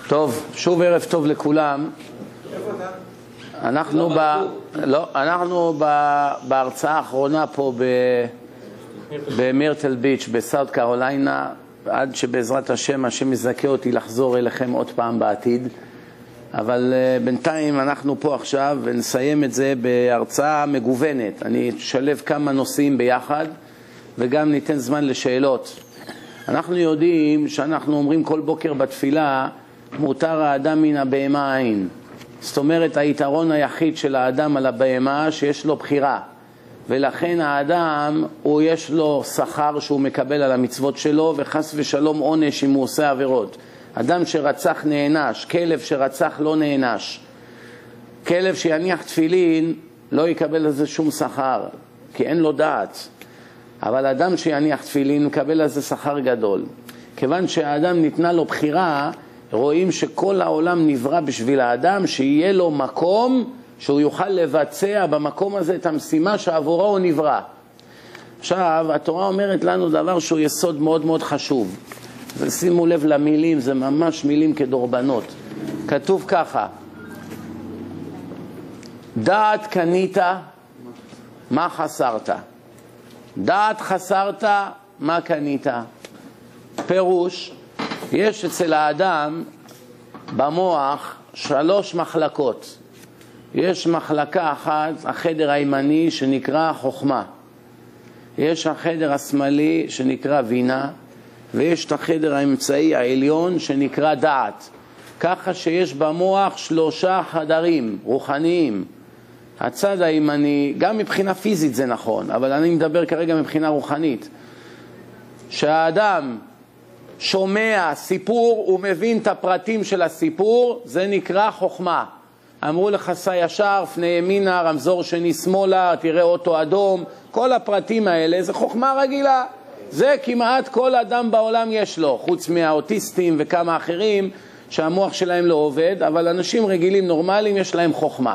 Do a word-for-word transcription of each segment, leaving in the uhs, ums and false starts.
טוב, שוב ערב טוב לכולם. אנחנו ב... לא, אנחנו ב... בהרצאה האחרונה פה ב... במירטל ביץ' בסאוט קרוליינה, עד שבעזרת השם, השם יזכה אותי לחזור אליכם עוד פעם בעתיד. אבל uh, בינתיים אנחנו פה עכשיו ונסיים את זה בהרצאה מגוונת. אני אשלב כמה נושאים ביחד וגם ניתן זמן לשאלות. אנחנו יודעים שאנחנו אומרים כל בוקר בתפילה, מותר האדם מן הבהמה אין. זאת אומרת, היתרון היחיד של האדם על הבהמה שיש לו בחירה. ולכן האדם, הוא יש לו שכר שהוא מקבל על המצוות שלו, וחס ושלום עונש אם הוא עושה עבירות. אדם שרצח נענש, כלב שרצח לא נענש. כלב שיניח תפילין לא יקבל לזה שום שכר, כי אין לו דעת. אבל אדם שיניח תפילין מקבל לזה שכר גדול. כיוון שהאדם ניתנה לו בחירה, רואים שכל העולם נברא בשביל האדם, שיהיה לו מקום שהוא יוכל לבצע במקום הזה את המשימה שעבורו הוא נברא. עכשיו, התורה אומרת לנו דבר שהוא יסוד מאוד מאוד חשוב. ושימו לב למילים, זה ממש מילים כדורבנות. כתוב ככה: דעת קנית, מה חסרת? דעת חסרת, מה קנית? פירוש, יש אצל האדם במוח שלוש מחלקות. יש מחלקה אחת, החדר הימני שנקרא חוכמה. יש החדר השמאלי שנקרא בינה. ויש את החדר האמצעי העליון שנקרא דעת. ככה שיש במוח שלושה חדרים רוחניים. הצד הימני, גם מבחינה פיזית זה נכון, אבל אני מדבר כרגע מבחינה רוחנית. שהאדם שומע סיפור, הוא מבין את הפרטים של הסיפור, זה נקרא חוכמה. אמרו לך סע ישר, פני ימינה, רמזור שני שמאלה, תראה אוטו אדום, כל הפרטים האלה זה חוכמה רגילה. זה כמעט כל אדם בעולם יש לו, חוץ מהאוטיסטים וכמה אחרים שהמוח שלהם לא עובד, אבל אנשים רגילים נורמליים יש להם חוכמה.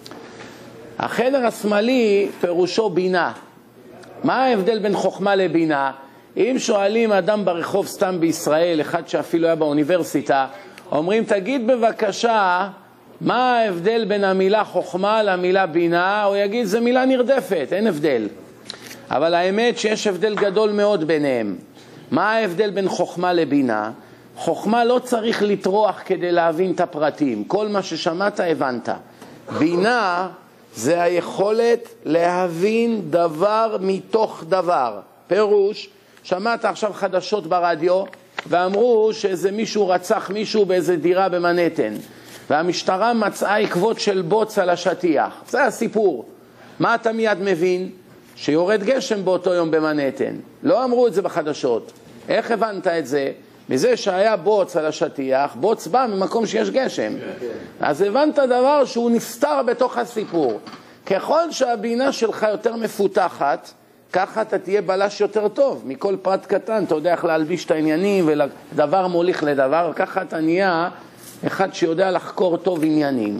החדר השמאלי פירושו בינה. מה ההבדל בין חוכמה לבינה? אם שואלים אדם ברחוב סתם בישראל, אחד שאפילו היה באוניברסיטה, אומרים תגיד בבקשה מה ההבדל בין המילה חוכמה למילה בינה, הוא יגיד זה מילה נרדפת, אין הבדל. אבל האמת שיש הבדל גדול מאוד ביניהם. מה ההבדל בין חוכמה לבינה? חוכמה לא צריך לטרוח כדי להבין את הפרטים. כל מה ששמעת הבנת. בינה זה היכולת להבין דבר מתוך דבר. פירוש, שמעת עכשיו חדשות ברדיו ואמרו שאיזה מישהו רצח מישהו באיזה דירה במנהטן. והמשטרה מצאה עקבות של בוץ על השטיח. זה הסיפור. מה אתה מיד מבין? שיורד גשם באותו יום במנהטן. לא אמרו את זה בחדשות. איך הבנת את זה? מזה שהיה בוץ על השטיח, בוץ בא ממקום שיש גשם. אז הבנת דבר שהוא נסתר בתוך הסיפור. ככל שהבינה שלך יותר מפותחת, ככה אתה תהיה בלש יותר טוב. מכל פרט קטן אתה יודע איך להלביש את העניינים, ודבר מוליך לדבר, ככה אתה נהיה אחד שיודע לחקור טוב עניינים.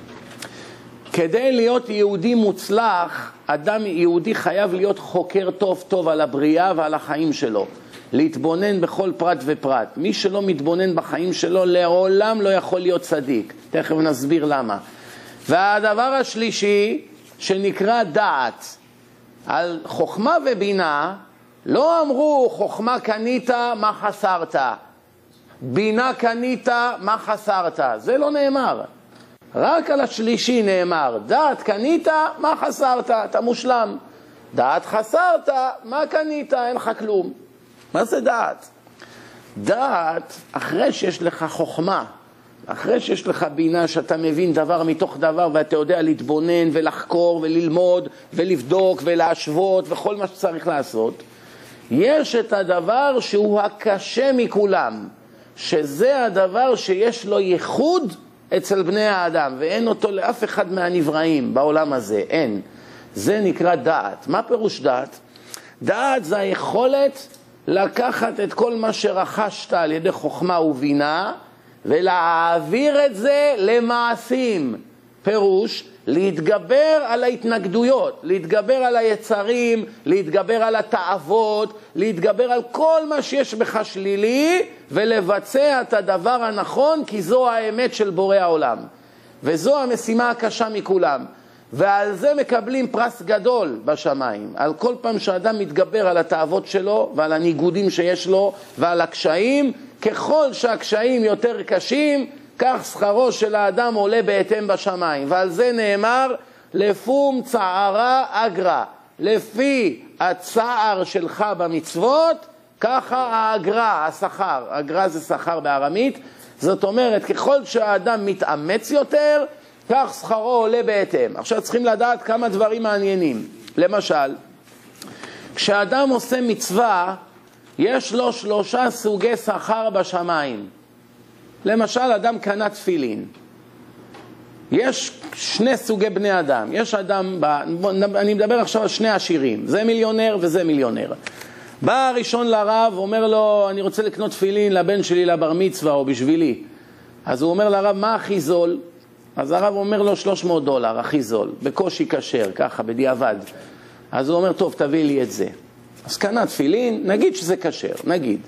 כדי להיות יהודי מוצלח, אדם יהודי חייב להיות חוקר טוב טוב על הבריאה ועל החיים שלו. להתבונן בכל פרט ופרט. מי שלא מתבונן בחיים שלו לעולם לא יכול להיות צדיק. תכף נסביר למה. והדבר השלישי שנקרא דעת. על חוכמה ובינה לא אמרו חוכמה קנית מה חסרת. בינה קנית מה חסרת. זה לא נאמר. רק על השלישי נאמר, דעת קנית, מה חסרת? אתה מושלם. דעת חסרת, מה קנית? אין לך כלום. מה זה דעת? דעת, אחרי שיש לך חוכמה, אחרי שיש לך בינה שאתה מבין דבר מתוך דבר, ואתה יודע להתבונן ולחקור וללמוד ולבדוק ולהשוות וכל מה שצריך לעשות, יש את הדבר שהוא הקשה מכולם, שזה הדבר שיש לו ייחוד אצל בני האדם, ואין אותו לאף אחד מהנבראים בעולם הזה, אין. זה נקרא דעת. מה פירוש דעת? דעת זה היכולת לקחת את כל מה שרכשת על ידי חוכמה ובינה, ולהעביר את זה למעשים. פירוש להתגבר על ההתנגדויות, להתגבר על היצרים, להתגבר על התאוות, להתגבר על כל מה שיש בך שלילי, ולבצע את הדבר הנכון, כי זו האמת של בורא העולם. וזו המשימה הקשה מכולם. ועל זה מקבלים פרס גדול בשמיים. על כל פעם שאדם מתגבר על התאוות שלו, ועל הניגודים שיש לו, ועל הקשיים, ככל שהקשיים יותר קשים, כך שכרו של האדם עולה בהתאם בשמיים. ועל זה נאמר, לפום צערה אגרה. לפי הצער שלך במצוות, ככה האגרה, השכר. אגרה זה שכר בארמית. זאת אומרת, ככל שהאדם מתאמץ יותר, כך שכרו עולה בהתאם. עכשיו צריכים לדעת כמה דברים מעניינים. למשל, כשאדם עושה מצווה, יש לו שלושה סוגי שכר בשמיים. למשל, אדם קנה תפילין. יש שני סוגי בני אדם. יש אדם, אני מדבר עכשיו על שני עשירים. זה מיליונר וזה מיליונר. בא הראשון לרב, אומר לו, אני רוצה לקנות תפילין לבן שלי לבר מצווה או בשבילי. אז הוא אומר לרב, מה הכי זול? אז הרב אומר לו שלוש מאות דולר, הכי זול. בקושי כשר, ככה, בדיעבד. אז הוא אומר, טוב, תביא לי את זה. אז קנה תפילין, נגיד שזה כשר, נגיד.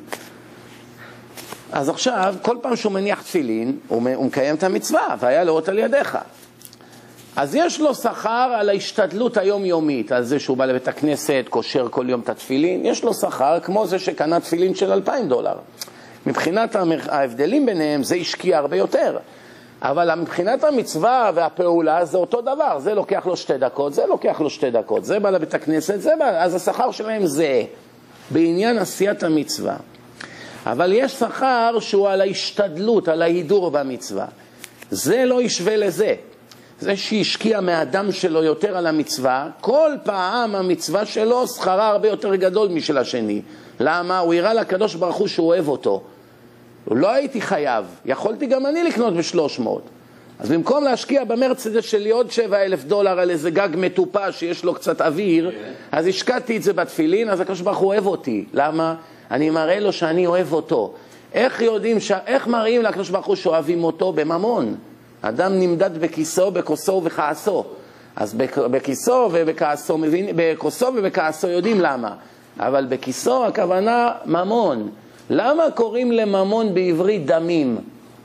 אז עכשיו, כל פעם שהוא מניח תפילין, הוא מקיים את המצווה, והיה לאות על ידיך. אז יש לו שכר על ההשתדלות היומיומית, על זה שהוא בא לבית הכנסת, קושר כל יום את התפילין, יש לו שכר כמו זה שקנה תפילין של אלפיים דולר. מבחינת ההבדלים ביניהם זה השקיע הרבה יותר. אבל מבחינת המצווה והפעולה זה אותו דבר, זה לוקח לו שתי דקות, זה לוקח לו שתי דקות, זה בא לבית הכנסת, זה בא, אז השכר שלהם זה בעניין עשיית המצווה. אבל יש שכר שהוא על ההשתדלות, על ההידור במצווה. זה לא ישווה לזה. זה שהשקיע מהאדם שלו יותר על המצווה, כל פעם המצווה שלו שכרה הרבה יותר גדול משל השני. למה? הוא יראה לקדוש ברוך הוא שהוא אוהב אותו. לא הייתי חייב, יכולתי גם אני לקנות ב-שלוש מאות. אז במקום להשקיע במרצדס שלי עוד שבעה אלף דולר על איזה גג מטופש שיש לו קצת אוויר, אז השקעתי את זה בתפילין, אז הקדוש ברוך הוא אוהב אותי. למה? אני מראה לו שאני אוהב אותו. איך יודעים, ש... איך מראים לקדוש ברוך הוא שאוהבים אותו? בממון. אדם נמדד בכיסו, בכוסו ובכעסו. אז בכיסו ובכעסו, מבין, בכוסו ובכעסו יודעים למה. אבל בכיסו הכוונה ממון. למה קוראים לממון בעברית דמים?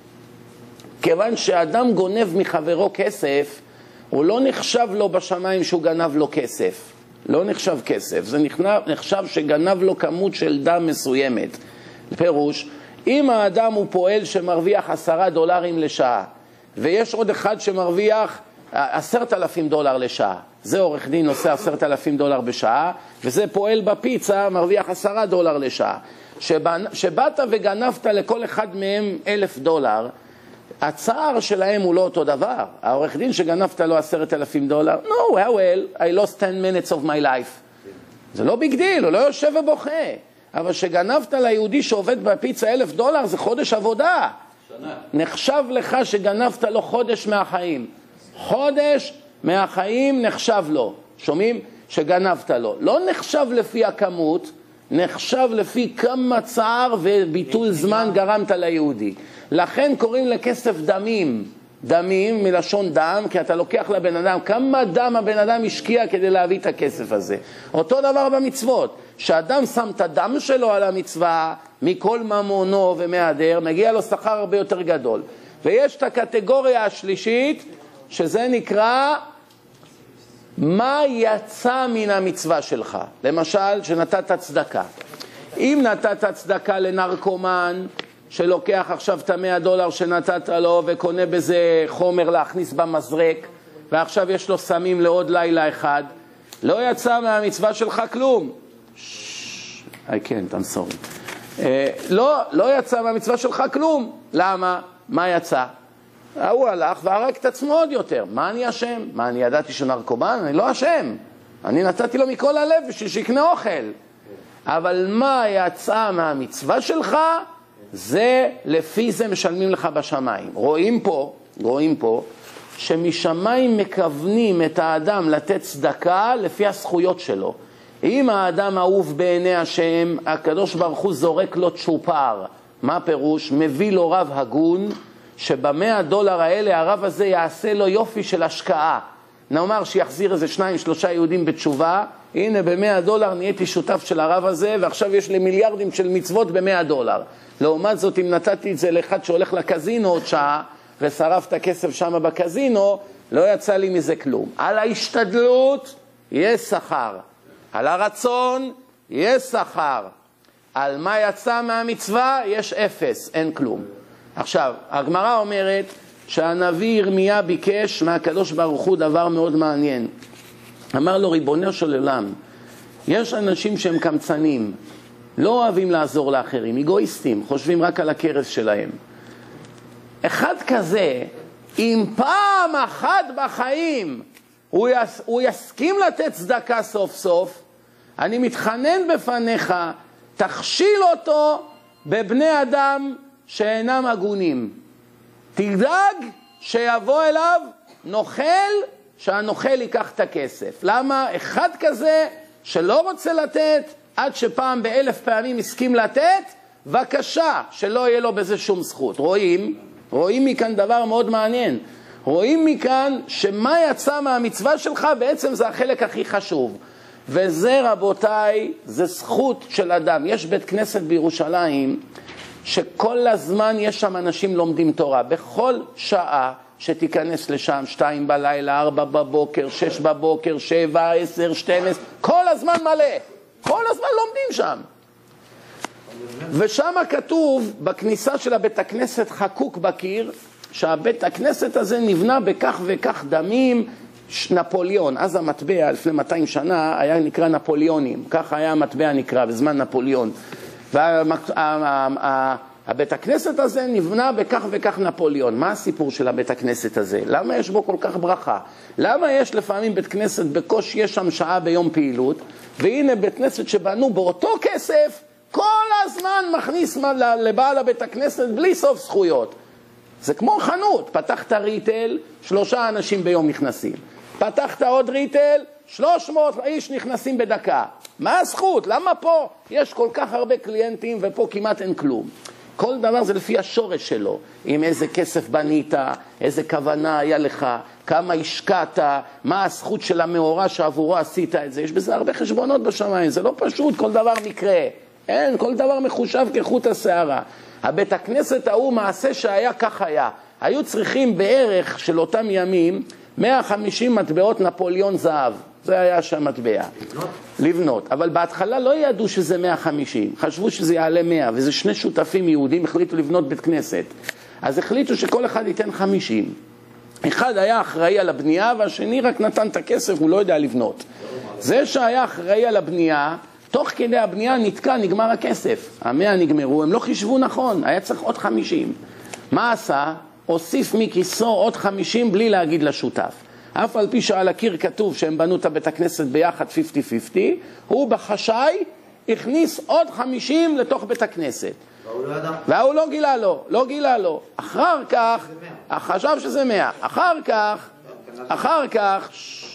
כיוון שאדם גונב מחברו כסף, הוא לא נחשב לו בשמיים שהוא גנב לו כסף. לא נחשב כסף, זה נחשב שגנב לו כמות של דם מסוימת. פירוש, אם האדם הוא פועל שמרוויח עשרה דולרים לשעה, ויש עוד אחד שמרוויח עשרת אלפים דולר לשעה, זה עורך דין עושה עשרת אלפים דולר בשעה, וזה פועל בפיצה מרוויח עשרה דולר לשעה. שבאת וגנבת לכל אחד מהם אלף דולר, הצער שלהם הוא לא אותו דבר. העורך דין שגנבת לו עשרת אלפים דולר, no, well, I lost ten minutes of my life. זה לא ביג דיל, הוא לא יושב ובוכה. אבל שגנבת ליהודי שעובד בפיצה אלף דולר, זה חודש עבודה. שנה. נחשב לך שגנבת לו חודש מהחיים. חודש מהחיים נחשב לו. שומעים? שגנבת לו. לא נחשב לפי הכמות, נחשב לפי כמה צער וביטול זמן גרמת ליהודי. לכן קוראים לכסף דמים. דמים מלשון דם, כי אתה לוקח לבן אדם, כמה דם הבן אדם השקיע כדי להביא את הכסף הזה. אותו דבר במצוות, שאדם שם את הדם שלו על המצווה, מכל ממונו ומהדר, מגיע לו שכר הרבה יותר גדול. ויש את הקטגוריה השלישית, שזה נקרא מה יצא מן המצווה שלך. למשל, שנתת צדקה. אם נתת צדקה לנרקומן, שלוקח עכשיו את המאה דולר שנתת לו וקונה בזה חומר להכניס במזרק, ועכשיו יש לו סמים לעוד לילה אחד, לא יצא מהמצווה שלך כלום. I can't, I'm sorry. Uh, לא, לא יצא מהמצווה שלך כלום. למה? מה יצא? הוא הלך והרג את עצמו עוד יותר. מה אני אשם? מה, אני ידעתי שנרקומן? אני לא אשם. אני נתתי לו מכל הלב בשביל שיקנה אוכל. אבל מה יצא מהמצווה שלך? זה לפי זה משלמים לך בשמיים. רואים פה, רואים פה, שמשמיים מכוונים את האדם לתת צדקה לפי הזכויות שלו. אם האדם אהוב בעיני השם, הקדוש ברוך הוא זורק לו צ'ופר. מה פירוש? מביא לו רב הגון, שבמאה דולר האלה הרב הזה יעשה לו יופי של השקעה. נאמר שיחזיר איזה שניים, שלושה יהודים בתשובה, הנה במאה דולר נהייתי שותף של הרב הזה, ועכשיו יש לי מיליארדים של מצוות במאה דולר. לעומת זאת, אם נתתי את זה לאחד שהולך לקזינו עוד שעה, ושרף את הכסף שם בקזינו, לא יצא לי מזה כלום. על ההשתדלות יש שכר, על הרצון יש שכר, על מה יצא מהמצווה יש אפס, אין כלום. עכשיו, הגמרא אומרת שהנביא ירמיה ביקש מהקדוש ברוך הוא דבר מאוד מעניין. אמר לו, ריבונו של עולם, יש אנשים שהם קמצנים, לא אוהבים לעזור לאחרים, אגואיסטים, חושבים רק על הכרס שלהם. אחד כזה, אם פעם אחת בחיים הוא, יס, הוא יסכים לתת צדקה סוף סוף, אני מתחנן בפניך, תכשיל אותו בבני אדם שאינם הגונים. תדאג שיבוא אליו נוכל, שהנוכל ייקח את הכסף. למה? אחד כזה שלא רוצה לתת, עד שפעם באלף פעמים הסכים לתת, בבקשה, שלא יהיה לו בזה שום זכות. רואים? רואים מכאן דבר מאוד מעניין. רואים מכאן שמה יצא מהמצווה שלך בעצם זה החלק הכי חשוב. וזה, רבותיי, זה זכות של אדם. יש בית כנסת בירושלים שכל הזמן יש שם אנשים לומדים תורה. בכל שעה שתיכנס לשם, שתיים בלילה, ארבע בבוקר, שש בבוקר, שבע, עשר, שתים עשרה, כל הזמן מלא. כל הזמן לומדים שם. ושם כתוב, בכניסה של הבית הכנסת חקוק בקיר, שהבית הכנסת הזה נבנה בכך וכך דמים, נפוליאון. אז המטבע, לפני מאתיים שנה, היה נקרא נפוליונים. כך היה המטבע נקרא, בזמן נפוליאון. והבית הכנסת הזה נבנה בכך וכך נפוליאון. מה הסיפור של הבית הכנסת הזה? למה יש בו כל כך ברכה? למה יש לפעמים בית כנסת בקושי יש שם שעה ביום פעילות, והנה בית כנסת שבנו באותו כסף, כל הזמן מכניס לבעל הבית הכנסת בלי סוף זכויות. זה כמו חנות, פתחת ריטל, שלושה אנשים ביום נכנסים. פתחת עוד ריטל, שלוש מאות איש נכנסים בדקה. מה הזכות? למה פה יש כל כך הרבה קליינטים ופה כמעט אין כלום? כל דבר זה לפי השורש שלו. עם איזה כסף בנית, איזה כוונה היה לך, כמה השקעת, מה הזכות של המאורה שעבורו עשית את זה. יש בזה הרבה חשבונות בשמיים, זה לא פשוט, כל דבר מקרה. אין, כל דבר מחושב כחוט השערה. הבית הכנסת ההוא מעשה שהיה כך היה. היו צריכים בערך של אותם ימים מאה וחמישים מטבעות נפוליאון זהב. זה היה שם מטבע. לבנות? לבנות. אבל בהתחלה לא ידעו שזה מאה וחמישים. חשבו שזה יעלה מאה, וזה שני שותפים יהודים החליטו לבנות בית כנסת. אז החליטו שכל אחד ייתן חמישים. אחד היה אחראי על הבנייה, והשני רק נתן את הכסף, הוא לא יודע לבנות. זה שהיה אחראי על הבנייה, תוך כדי הבנייה נתקע, נגמר הכסף. המאה נגמרו, הם לא חישבו נכון, היה צריך עוד חמישים. מה עשה? הוסיף מכיסו עוד חמישים בלי להגיד לשותף. אף על פי שעל הקיר כתוב שהם בנו את בית הכנסת ביחד חמישים חמישים, הוא בחשאי הכניס עוד חמישים לתוך בית הכנסת. והוא לא ידע? והוא לא גילה לו, לא גילה לו. אחר כך, חשב שזה מאה. אחר כך, אחר כך,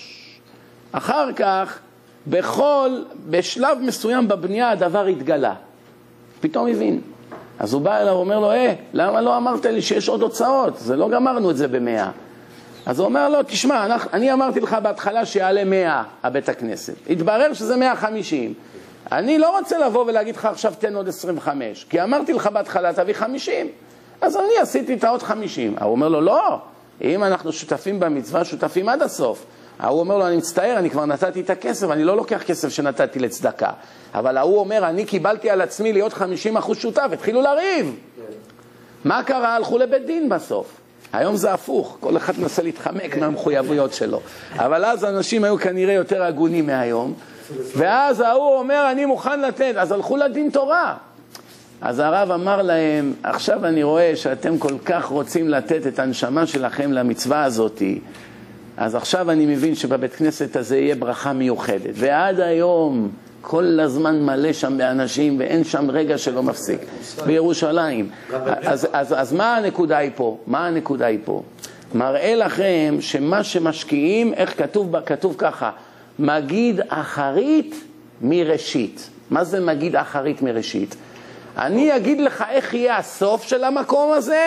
אחר כך, בכל, בשלב מסוים בבנייה הדבר התגלה. פתאום הבין. אז הוא בא אליו ואומר לו, אה, למה לא אמרת לי שיש עוד הוצאות? זה לא גמרנו את זה במאה. אז הוא אומר לו, תשמע, אני אמרתי לך בהתחלה שיעלה מאה הבית הכנסת. התברר שזה מאה וחמישים. אני לא רוצה לבוא ולהגיד לך עכשיו תן עוד עשרים וחמש, כי אמרתי לך בהתחלה תביא חמישים. אז אני עשיתי את העוד חמישים. הוא אומר לו, לא, אם אנחנו שותפים במצווה, שותפים עד הסוף. הוא אומר לו, אני מצטער, אני כבר נתתי את הכסף, אני לא לוקח כסף שנתתי לצדקה. אבל הוא אומר, אני קיבלתי על עצמי להיות חמישים אחוז שותף, התחילו לריב. מה קרה? הלכו לבית דין בסוף. היום זה הפוך, כל אחד מנסה להתחמק מהמחויבויות שלו. אבל אז אנשים היו כנראה יותר הגונים מהיום, ואז ההוא אומר, אני מוכן לתת, אז הלכו לדין תורה. אז הרב אמר להם, עכשיו אני רואה שאתם כל כך רוצים לתת את הנשמה שלכם למצווה הזאת, אז עכשיו אני מבין שבבית כנסת הזה יהיה ברכה מיוחדת. ועד היום כל הזמן מלא שם באנשים ואין שם רגע שלא מפסיק. בירושלים. אז, אז, אז מה הנקודה היא פה? מה הנקודה היא פה? מראה לכם שמה שמשקיעים, איך כתוב, כתוב ככה, מגיד אחרית מראשית. מה זה מגיד אחרית מראשית? אני אגיד לך איך יהיה הסוף של המקום הזה,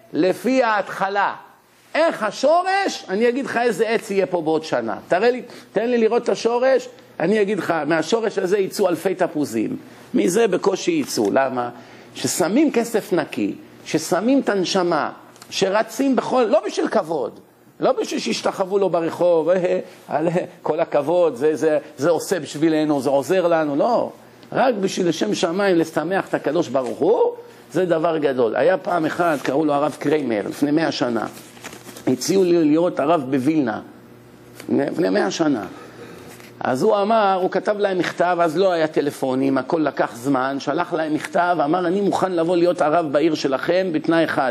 לפי ההתחלה. איך השורש? אני אגיד לך איזה עץ יהיה פה בעוד שנה. תראה לי, תן לי לראות את השורש, אני אגיד לך, מהשורש הזה ייצאו אלפי תפוזים. מזה בקושי ייצאו. למה? ששמים כסף נקי, ששמים את הנשמה, שרצים בכל, לא בשביל כבוד, לא בשביל שישתחוו לו ברחוב, אה, אה, כל הכבוד, זה, זה, זה עושה בשבילנו, זה עוזר לנו, לא. רק בשביל לשם שמיים, לשמח את הקדוש ברוך הוא, זה דבר גדול. היה פעם אחד, קראו לו הרב קריימר, לפני מאה שנה. הציעו לי לראות הרב בווילנה, לפני מאה שנה. אז הוא אמר, הוא כתב להם מכתב, אז לא היה טלפונים, הכל לקח זמן, שלח להם מכתב, אמר, אני מוכן לבוא להיות הרב בעיר שלכם בתנאי אחד,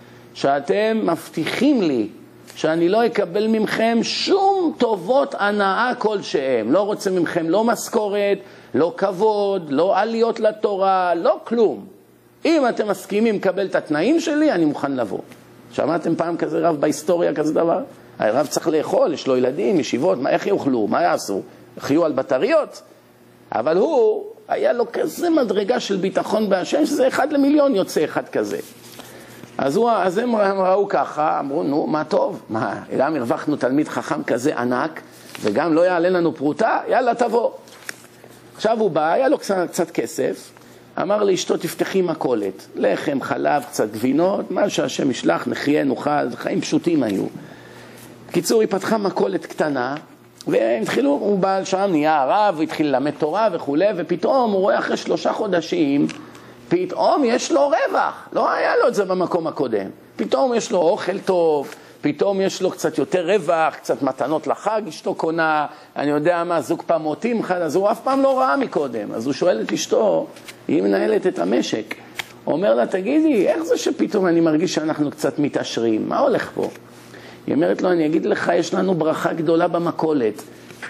שאתם מבטיחים לי שאני לא אקבל ממכם שום טובות הנאה כלשהם, לא רוצה ממכם לא משכורת, לא כבוד, לא עליות לתורה, לא כלום. אם אתם מסכימים לקבל את התנאים שלי, אני מוכן לבוא. שמעתם פעם כזה רב בהיסטוריה, כזה דבר? הרב צריך לאכול, יש לו ילדים, ישיבות, מה, איך יאכלו, מה יעשו? חיו על בטריות? אבל הוא, היה לו כזה מדרגה של ביטחון בהשם, שזה אחד למיליון יוצא אחד כזה. אז, הוא, אז הם ראו ככה, אמרו, נו, מה טוב, מה, גם הרווחנו תלמיד חכם כזה ענק, וגם לא יעלה לנו פרוטה, יאללה, תבוא. עכשיו הוא בא, היה לו קצת, קצת כסף, אמר לאשתו, תפתחי מכולת, לחם, חלב, קצת גבינות, מה שהשם ישלח, נחיה, נוכל, חיים פשוטים היו. בקיצור, היא פתחה מכולת קטנה, והם התחילו, הוא בא שם, נהיה הרב, התחיל ללמד תורה וכו', ופתאום הוא רואה אחרי שלושה חודשים, פתאום יש לו רווח, לא היה לו את זה במקום הקודם. פתאום יש לו אוכל טוב, פתאום יש לו קצת יותר רווח, קצת מתנות לחג, אשתו קונה, אני יודע מה, זוג פעמותים, אז הוא אף פעם לא ראה מקודם. אז הוא שואל את אשתו, היא מנהלת את המשק. הוא אומר לה, תגידי, איך זה שפתאום אני מרגיש שאנחנו קצת מתעשרים? מה הולך פה? היא אומרת לו, אני אגיד לך, יש לנו ברכה גדולה במכולת.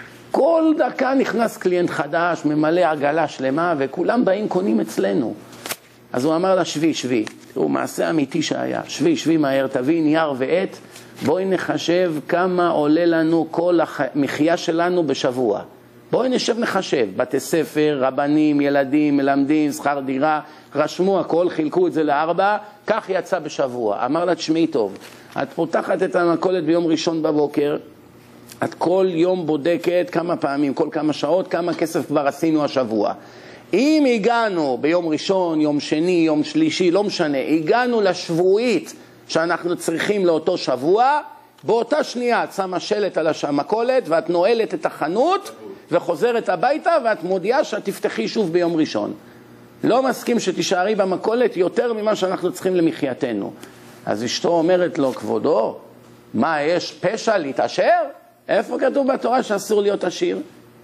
כל דקה נכנס קליינט חדש, ממלא עגלה שלמה, וכולם באים קונים אצלנו. אז הוא אמר לה, שבי, שבי. הוא מעשה אמיתי שהיה. שבי, שבי מהר, תביא נייר ועט, בואי נחשב כמה עולה לנו כל המחיה שלנו בשבוע. בואי נשב נחשב. בתי ספר, רבנים, ילדים, מלמדים, שכר דירה, רשמו הכל, חילקו את זה לארבע, כך יצא בשבוע. אמר לה, תשמעי טוב, את פותחת את המכולת ביום ראשון בבוקר, את כל יום בודקת כמה פעמים, כל כמה שעות, כמה כסף כבר עשינו השבוע. אם הגענו ביום ראשון, יום שני, יום שלישי, לא משנה, הגענו לשבועית שאנחנו צריכים לאותו שבוע, באותה שנייה את שמה שלט על המכולת ואת נועלת את החנות וחוזרת הביתה ואת מודיעה שאת תפתחי שוב ביום ראשון. לא מסכים שתישארי במכולת יותר ממה שאנחנו צריכים למחייתנו. אז אשתו אומרת לו, כבודו, מה, יש פשע להתעשר? איפה כתוב בתורה שאסור להיות עשיר?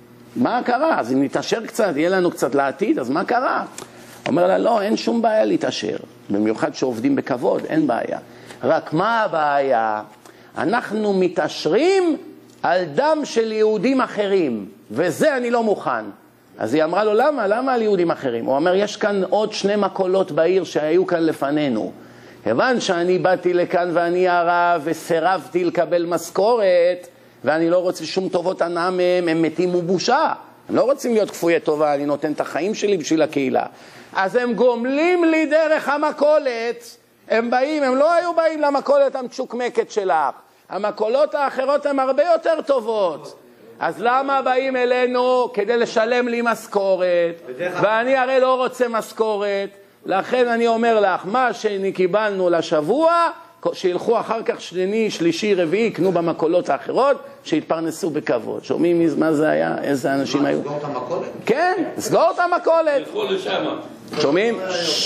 מה קרה? אז אם נתעשר קצת, יהיה לנו קצת לעתיד, אז מה קרה? אומר לה, לא, אין שום בעיה להתעשר. במיוחד שעובדים בכבוד, אין בעיה. רק מה הבעיה? אנחנו מתעשרים על דם של יהודים אחרים, וזה אני לא מוכן. אז היא אמרה לו, למה? למה על יהודים אחרים? הוא אומר, יש כאן עוד שני מקולות בעיר שהיו כאן לפנינו. הבן שאני באתי לכאן ואני הרב וסירבתי לקבל משכורת, ואני לא רוצה שום טובות הנאה מהם, הם מתים ובושה. הם לא רוצים להיות כפויי טובה, אני נותן את החיים שלי בשביל הקהילה. אז הם גומלים לי דרך המכולת, הם באים, הם לא היו באים למכולת המשוקמקת שלך. המכולות האחרות הן הרבה יותר טובות. אז למה באים אלינו? כדי לשלם לי משכורת, ואני הרי לא רוצה משכורת. לכן אני אומר לך, מה שקיבלנו לשבוע, שילכו אחר כך שני, שלישי, רביעי, קנו במכולות האחרות, שהתפרנסו בכבוד. שומעים מה זה היה? איזה אנשים היו? סגור את המכולת? כן, סגור את המכולת. ילכו לשם. שומעים?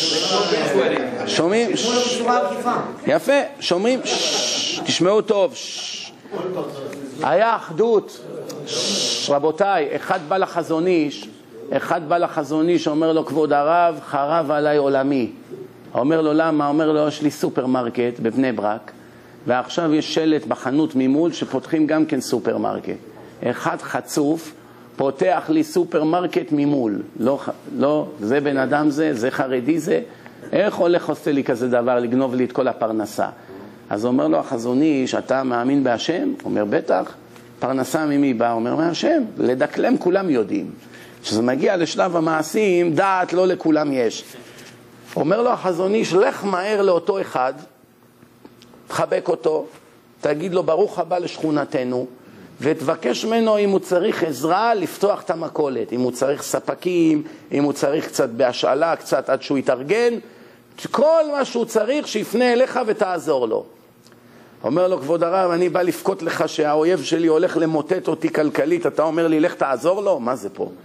שומעים? יפה, שומעים? תשמעו טוב. היה אחדות. רבותיי, אחד בא לחזון איש, אחד בא לחזון איש, אומר לו, כבוד הרב, חרב עליי עולמי. אומר לו, למה? אומר לו, יש לי סופרמרקט בבני ברק, ועכשיו יש שלט בחנות ממול שפותחים גם כן סופרמרקט. אחד חצוף פותח לי סופרמרקט ממול. לא, לא, זה בן אדם זה, זה חרדי זה. איך הולך עושה לי כזה דבר, לגנוב לי את כל הפרנסה? אז אומר לו החזון איש, אתה מאמין בהשם? אומר, בטח. פרנסה ממי בא? אומר, מהשם. לדקלם כולם יודעים. כשזה מגיע לשלב המעשים, דעת לא לכולם יש. אומר לו החזון איש, לך מהר לאותו אחד, תחבק אותו, תגיד לו ברוך הבא לשכונתנו, ותבקש ממנו אם הוא צריך עזרה לפתוח את המכולת, אם הוא צריך ספקים, אם הוא צריך קצת בהשאלה, קצת עד שהוא יתארגן, כל מה שהוא צריך שיפנה אליך ותעזור לו. אומר לו, כבוד הרב, אני בא לפקות לך שהאויב שלי הולך למוטט אותי כלכלית, אתה אומר לי, לך תעזור לו? מה זה פה?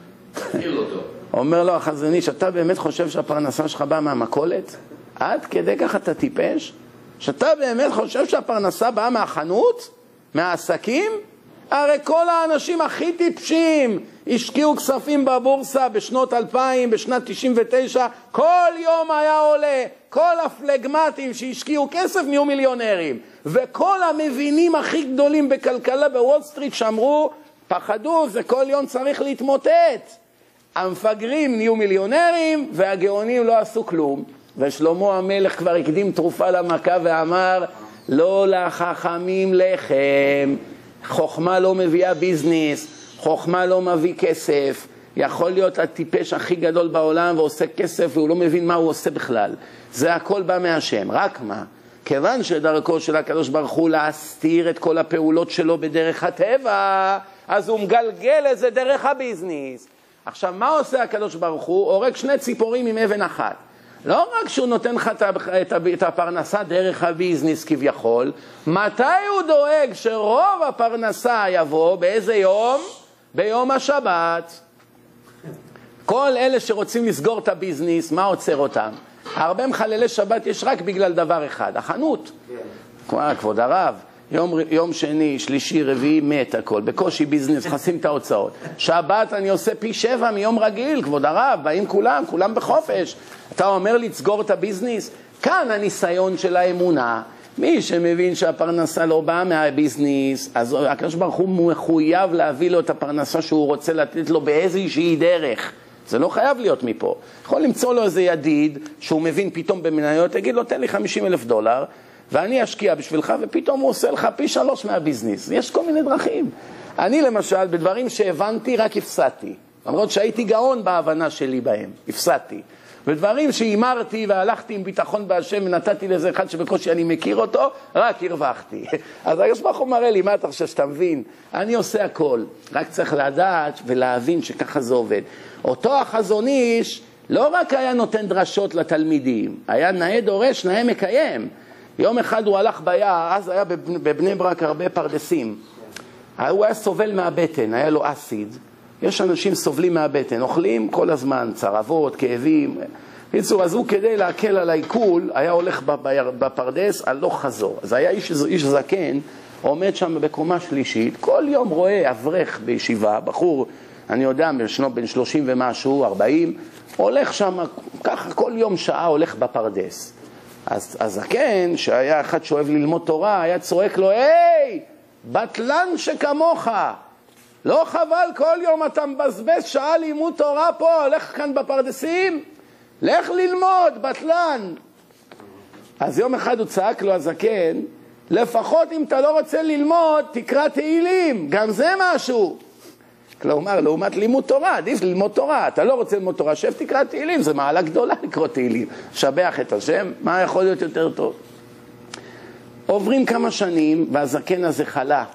אומר לו החזון איש, אתה באמת חושב שהפרנסה שלך באה מהמכולת? עד כדי כך אתה טיפש? שאתה באמת חושב שהפרנסה באה מהחנות? מהעסקים? הרי כל האנשים הכי טיפשים השקיעו כספים בבורסה בשנות אלפיים, בשנת תשעים ותשע, כל יום היה עולה, כל הפלגמטים שהשקיעו כסף נהיו מיליונרים, וכל המבינים הכי גדולים בכלכלה בוול סטריט שאמרו, פחדו, זה כל יום צריך להתמוטט. המפגרים נהיו מיליונרים והגאונים לא עשו כלום. ושלמה המלך כבר הקדים תרופה למכה ואמר, לא לחכמים לחם, חוכמה לא מביאה ביזנס, חוכמה לא מביא כסף. יכול להיות הטיפש הכי גדול בעולם ועושה כסף והוא לא מבין מה הוא עושה בכלל. זה הכל בא מהשם. רק מה? כיוון שדרכו של הקדוש ברוך הוא להסתיר את כל הפעולות שלו בדרך הטבע, אז הוא מגלגל את זה דרך הביזנס. עכשיו, מה עושה הקדוש ברוך הוא? הורג שני ציפורים עם אבן אחת. לא רק שהוא נותן לך את הפרנסה דרך הביזנס כביכול, מתי הוא דואג שרוב הפרנסה יבוא? באיזה יום? ביום השבת. כל אלה שרוצים לסגור את הביזנס, מה עוצר אותם? הרבה מחללי שבת יש רק בגלל דבר אחד, החנות. כבוד הרב, יום, יום שני, שלישי, רביעי, מת הכל. בקושי ביזנס, חסים את ההוצאות. שבת אני עושה פי שבע מיום רגיל, כבוד הרב, באים כולם, כולם בחופש. אתה אומר לי, תסגור את הביזנס? כאן הניסיון של האמונה. מי שמבין שהפרנסה לא באה מהביזנס, אז הקדוש ברוך הוא מחויב להביא לו את הפרנסה שהוא רוצה לתת לו באיזושהי דרך. זה לא חייב להיות מפה. יכול למצוא לו איזה ידיד שהוא מבין פתאום במניות, תגיד לו, תן לי חמישים אלף דולר, ואני אשקיע בשבילך, ופתאום הוא עושה לך פי שלוש מהביזנס. יש כל מיני דרכים. אני למשל, בדברים שהבנתי, רק הפסדתי. למרות שהייתי גאון בהבנה שלי בהם. הפסדתי. בדברים שאימרתי והלכתי עם ביטחון בהשם, ונתתי לזה אחד שבקושי אני מכיר אותו, רק הרווחתי. אז הקדוש ברוך הוא מראה לי, מה אתה חושב שאתה מבין? אני עושה הכל. רק צריך לדעת ולהבין שככה זה עובד. אותו החזון איש לא רק היה נותן דרשות לתלמידים, היה נאה דורש, נאה מקיים. יום אחד הוא הלך ביער, אז היה בבני ברק הרבה פרדסים. הוא היה סובל מהבטן, היה לו אסיד. יש אנשים סובלים מהבטן, אוכלים כל הזמן, צרבות, כאבים. בקיצור, אז הוא כדי להקל על העיכול, היה הולך בפרדס על לא חזור. אז היה איש, איש זקן, עומד שם בקומה שלישית, כל יום רואה אברך בישיבה, בחור, אני יודע, בן, בן שלושים ומשהו, ארבעים, הולך שם, ככה כל יום שעה הולך בפרדס. אז הזקן, שהיה אחד שאוהב ללמוד תורה, היה צועק לו, היי, בטלן שכמוך, לא חבל כל יום אתה מבזבז שעה לימוד תורה פה, הולך כאן בפרדסים? לך ללמוד, בטלן. אז יום אחד הוא צעק לו הזקן, לפחות אם אתה לא רוצה ללמוד, תקרא תהילים, גם זה משהו. כלומר, לעומת לימוד תורה, עדיף ללמוד תורה. אתה לא רוצה ללמוד תורה, שב תקרא תהילים, זה מעלה גדולה לקרוא תהילים. שבח את השם, מה יכול להיות יותר טוב? עוברים כמה שנים, והזקן הזה חלה.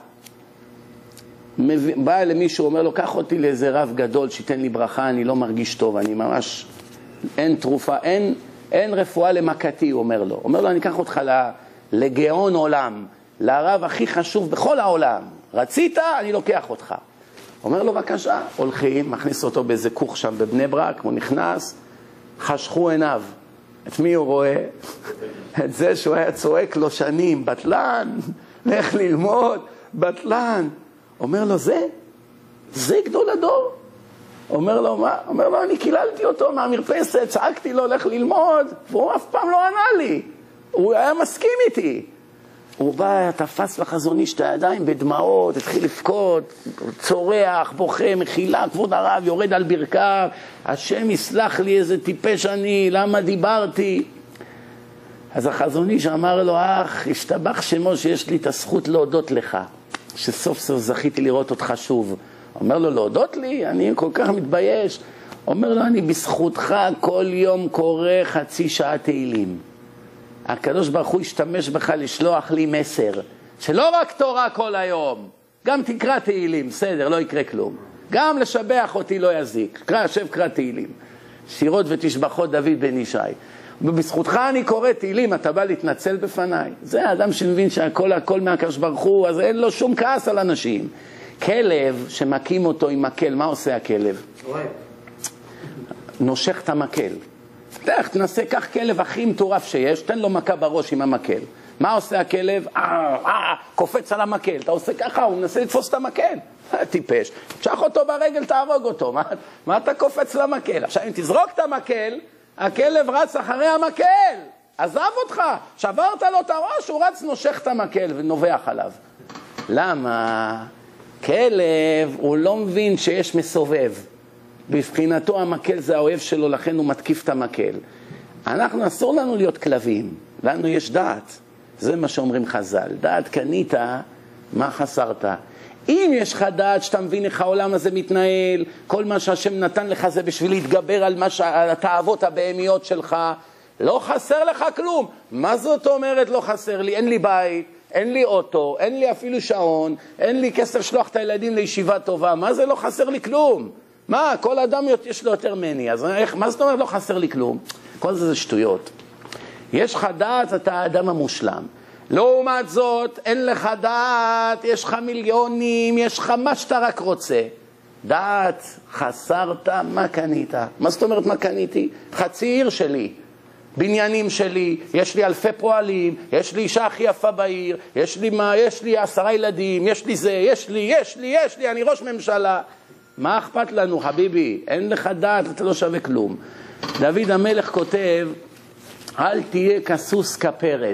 בא למישהו, אומר לו, קח אותי לאיזה רב גדול, שיתן לי ברכה, אני לא מרגיש טוב, אני ממש, אין תרופה, אין, אין רפואה למכתי, הוא אומר לו. אומר לו, אני אקח אותך לגאון עולם, לרב הכי חשוב בכל העולם. רצית, אני לוקח אותך. אומר לו, בבקשה, הולכים, מכניס אותו באיזה כוך שם בבני ברק, הוא נכנס, חשכו עיניו. את מי הוא רואה? את זה שהוא היה צועק לו שנים, בטלן, לך ללמוד, בטלן. אומר לו, זה? זה גדול הדור? אומר לו, מה? אומר לו, אני קיללתי אותו מהמרפסת, צעקתי לו, לך ללמוד, והוא אף פעם לא ענה לי. הוא היה מסכים איתי. הוא בא, תפס לחזון איש את הידיים בדמעות, התחיל לבכות, צורח, בוכה, מחילה, כבוד הרב, יורד על ברכיו, השם יסלח לי איזה טיפש אני, למה דיברתי? אז החזון איש אמר לו, אח, השתבח שמו שיש לי את הזכות להודות לך, שסוף סוף זכיתי לראות אותך שוב. אומר לו, להודות לי? אני כל כך מתבייש. אומר לו, אני בזכותך כל יום קורא חצי שעה תהילים. הקדוש ברוך הוא ישתמש בך לשלוח לי מסר, שלא רק תורה כל היום, גם תקרא תהילים, בסדר, לא יקרה כלום. גם לשבח אותי לא יזיק, קרא, שב קרא תהילים. שירות ותשבחות דוד בן ישי. ובזכותך אני קורא תהילים, אתה בא להתנצל בפניי. זה האדם שמבין שהכל הכל מהקדוש ברוך הוא, אז אין לו שום כעס על אנשים. כלב שמקים אותו עם מקל, מה עושה הכלב? נושך את המקל. תלך, תנסה, קח כלב הכי מטורף שיש, תן לו מכה בראש עם המקל. מה עושה הכלב? אה, אה, קופץ על המקל. אתה עושה ככה, הוא מנסה לתפוס את המקל. טיפש. תשח אותו ברגל, תהרוג אותו. מה, מה אתה קופץ למקל? עכשיו, אם תזרוק את המקל, הכלב רץ אחרי המקל. עזב אותך. שברת לו את הראש, הוא רץ נושך את המקל ונובח עליו. למה? כלב, הוא לא מבין שיש מסובב. בבחינתו המקל זה האוהב שלו, לכן הוא מתקיף את המקל. אנחנו, אסור לנו להיות כלבים. לנו יש דעת. זה מה שאומרים חז"ל. דעת קנית, מה חסרת? אם יש לך דעת שאתה מבין איך העולם הזה מתנהל, כל מה שהשם נתן לך זה בשביל להתגבר על, מה ש... על התאוות הבהמיות שלך, לא חסר לך כלום. מה זאת אומרת לא חסר לי? אין לי בית, אין לי אוטו, אין לי אפילו שעון, אין לי כסף שלוח את הילדים לישיבה טובה. מה זה לא חסר לי כלום? מה? כל אדם יש לו יותר מני. אז איך, מה זאת אומרת לא חסר לי כלום? כל זה זה שטויות. יש לך דעת, אתה האדם המושלם. לעומת זאת, אין לך דעת, יש לך מיליונים, יש לך מה שאתה רק רוצה. דעת, חסרת, מה קנית? מה זאת אומרת מה קניתי? חצי עיר שלי, בניינים שלי, יש לי אלפי פועלים, יש לי אישה הכי יפה בעיר, יש לי מה, יש לי עשרה ילדים, יש לי זה, יש לי, יש לי, יש לי, אני ראש ממשלה. מה אכפת לנו, חביבי? אין לך דעת, אתה לא שווה כלום. דוד המלך כותב, אל תהיה כסוס כפרד.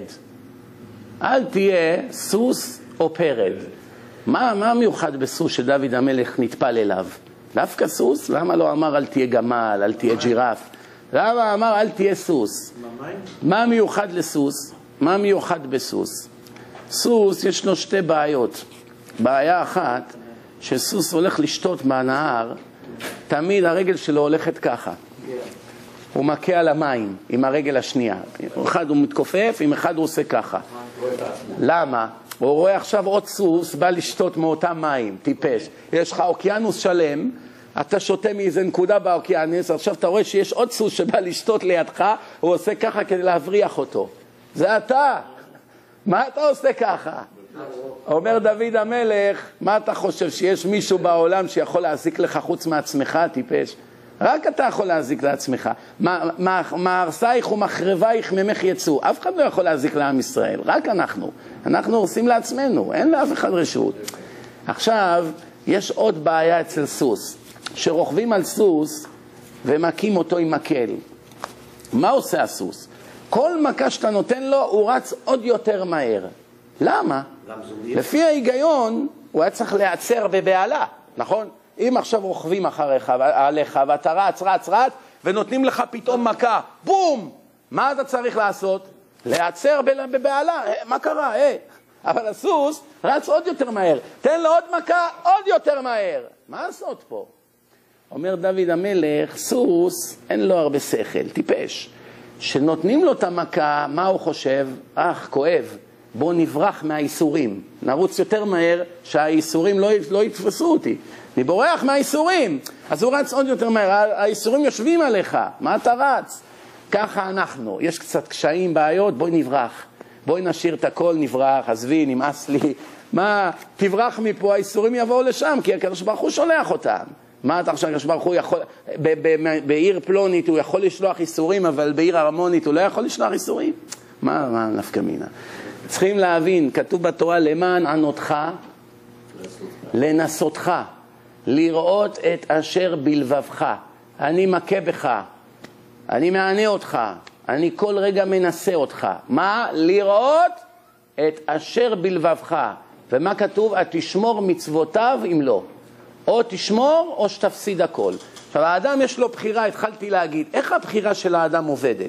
אל תהיה סוס או פרד. מה, מה מיוחד בסוס שדוד המלך נטפל אליו? דווקא סוס? למה לא אמר אל תהיה גמל, אל תהיה ג'ירף? למה אמר אל תהיה סוס? מה מיוחד לסוס? מה מיוחד בסוס? סוס יש לו שתי בעיות. בעיה אחת, שסוס הולך לשתות מהנהר, תמיד הרגל שלו הולכת ככה. הוא מכה על המים עם הרגל השנייה. אחד הוא מתכופף, עם אחד הוא עושה ככה. למה? הוא רואה עכשיו עוד סוס בא לשתות מאותם מים, טיפש. יש לך אוקיינוס שלם, אתה שותה מאיזה נקודה באוקיינוס, עכשיו אתה רואה שיש עוד סוס שבא לשתות לידך, הוא עושה ככה כדי להבריח אותו. זה אתה. מה אתה עושה ככה? אומר דוד המלך, מה אתה חושב, שיש מישהו בעולם שיכול להזיק לך חוץ מעצמך, טיפש? רק אתה יכול להזיק לעצמך. מהרסייך ומחרבייך ממך יצאו. אף אחד לא יכול להזיק לעם ישראל, רק אנחנו. אנחנו עושים לעצמנו, אין לאף אחד רשות. עכשיו, יש עוד בעיה אצל סוס, שרוכבים על סוס ומקים אותו עם מקל. מה עושה הסוס? כל מכה שאתה נותן לו, הוא רץ עוד יותר מהר. למה? לפי ההיגיון, הוא היה צריך להיעצר בבעלה, נכון? אם עכשיו רוכבים אחריך עליך ואתה רץ, רץ, רץ, ונותנים לך פתאום מכה, בום! מה אתה צריך לעשות? להיעצר בבעלה, מה קרה? אה? אבל הסוס רץ עוד יותר מהר, תן לו עוד מכה, עוד יותר מהר. מה לעשות פה? אומר דוד המלך, סוס אין לו הרבה שכל, טיפש. שנותנים לו את המכה, מה הוא חושב? אך, כואב. בוא נברח מהאיסורים, נרוץ יותר מהר שהאיסורים לא, לא יתפסו אותי. אני בורח מהאיסורים, אז הוא רץ עוד יותר מהר, האיסורים יושבים עליך, מה אתה רץ? ככה אנחנו, יש קצת קשיים, בעיות, בואי נברח, בואי נשאיר את הכל, נברח, עזבי, נמאס לי, מה, תברח מפה, האיסורים יבואו לשם, כי הקדוש ברוך הוא שולח אותם. מה אתה חושב, הקדוש ברוך הוא יכול, בעיר פלונית הוא יכול לשלוח איסורים, אבל בעיר הרמונית הוא לא יכול לשלוח איסורים? מה, מה נפקא מינה? צריכים להבין, כתוב בתורה, למען ענותך, לנסותך, לראות את אשר בלבבך. אני מכה בך, אני מענה אותך, אני כל רגע מנסה אותך. מה? לראות את אשר בלבבך. ומה כתוב? תשמור מצוותיו אם לא. או תשמור או שתפסיד הכל. עכשיו, האדם יש לו בחירה, התחלתי להגיד, איך הבחירה של האדם עובדת?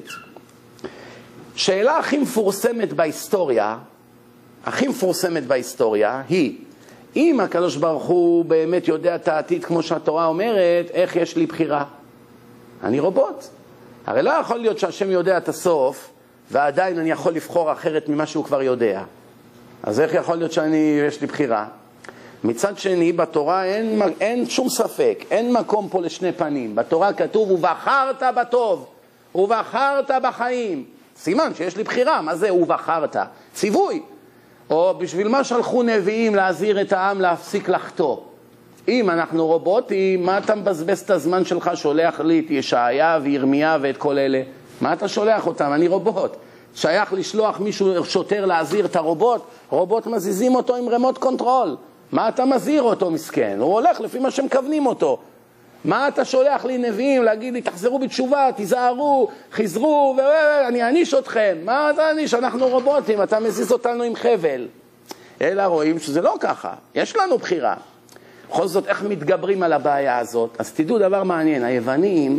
שאלה הכי מפורסמת בהיסטוריה, הכי מפורסמת בהיסטוריה היא, אם הקדוש ברוך הוא באמת יודע את העתיד כמו שהתורה אומרת, איך יש לי בחירה? אני רובוט. הרי לא יכול להיות שהשם יודע את הסוף, ועדיין אני יכול לבחור אחרת ממה שהוא כבר יודע. אז איך יכול להיות שאני, יש לי בחירה? מצד שני, בתורה אין, אין שום ספק, אין מקום פה לשני פנים. בתורה כתוב, ובחרת בטוב, ובחרת בחיים. סימן שיש לי בחירה, מה זה ובחרת? ציווי. או בשביל מה שלחו נביאים להזהיר את העם להפסיק לחטוא? אם אנחנו רובוטים, מה אתה מבזבז את הזמן שלך, שולח לי את ישעיה וירמיה ואת כל אלה? מה אתה שולח אותם? אני רובוט. שייך לשלוח מישהו שוטר להזהיר את הרובוט? רובוט מזיזים אותו עם רמוט קונטרול. מה אתה מזהיר אותו מסכן? הוא הולך לפי מה שמכוונים אותו. מה אתה שולח לי נביאים להגיד לי תחזרו בתשובה, תיזהרו, חזרו, ואני אעניש אתכם? מה זה אעניש? אנחנו רובוטים, אתה מזיז אותנו עם חבל. אלא רואים שזה לא ככה, יש לנו בחירה. בכל זאת, איך מתגברים על הבעיה הזאת? אז תדעו דבר מעניין, היוונים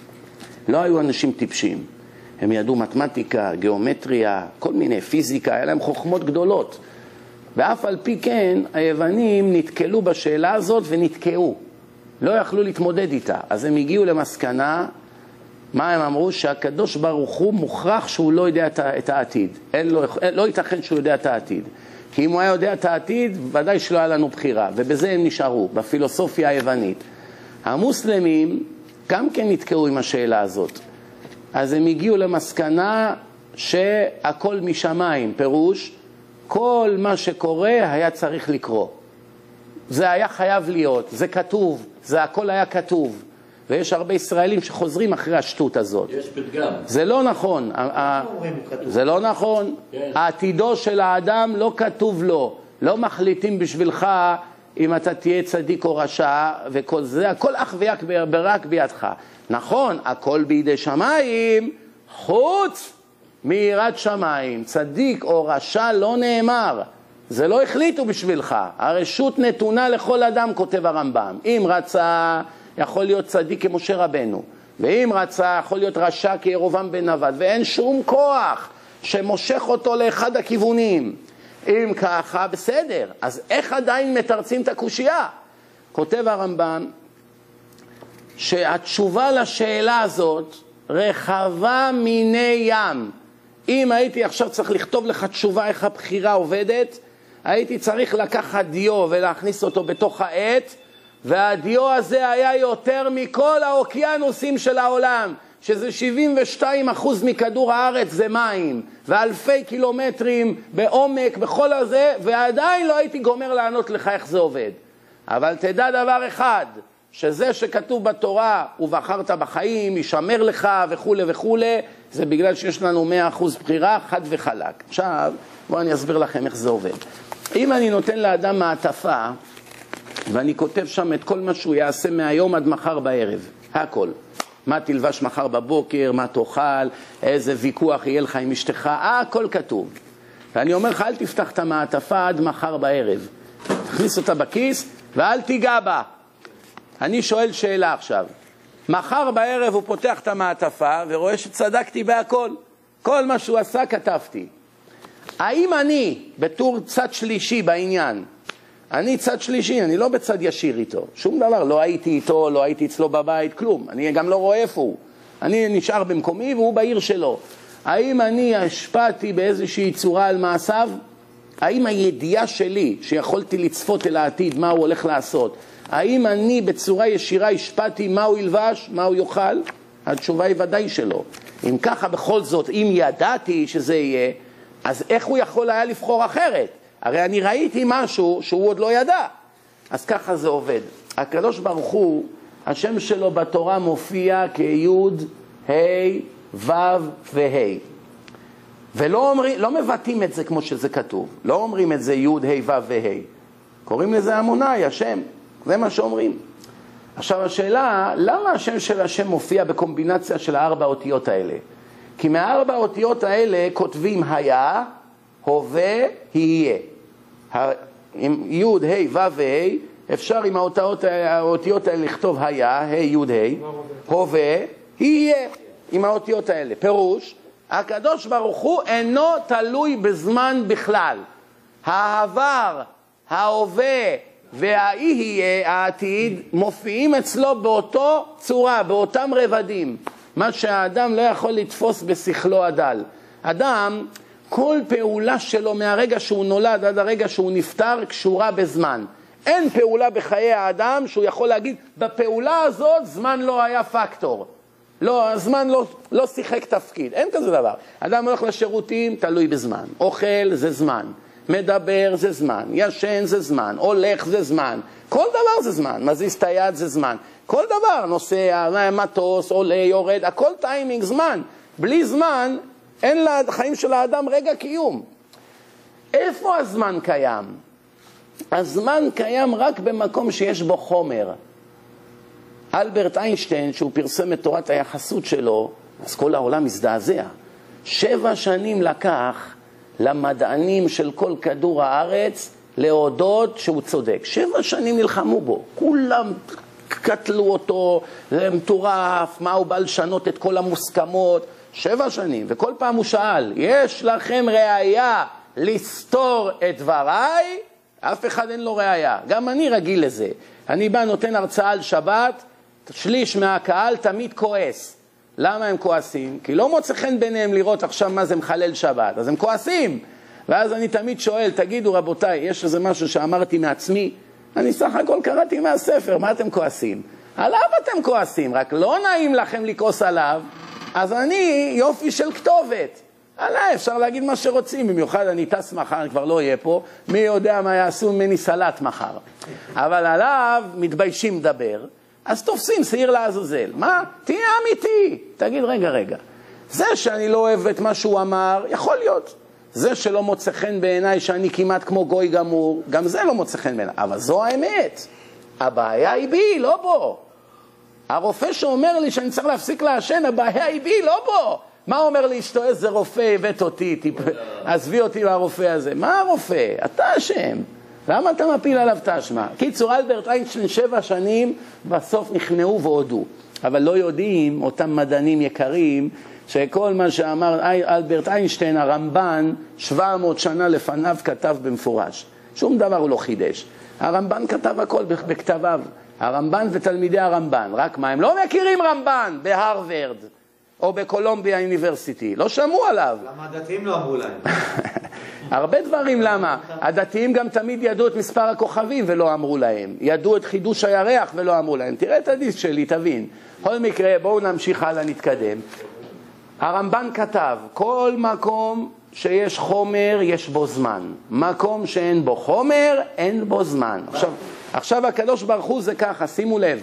לא היו אנשים טיפשים. הם ידעו מתמטיקה, גיאומטריה, כל מיני פיזיקה, היה להם חוכמות גדולות. ואף על פי כן, היוונים נתקלו בשאלה הזאת ונתקעו. לא יכלו להתמודד איתה. אז הם הגיעו למסקנה, מה הם אמרו? שהקדוש ברוך הוא מוכרח שהוא לא יודע את העתיד. אין לו, לא ייתכן שהוא יודע את העתיד. כי אם הוא היה יודע את העתיד, ודאי שלא היה לנו בחירה. ובזה הם נשארו, בפילוסופיה היוונית. המוסלמים גם כן נתקעו עם השאלה הזאת. אז הם הגיעו למסקנה שהכל משמיים, פירוש, כל מה שקורה היה צריך לקרוא. זה היה חייב להיות, זה כתוב, זה הכל היה כתוב. ויש הרבה ישראלים שחוזרים אחרי השטות הזאת. יש פתגם. זה לא נכון. זה לא נכון. העתידו של האדם לא כתוב לו. לא מחליטים בשבילך אם אתה תהיה צדיק או רשע וכל זה. הכל אך ורק בידך. נכון, הכל בידי שמיים, חוץ מיראת שמיים. צדיק או רשע לא נאמר. זה לא החליטו בשבילך. הרשות נתונה לכל אדם, כותב הרמב"ם. אם רצה, יכול להיות צדיק כמשה רבנו. ואם רצה, יכול להיות רשע כירובעם בן נבט. ואין שום כוח שמושך אותו לאחד הכיוונים. אם ככה, בסדר. אז איך עדיין מתרצים את הקושייה? כותב הרמב"ם, שהתשובה לשאלה הזאת רחבה מיני ים. אם הייתי עכשיו צריך לכתוב לך תשובה איך הבחירה עובדת, הייתי צריך לקחת דיו ולהכניס אותו בתוך העט, והדיו הזה היה יותר מכל האוקיינוסים של העולם, שזה שבעים ושתיים אחוז מכדור הארץ זה מים, ואלפי קילומטרים בעומק בכל הזה, ועדיין לא הייתי גומר לענות לך איך זה עובד. אבל תדע דבר אחד, שזה שכתוב בתורה, ובחרת בחיים, ישמר לך וכו' וכו', זה בגלל שיש לנו מאה אחוז בחירה, חד וחלק. עכשיו, בואו אני אסביר לכם איך זה עובד. אם אני נותן לאדם מעטפה, ואני כותב שם את כל מה שהוא יעשה מהיום עד מחר בערב, הכל. מה תלבש מחר בבוקר, מה תאכל, איזה ויכוח יהיה לך עם אשתך, הכל כתוב. ואני אומר לך, אל תפתח את המעטפה עד מחר בערב. תכניס אותה בכיס, ואל תיגע בה. אני שואל שאלה עכשיו. מחר בערב הוא פותח את המעטפה, ורואה שצדקתי בהכל. כל מה שהוא עשה כתבתי. האם אני, בתור צד שלישי בעניין, אני צד שלישי, אני לא בצד ישיר איתו, שום דבר, לא הייתי איתו, לא הייתי אצלו בבית, כלום, אני גם לא רואה איפה הוא, אני נשאר במקומי והוא בעיר שלו. האם אני השפעתי באיזושהי צורה על מעשיו? האם הידיעה שלי, שיכולתי לצפות אל העתיד, מה הוא הולך לעשות, האם אני בצורה ישירה השפעתי מה הוא ילבש, מה הוא יאכל? התשובה היא ודאי שלא. אם ככה בכל זאת, אם ידעתי שזה יהיה, אז איך הוא יכול היה לבחור אחרת? הרי אני ראיתי משהו שהוא עוד לא ידע. אז ככה זה עובד. הקדוש ברוך הוא, השם שלו בתורה מופיע כיוד, ה', ו' וה'. ולא אומרים, לא מבטאים את זה כמו שזה כתוב. לא אומרים את זה יוד, ה', ו' וה'. קוראים לזה אמוני, השם. זה מה שאומרים. עכשיו השאלה, למה השם של השם מופיע בקומבינציה של הארבע אותיות האלה? כי מהארבע האותיות האלה כותבים היה, הווה, יהיה. עם י', ה', ו' וה', אפשר עם האותיות, האותיות האלה לכתוב היה, ה', י', ה', הווה, יהיה. עם האותיות האלה. פירוש, הקדוש ברוך הוא אינו תלוי בזמן בכלל. העבר, ההווה והאי יהיה, העתיד, מופיעים אצלו באותו צורה, באותם רבדים. מה שהאדם לא יכול לתפוס בשכלו הדל. אדם, כל פעולה שלו מהרגע שהוא נולד עד הרגע שהוא נפטר קשורה בזמן. אין פעולה בחיי האדם שהוא יכול להגיד, בפעולה הזאת זמן לא היה פקטור. לא, הזמן לא, לא שיחק תפקיד. אין כזה דבר. אדם הולך לשירותים, תלוי בזמן. אוכל זה זמן. מדבר זה זמן. ישן זה זמן. הולך זה זמן. כל דבר זה זמן. מזיז את היד זה זמן. כל דבר, נוסע, מטוס, עולה, יורד, הכל טיימינג, זמן. בלי זמן, אין לחיים של האדם רגע קיום. איפה הזמן קיים? הזמן קיים רק במקום שיש בו חומר. אלברט איינשטיין, שהוא פרסם את תורת היחסות שלו, אז כל העולם מזדעזע. שבע שנים לקח למדענים של כל כדור הארץ להודות שהוא צודק. שבע שנים נלחמו בו. כולם קטלו אותו, זה מטורף, מה הוא בא לשנות את כל המוסכמות. שבע שנים, וכל פעם הוא שאל, יש לכם ראייה לסתור את דבריי? אף אחד אין לו ראייה. גם אני רגיל לזה. אני בא נותן הרצאה על שבת, שליש מהקהל תמיד כועס. למה הם כועסים? כי לא מוצא חן ביניהם לראות עכשיו מה זה מחלל שבת. אז הם כועסים. ואז אני תמיד שואל, תגידו רבותיי, יש איזה משהו שאמרתי מעצמי? אני סך הכל קראתי מהספר, מה אתם כועסים? עליו אתם כועסים, רק לא נעים לכם לכעוס עליו, אז אני יופי של כתובת. עליי אפשר להגיד מה שרוצים, במיוחד אני טס מחר, אני כבר לא אהיה פה, מי יודע מה יעשו ממני סלט מחר. אבל עליו מתביישים לדבר, אז תופסים שעיר לעזאזל. מה? תהיה אמיתי. תגיד, רגע, רגע. זה שאני לא אוהב את מה שהוא אמר, יכול להיות. זה שלא מוצא חן בעיניי שאני כמעט כמו גוי גמור, גם זה לא מוצא חן בעיניי. אבל זו האמת. הבעיה היא בי, לא בו. הרופא שאומר לי שאני צריך להפסיק לעשן, הבעיה היא בי, לא בו. מה אומר לי אשתו? איזה רופא הבאת אותי, טיפ... עזבי אותי מהרופא הזה. מה הרופא? אתה אשם. למה אתה מפיל עליו את האשמה? קיצור, אלברט איינשטיין שבע שנים בסוף נכנעו והודו. אבל לא יודעים, אותם מדענים יקרים, שכל מה שאמר אלברט איינשטיין, הרמב"ן, שבע מאות שנה לפניו כתב במפורש. שום דבר הוא לא חידש. הרמב"ן כתב הכל בכתביו. הרמב"ן ותלמידי הרמב"ן. רק מה, הם לא מכירים רמב"ן בהרווארד או בקולומביה אוניברסיטי. לא שמעו עליו. למה הדתיים לא אמרו להם? הרבה דברים, למה? הדתיים גם תמיד ידעו את מספר הכוכבים ולא אמרו להם. ידעו את חידוש הירח ולא אמרו להם. תראה את הדיסק שלי, תבין. בכל מקרה, בואו נמשיך הלאה, נתקדם. הרמב"ן כתב, כל מקום שיש חומר, יש בו זמן. מקום שאין בו חומר, אין בו זמן. עכשיו, עכשיו הקדוש ברוך הוא זה ככה, שימו לב.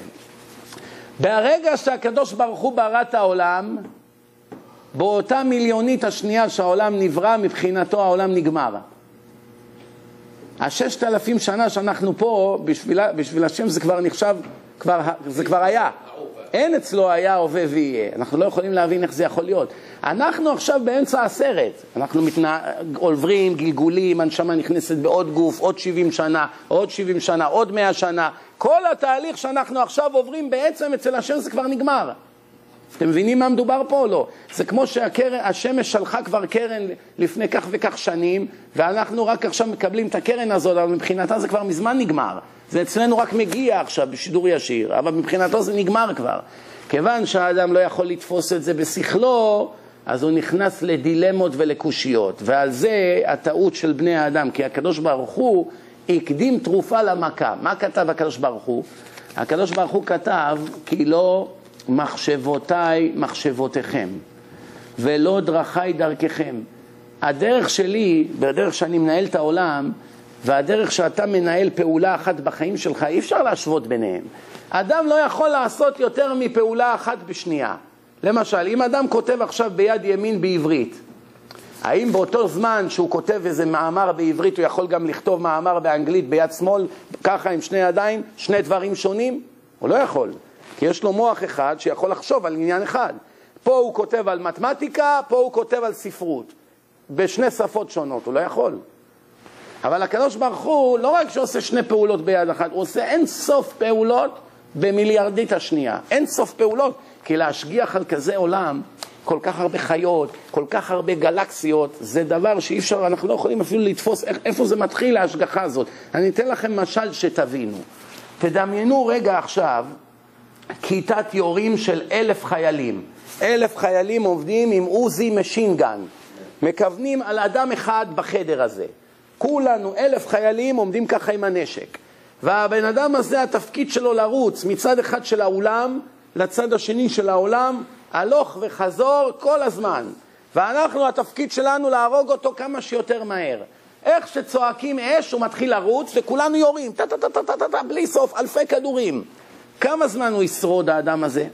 ברגע שהקדוש ברוך הוא ברא את העולם, באותה מיליונית השנייה שהעולם נברא, מבחינתו העולם נגמר. הששת אלפים שנה שאנחנו פה, בשביל, בשביל השם זה כבר נחשב, כבר, זה כבר היה. אין אצלו היה, הווה ויהיה. אנחנו לא יכולים להבין איך זה יכול להיות. אנחנו עכשיו באמצע הסרט. אנחנו מתנה... עוברים, גלגולים, הנשמה נכנסת בעוד גוף, עוד שבעים שנה, עוד שבעים שנה, עוד מאה שנה. כל התהליך שאנחנו עכשיו עוברים בעצם אצל השם זה כבר נגמר. אתם מבינים מה מדובר פה או לא? זה כמו שהשמש שלחה כבר קרן לפני כך וכך שנים, ואנחנו רק עכשיו מקבלים את הקרן הזאת, אבל מבחינתה זה כבר מזמן נגמר. זה אצלנו רק מגיע עכשיו בשידור ישיר, אבל מבחינתו זה נגמר כבר. כיוון שהאדם לא יכול לתפוס את זה בשכלו, אז הוא נכנס לדילמות ולקושיות. ועל זה הטעות של בני האדם, כי הקדוש ברוך הוא הקדים תרופה למכה. מה כתב הקדוש ברוך הוא? הקדוש ברוך הוא כתב, כי לא מחשבותיי מחשבותיכם, ולא דרכיי דרככם. הדרך שלי, בדרך שאני מנהל את העולם, והדרך שאתה מנהל פעולה אחת בחיים שלך, אי אפשר להשוות ביניהם. אדם לא יכול לעשות יותר מפעולה אחת בשנייה. למשל, אם אדם כותב עכשיו ביד ימין בעברית, האם באותו זמן שהוא כותב איזה מאמר בעברית, הוא יכול גם לכתוב מאמר באנגלית ביד שמאל, ככה עם שני ידיים, שני דברים שונים? הוא לא יכול. כי יש לו מוח אחד שיכול לחשוב על עניין אחד. פה הוא כותב על מתמטיקה, פה הוא כותב על ספרות. בשני שפות שונות, הוא לא יכול. אבל הקדוש ברוך הוא לא רק שעושה שני פעולות ביד אחת, הוא עושה אין סוף פעולות במיליארדית השנייה. אין סוף פעולות, כי להשגיח על כזה עולם, כל כך הרבה חיות, כל כך הרבה גלקסיות, זה דבר שאי אפשר, אנחנו לא יכולים אפילו לתפוס איפה זה מתחיל ההשגחה הזאת. אני אתן לכם משל שתבינו. תדמיינו רגע עכשיו, כיתת יורים של אלף חיילים. אלף חיילים עובדים עם עוזי משינגן. מכוונים על אדם אחד בחדר הזה. כולנו, אלף חיילים עומדים ככה עם הנשק. והבן אדם הזה, התפקיד שלו לרוץ מצד אחד של האולם לצד השני של העולם, הלוך וחזור כל הזמן. ואנחנו, התפקיד שלנו להרוג אותו כמה שיותר מהר. איך שצועקים אש הוא מתחיל לרוץ וכולנו יורים, טה טה טה טה טה טה, בלי סוף, אלפי כדורים. כמה זמן הוא ישרוד האדם הזה?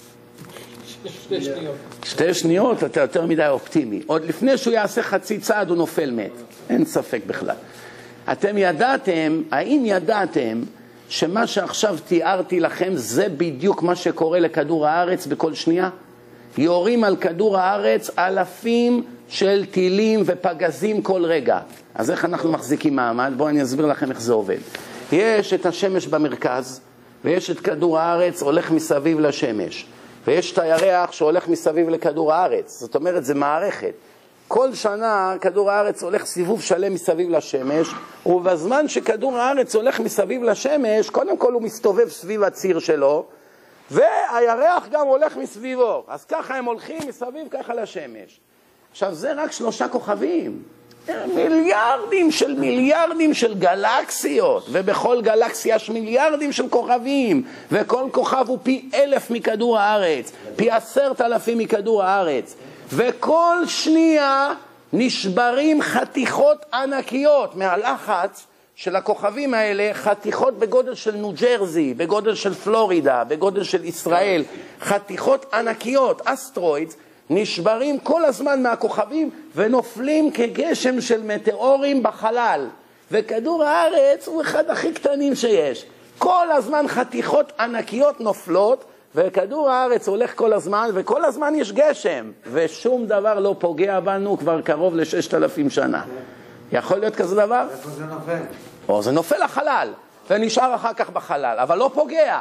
שתי שניות. שתי שניות, אתה יותר מדי אופטימי. עוד לפני שהוא יעשה חצי צעד הוא נופל מת. אין ספק בכלל. אתם ידעתם, האם ידעתם שמה שעכשיו תיארתי לכם זה בדיוק מה שקורה לכדור הארץ בכל שנייה? יורים על כדור הארץ אלפים של טילים ופגזים כל רגע. אז איך אנחנו מחזיקים מעמד? בואו אני אסביר לכם איך זה עובד. יש את השמש במרכז, ויש את כדור הארץ הולך מסביב לשמש. ויש את הירח שהולך מסביב לכדור הארץ. זאת אומרת, זה מערכת. כל שנה כדור הארץ הולך סיבוב שלם מסביב לשמש, ובזמן שכדור הארץ הולך מסביב לשמש, קודם כל הוא מסתובב סביב הציר שלו, והירח גם הולך מסביבו. אז ככה הם הולכים מסביב ככה לשמש. עכשיו זה רק שלושה כוכבים. מיליארדים של מיליארדים של גלקסיות, ובכל גלקסיה יש מיליארדים של כוכבים, וכל כוכב הוא פי אלף מכדור הארץ, פי עשרת אלפים מכדור הארץ. וכל שנייה נשברים חתיכות ענקיות מהלחץ של הכוכבים האלה, חתיכות בגודל של ניו ג'רזי, בגודל של פלורידה, בגודל של ישראל, חתיכות ענקיות, אסטרואידס, נשברים כל הזמן מהכוכבים ונופלים כגשם של מטאורים בחלל. וכדור הארץ הוא אחד הכי קטנים שיש. כל הזמן חתיכות ענקיות נופלות, וכדור הארץ הולך כל הזמן, וכל הזמן יש גשם, ושום דבר לא פוגע בנו כבר קרוב לששת אלפים שנה. יכול להיות כזה דבר? איפה זה נופל? או זה נופל לחלל, ונשאר אחר כך בחלל, אבל לא פוגע.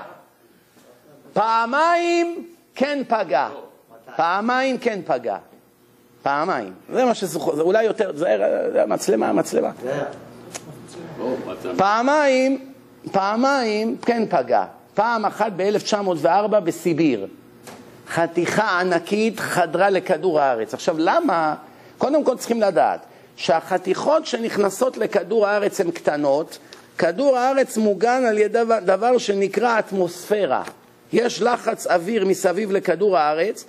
פעמיים כן פגע. פעמיים כן פגע. פעמיים. זה מה שזוכר, זה אולי יותר, זה מצלמה, מצלמה. פעמיים, פעמיים כן פגע. פעם אחת ב-אלף תשע מאות וארבע בסיביר. חתיכה ענקית חדרה לכדור הארץ. עכשיו למה? קודם כל צריכים לדעת שהחתיכות שנכנסות לכדור הארץ הן קטנות. כדור הארץ מוגן על ידי דבר שנקרא אטמוספירה. יש לחץ אוויר מסביב לכדור הארץ,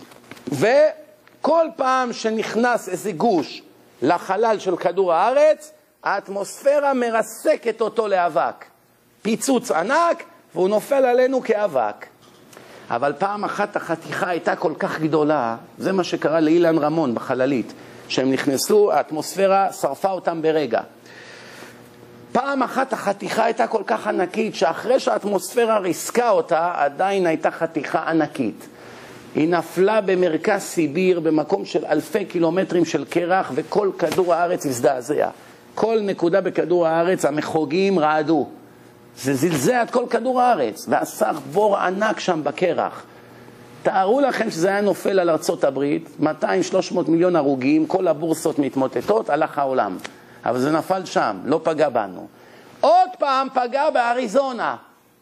וכל פעם שנכנס איזה גוש לחלל של כדור הארץ, האטמוספירה מרסקת אותו לאבק. פיצוץ ענק, והוא נופל עלינו כאבק. אבל פעם אחת החתיכה הייתה כל כך גדולה, זה מה שקרה לאילן רמון בחללית, שהם נכנסו, האטמוספירה שרפה אותם ברגע. פעם אחת החתיכה הייתה כל כך ענקית, שאחרי שהאטמוספירה ריסקה אותה, עדיין הייתה חתיכה ענקית. היא נפלה במרכז סיביר, במקום של אלפי קילומטרים של קרח, וכל כדור הארץ הזדעזע. כל נקודה בכדור הארץ, המחוגים רעדו. זה זלזל את כל כדור הארץ, ועשה בור ענק שם בקרח. תארו לכם שזה היה נופל על ארצות הברית, מאתיים שלוש מאות מיליון הרוגים, כל הבורסות מתמוטטות, הלך העולם. אבל זה נפל שם, לא פגע בנו. עוד פעם פגע באריזונה.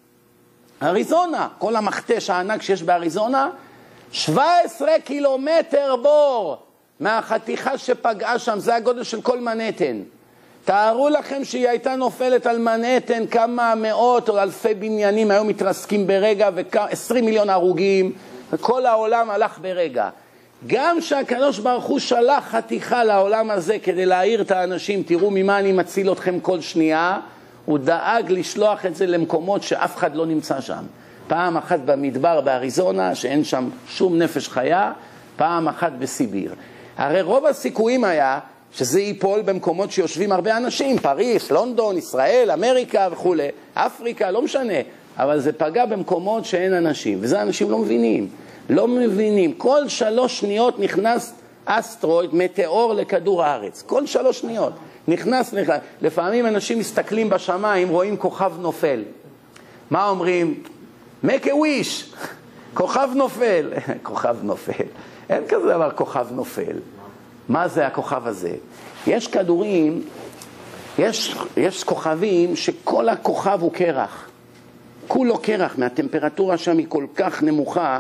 אריזונה, כל המכתש הענק שיש באריזונה, שבע עשרה קילומטר בור מהחתיכה שפגעה שם, זה הגודל של כל מנהטן. תארו לכם שהיא הייתה נופלת על מנהטן, כמה מאות או אלפי בניינים היו מתרסקים ברגע, ועשרים מיליון הרוגים, וכל העולם הלך ברגע. גם שהקדוש ברוך הוא שלח חתיכה לעולם הזה כדי להעיר את האנשים, תראו ממה אני מציל אתכם כל שנייה, הוא דאג לשלוח את זה למקומות שאף אחד לא נמצא שם. פעם אחת במדבר באריזונה, שאין שם שום נפש חיה, פעם אחת בסיביר. הרי רוב הסיכויים היה שזה ייפול במקומות שיושבים הרבה אנשים, פריס, לונדון, ישראל, אמריקה וכו', אפריקה, לא משנה. אבל זה פגע במקומות שאין אנשים, וזה אנשים לא מבינים. לא מבינים. כל שלוש שניות נכנס אסטרואיד, מטאור לכדור הארץ. כל שלוש שניות. נכנס, נכנס. לפעמים אנשים מסתכלים בשמיים, רואים כוכב נופל. מה אומרים? make a wish. כוכב נופל. כוכב נופל. אין כזה דבר כוכב נופל. מה זה הכוכב הזה? יש כדורים, יש, יש כוכבים שכל הכוכב הוא קרח. כולו קרח, מהטמפרטורה שם היא כל כך נמוכה,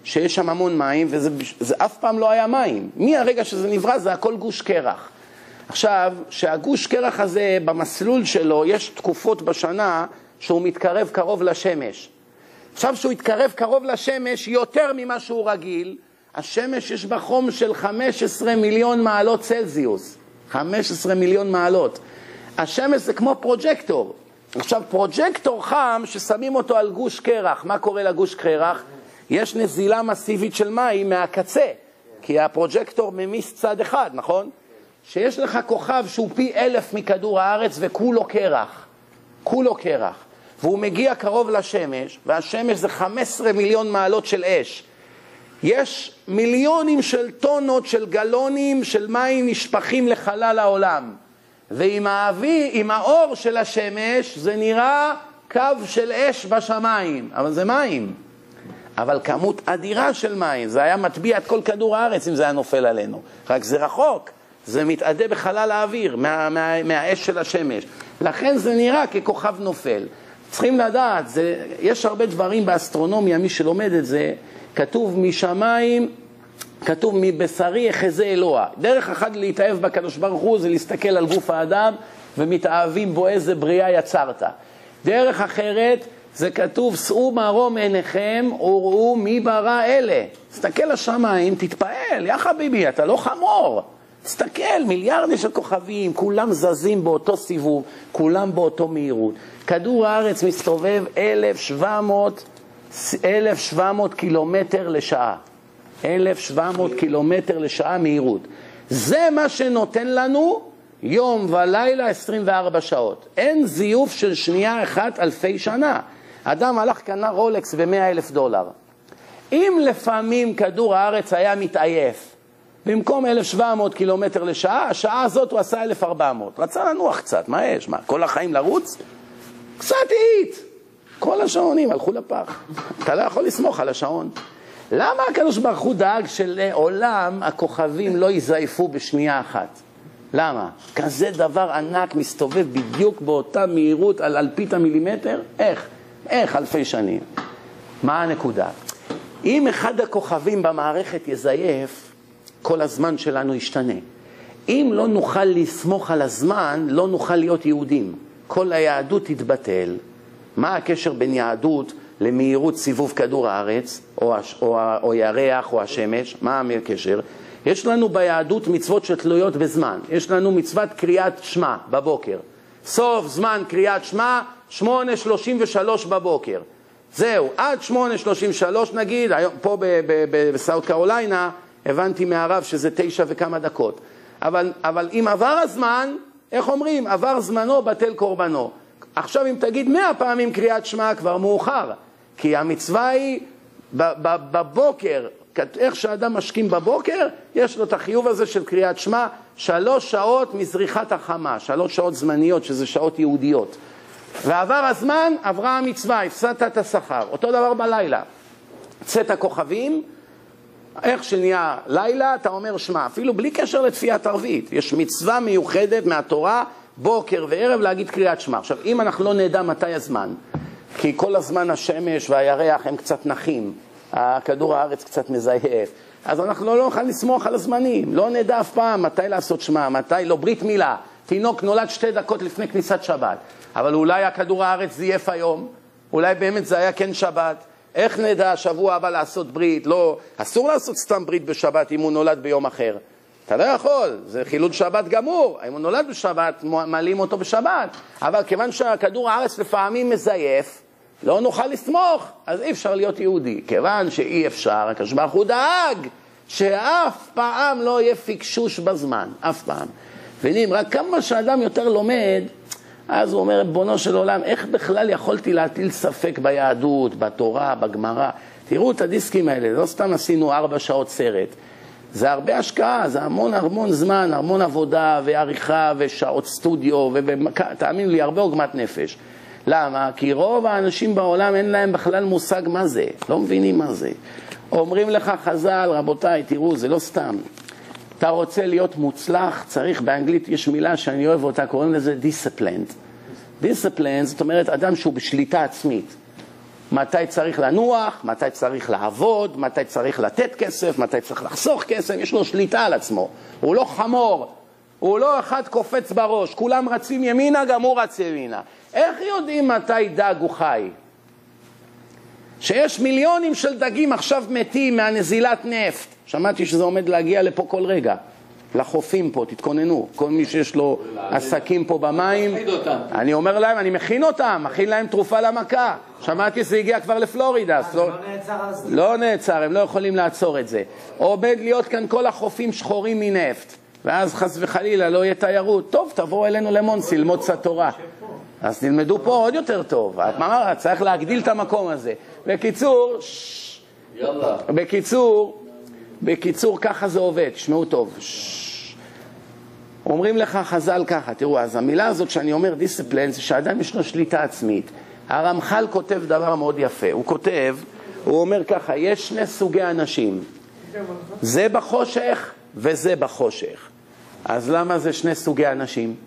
שיש שם המון מים, וזה זה אף פעם לא היה מים. מהרגע שזה נברא זה הכל גוש קרח. עכשיו, שהגוש קרח הזה במסלול שלו, יש תקופות בשנה שהוא מתקרב קרוב לשמש. עכשיו שהוא יתקרב קרוב לשמש יותר ממה שהוא רגיל, השמש יש בה חום של חמש עשרה מיליון מעלות צלזיוס. חמש עשרה מיליון מעלות. השמש זה כמו פרוג'קטור. עכשיו פרוג'קטור חם ששמים אותו על גוש קרח, מה קורה לגוש קרח? יש נזילה מסיבית של מים מהקצה, כי הפרוג'קטור ממיס צד אחד, נכון? שיש לך כוכב שהוא פי אלף מכדור הארץ וכולו קרח, כולו קרח, והוא מגיע קרוב לשמש, והשמש זה חמש עשרה מיליון מעלות של אש. יש מיליונים של טונות של גלונים של מים נשפכים לחלל העולם, ועם האוויר, עם האור של השמש זה נראה קו של אש בשמיים, אבל זה מים. אבל כמות אדירה של מים, זה היה מטביע את כל כדור הארץ אם זה היה נופל עלינו. רק זה רחוק, זה מתעדה בחלל האוויר, מה, מה, מהאש של השמש. לכן זה נראה ככוכב נופל. צריכים לדעת, זה, יש הרבה דברים באסטרונומיה, מי שלומד את זה, כתוב משמיים, כתוב מבשרי אחזה אלוה. דרך אחת להתאהב בקדוש ברוך הוא זה להסתכל על גוף האדם, ומתאהבים בו איזה בריאה יצרת. דרך אחרת, זה כתוב, שאו מרום עיניכם וראו מי ברא אלה. תסתכל לשמיים, תתפעל, יא חביבי, אתה לא חמור. תסתכל, מיליארדים של כוכבים, כולם זזים באותו סיבוב, כולם באותו מהירות. כדור הארץ מסתובב אלף שבע מאות קילומטר לשעה. אלף שבע מאות קילומטר לשעה מהירות. זה מה שנותן לנו יום ולילה עשרים וארבע שעות. אין זיוף של שנייה אחת אלפי שנה. אדם הלך קנה רולקס ב-מאה אלף דולר. אם לפעמים כדור הארץ היה מתעייף, במקום אלף שבע מאות קילומטר לשעה, השעה הזאת הוא עשה אלף וארבע מאות. רצה לנוח קצת, מה יש? מה, כל החיים לרוץ? קצת איט. כל השעונים הלכו לפח. אתה לא יכול לסמוך על השעון. למה הקדוש ברוך הוא דאג שלעולם הכוכבים לא יזייפו בשנייה אחת? למה? כזה דבר ענק מסתובב בדיוק באותה מהירות על אלפית המילימטר? איך? איך אלפי שנים? מה הנקודה? אם אחד הכוכבים במערכת יזייף, כל הזמן שלנו ישתנה. אם לא נוכל לסמוך על הזמן, לא נוכל להיות יהודים. כל היהדות תתבטל. מה הקשר בין יהדות למהירות סיבוב כדור הארץ, או, או, או ירח או השמש? מה הקשר? יש לנו ביהדות מצוות שתלויות בזמן. יש לנו מצוות קריאת שמע בבוקר. סוף זמן קריאת שמע, שמונה שלושים ושלוש בבוקר. זהו, עד שמונה שלושים ושלוש נגיד, היום, פה בסאוט קרוליינה, הבנתי מהרב שזה תשע וכמה דקות. אבל, אבל אם עבר הזמן, איך אומרים? עבר זמנו, בטל קורבנו. עכשיו אם תגיד מאה פעמים קריאת שמע, כבר מאוחר. כי המצווה היא בבוקר, איך שאדם משכים בבוקר, יש לו את החיוב הזה של קריאת שמע, שלוש שעות מזריחת החמה, שלוש שעות זמניות, שזה שעות יהודיות. ועבר הזמן, עברה המצווה, הפסדת את השכר. אותו דבר בלילה. צאת הכוכבים, איך שנהיה לילה, אתה אומר שמע, אפילו בלי קשר לתפיית ערבית. יש מצווה מיוחדת מהתורה, בוקר וערב, להגיד קריאת שמע. עכשיו, אם אנחנו לא נדע מתי הזמן, כי כל הזמן השמש והירח הם קצת נחים, הכדור הארץ קצת מזייף, אז אנחנו לא נוכל לסמוך על הזמנים. לא נדע אף פעם מתי לעשות שמע, מתי לא. ברית מילה, תינוק נולד שתי דקות לפני כניסת שבת. אבל אולי הכדור הארץ זייף היום, אולי באמת זה היה כן שבת. איך נדע שבוע הבא לעשות ברית? לא, אסור לעשות סתם ברית בשבת אם הוא נולד ביום אחר. אתה לא יכול, זה חילול שבת גמור. אם הוא נולד בשבת, מעלים אותו בשבת. אבל כיוון שהכדור הארץ לפעמים מזייף, לא נוכל לסמוך, אז אי אפשר להיות יהודי. כיוון שאי אפשר, הקדוש ברוך הוא דאג שאף פעם לא יהיה פיקשוש בזמן, אף פעם. ואם רק כמה שאדם יותר לומד, אז הוא אומר, בונו של עולם, איך בכלל יכולתי להטיל ספק ביהדות, בתורה, בגמרא? תראו את הדיסקים האלה, לא סתם עשינו ארבע שעות סרט. זה הרבה השקעה, זה המון המון זמן, המון עבודה ועריכה ושעות סטודיו, ותאמין לי, הרבה עוגמת נפש. למה? כי רוב האנשים בעולם אין להם בכלל מושג מה זה, לא מבינים מה זה. אומרים לך חז"ל, רבותיי, תראו, זה לא סתם. אתה רוצה להיות מוצלח, צריך, באנגלית יש מילה שאני אוהב אותה, קוראים לזה disciplined. disciplined, זאת אומרת, אדם שהוא בשליטה עצמית. מתי צריך לנוח, מתי צריך לעבוד, מתי צריך לתת כסף, מתי צריך לחסוך כסף, יש לו שליטה על עצמו. הוא לא חמור, הוא לא אחד קופץ בראש, כולם רצים ימינה, גם הוא רץ ימינה. איך יודעים מתי דג הוא חי? שיש מיליונים של דגים עכשיו מתים מהנזילת נפט. שמעתי שזה עומד להגיע לפה כל רגע. לחופים פה, תתכוננו. כל מי שיש לו עסקים פה במים, אני אומר להם, אני מכין אותם, מכין להם תרופה למכה. שמעתי שזה הגיע כבר לפלורידה. לא נעצר אז? לא נעצר, הם לא יכולים לעצור את זה. עומד להיות כאן כל החופים שחורים מנפט. ואז חס וחלילה לא יהיה תיירות. טוב, תבואו אלינו למונסי, ללמוד קצת תורה. אז תלמדו פה עוד יותר טוב. מה, צריך להגדיל את המקום הזה. בקיצור, יאללה. בקיצור, בקיצור, ככה זה עובד, תשמעו טוב. אומרים לך חז"ל ככה, תראו, אז המילה הזאת שאני אומר דיסציפלין, זה שאדם יש לו שליטה עצמית. הרמח"ל כותב דבר מאוד יפה, הוא כותב, הוא אומר ככה, יש שני סוגי אנשים, זה בחושך וזה בחושך. אז למה זה שני סוגי אנשים?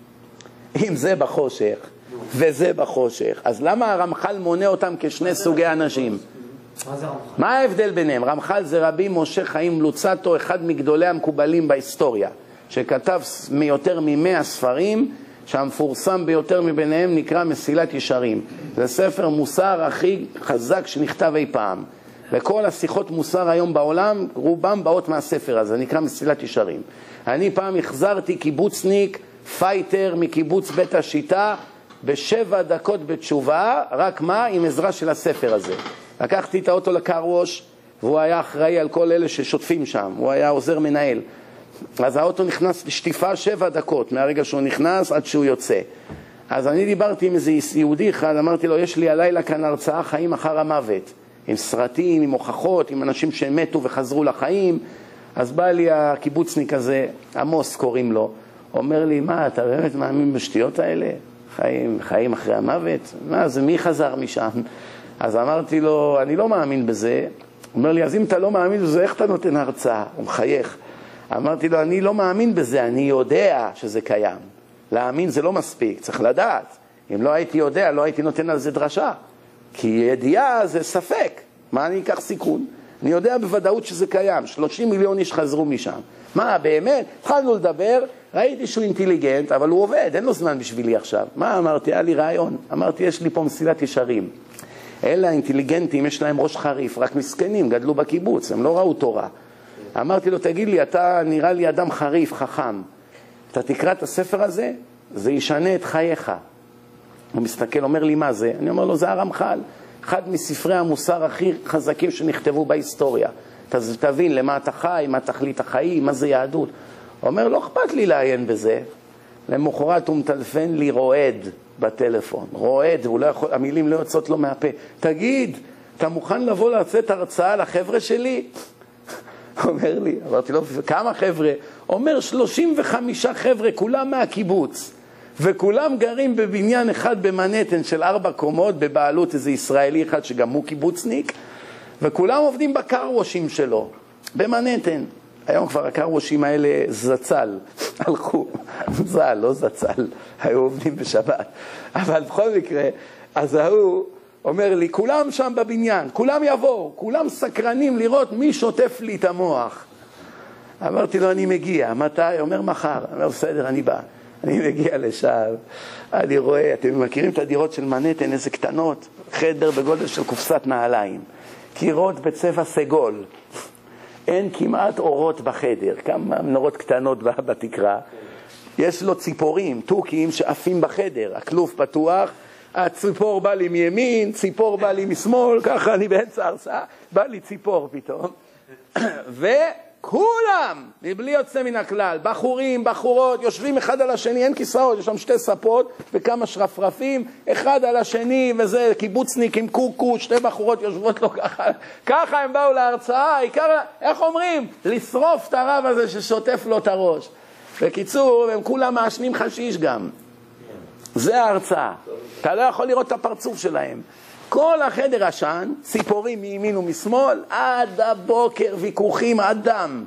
אם זה בחושך וזה בחושך, אז למה הרמח"ל מונה אותם כשני סוגי אנשים? מה זה רמח"ל? מה ההבדל ביניהם? רמח"ל זה רבי משה חיים לוצטו, אחד מגדולי המקובלים בהיסטוריה, שכתב מיותר ממאה ספרים, שהמפורסם ביותר מביניהם נקרא מסילת ישרים. זה ספר מוסר הכי חזק שנכתב אי פעם. וכל השיחות מוסר היום בעולם, רובם באות מהספר הזה, נקרא מסילת ישרים. אני פעם החזרתי קיבוצניק, פייטר מקיבוץ בית השיטה, בשבע דקות בתשובה, רק מה? עם עזרה של הספר הזה. לקחתי את האוטו לקרווש, והוא היה אחראי על כל אלה ששוטפים שם, הוא היה עוזר מנהל. אז האוטו נכנס לשטיפה שבע דקות, מהרגע שהוא נכנס עד שהוא יוצא. אז אני דיברתי עם איזה יהודי אחד, אמרתי לו, יש לי הלילה כאן הרצאה חיים אחר המוות, עם סרטים, עם הוכחות, עם אנשים שמתו וחזרו לחיים. אז בא לי הקיבוצניק הזה, עמוס קוראים לו, אומר לי, מה, אתה באמת מאמין בשטויות האלה? חיים, חיים אחרי המוות? מה, זה מי חזר משם? אז אמרתי לו, אני לא מאמין בזה. הוא אומר לי, אז אם אתה לא מאמין בזה, איך אתה נותן הרצאה? הוא מחייך. אמרתי לו, אני לא מאמין בזה, אני יודע שזה קיים. להאמין זה לא מספיק, צריך לדעת. אם לא הייתי יודע, לא הייתי נותן על זה דרשה. כי ידיעה זה ספק. מה אני אקח סיכון? אני יודע בוודאות שזה קיים. שלושים מיליון איש חזרו משם. מה, באמת? התחלנו לדבר, ראיתי שהוא אינטליגנט, אבל הוא עובד, אין לו זמן בשבילי עכשיו. מה אמרתי? היה לי רעיון. אמרתי, יש לי פה מסילת ישרים. אלה האינטליגנטים, יש להם ראש חריף, רק מסכנים, גדלו בקיבוץ, הם לא ראו תורה. אמרתי לו, תגיד לי, אתה נראה לי אדם חריף, חכם. אתה תקרא את הספר הזה, זה ישנה את חייך. הוא מסתכל, אומר לי, מה זה? אני אומר לו, זה הרמח"ל. אחד מספרי המוסר הכי חזקים שנכתבו בהיסטוריה. תבין למה אתה חי, מה תכלית החיים, מה זה יהדות. הוא אומר, לא אכפת לי לעיין בזה. למחרת הוא מטלפן לי רועד בטלפון. רועד, הוא לא יכול, המילים לא יוצאות לו מהפה. תגיד, אתה מוכן לבוא לצאת הרצאה לחבר'ה שלי? אומר לי, אמרתי לו, כמה חבר'ה? אומר, שלושים וחמישה חבר'ה, כולם מהקיבוץ. וכולם גרים בבניין אחד במנהטן של ארבע קומות, בבעלות איזה ישראלי אחד שגם הוא קיבוצניק, וכולם עובדים בקרוושים שלו, במנהטן. היום כבר הקרוושים האלה זצל, הלכו, זל, לא זצל, היו עובדים בשבת. אבל בכל מקרה, אז ההוא אומר לי, כולם שם בבניין, כולם יבואו, כולם סקרנים לראות מי שוטף לי את המוח. אמרתי לו, אני מגיע, מתי? אומר, מחר. אומר, בסדר, אני בא. אני מגיע לשם, אני רואה, אתם מכירים את הדירות של מנהטן, איזה קטנות, חדר בגודל של קופסת נעליים, קירות בצבע סגול, אין כמעט אורות בחדר, כמה נורות קטנות בתקרה, יש לו ציפורים, טוקים שעפים בחדר, הכלוף פתוח, הציפור בא לי מימין, ציפור בא לי משמאל, ככה אני באמצע הרצאה, בא לי ציפור פתאום, ו... כולם, מבלי יוצא מן הכלל, בחורים, בחורות, יושבים אחד על השני, אין כיסאות, יש שם שתי ספות וכמה שרפרפים, אחד על השני, וזה קיבוצניק עם קוקו, שתי בחורות יושבות לו ככה, ככה הם באו להרצאה, העיקר, איך אומרים? לשרוף את הרב הזה ששוטף לו את הראש. בקיצור, הם כולם מעשנים חשיש גם. זה ההרצאה. אתה לא יכול לראות את הפרצוף שלהם. כל החדר עשן, ציפורים מימין ומשמאל, עד הבוקר ויכוחים עד דם.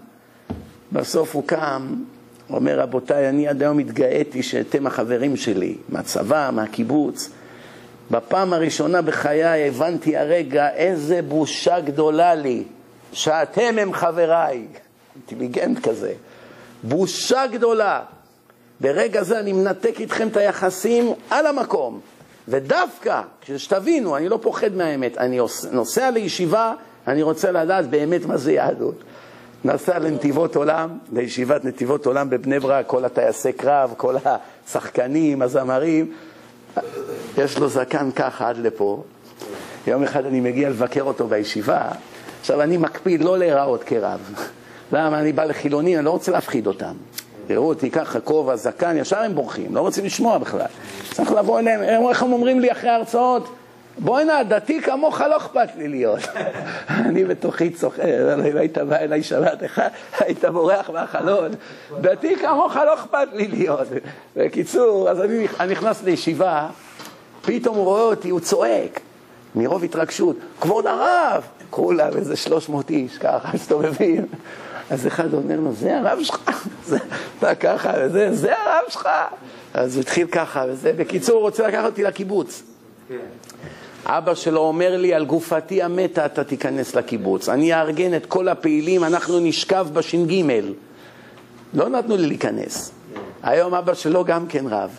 בסוף הוא קם, אומר, רבותיי, אני עד היום התגאיתי שאתם החברים שלי, מהצבא, מהקיבוץ. בפעם הראשונה בחיי הבנתי הרגע איזה בושה גדולה לי, שאתם הם חבריי. אינטליגנט כזה. בושה גדולה. ברגע זה אני מנתק איתכם את היחסים על המקום. ודווקא, כשתבינו, אני לא פוחד מהאמת, אני נוסע לישיבה, אני רוצה לדעת באמת מה זה יהדות. נסע לנתיבות עולם, לישיבת נתיבות עולם בבני ברק, כל הטייסי קרב, כל השחקנים, הזמרים, יש לו זקן ככה עד לפה. יום אחד אני מגיע לבקר אותו בישיבה, עכשיו אני מקפיד לא להיראות כרב. למה? אני בא לחילונים, אני לא רוצה להפחיד אותם. תראו אותי ככה, כובע, זקן, ישר הם בורחים, לא רוצים לשמוע בכלל. צריך לבוא אליהם, איך הם אומרים לי אחרי ההרצאות? בואי נע, דתי כמוך לא אכפת לי להיות. אני בתוכי צוחק, אם היית בא אליי שבת אחד, היית בורח מהחלון. דתי כמוך לא אכפת לי להיות. בקיצור, אז אני, אני נכנס לישיבה, פתאום הוא רואה אותי, הוא צועק, מרוב התרגשות, כבוד הרב! כולם איזה שלוש מאות איש, ככה, מסתובבים. אז אחד אומר לו, זה הרב שלך? זה, אתה ככה, זה, זה הרב שלך? אז הוא התחיל ככה, וזה, בקיצור, הוא רוצה לקחת אותי לקיבוץ. אבא שלו אומר לי, על גופתי המתה אתה תיכנס לקיבוץ. אני אארגן את כל הפעילים, אנחנו נשכב בש"ג. לא נתנו לי להיכנס. היום אבא שלו גם כן רב.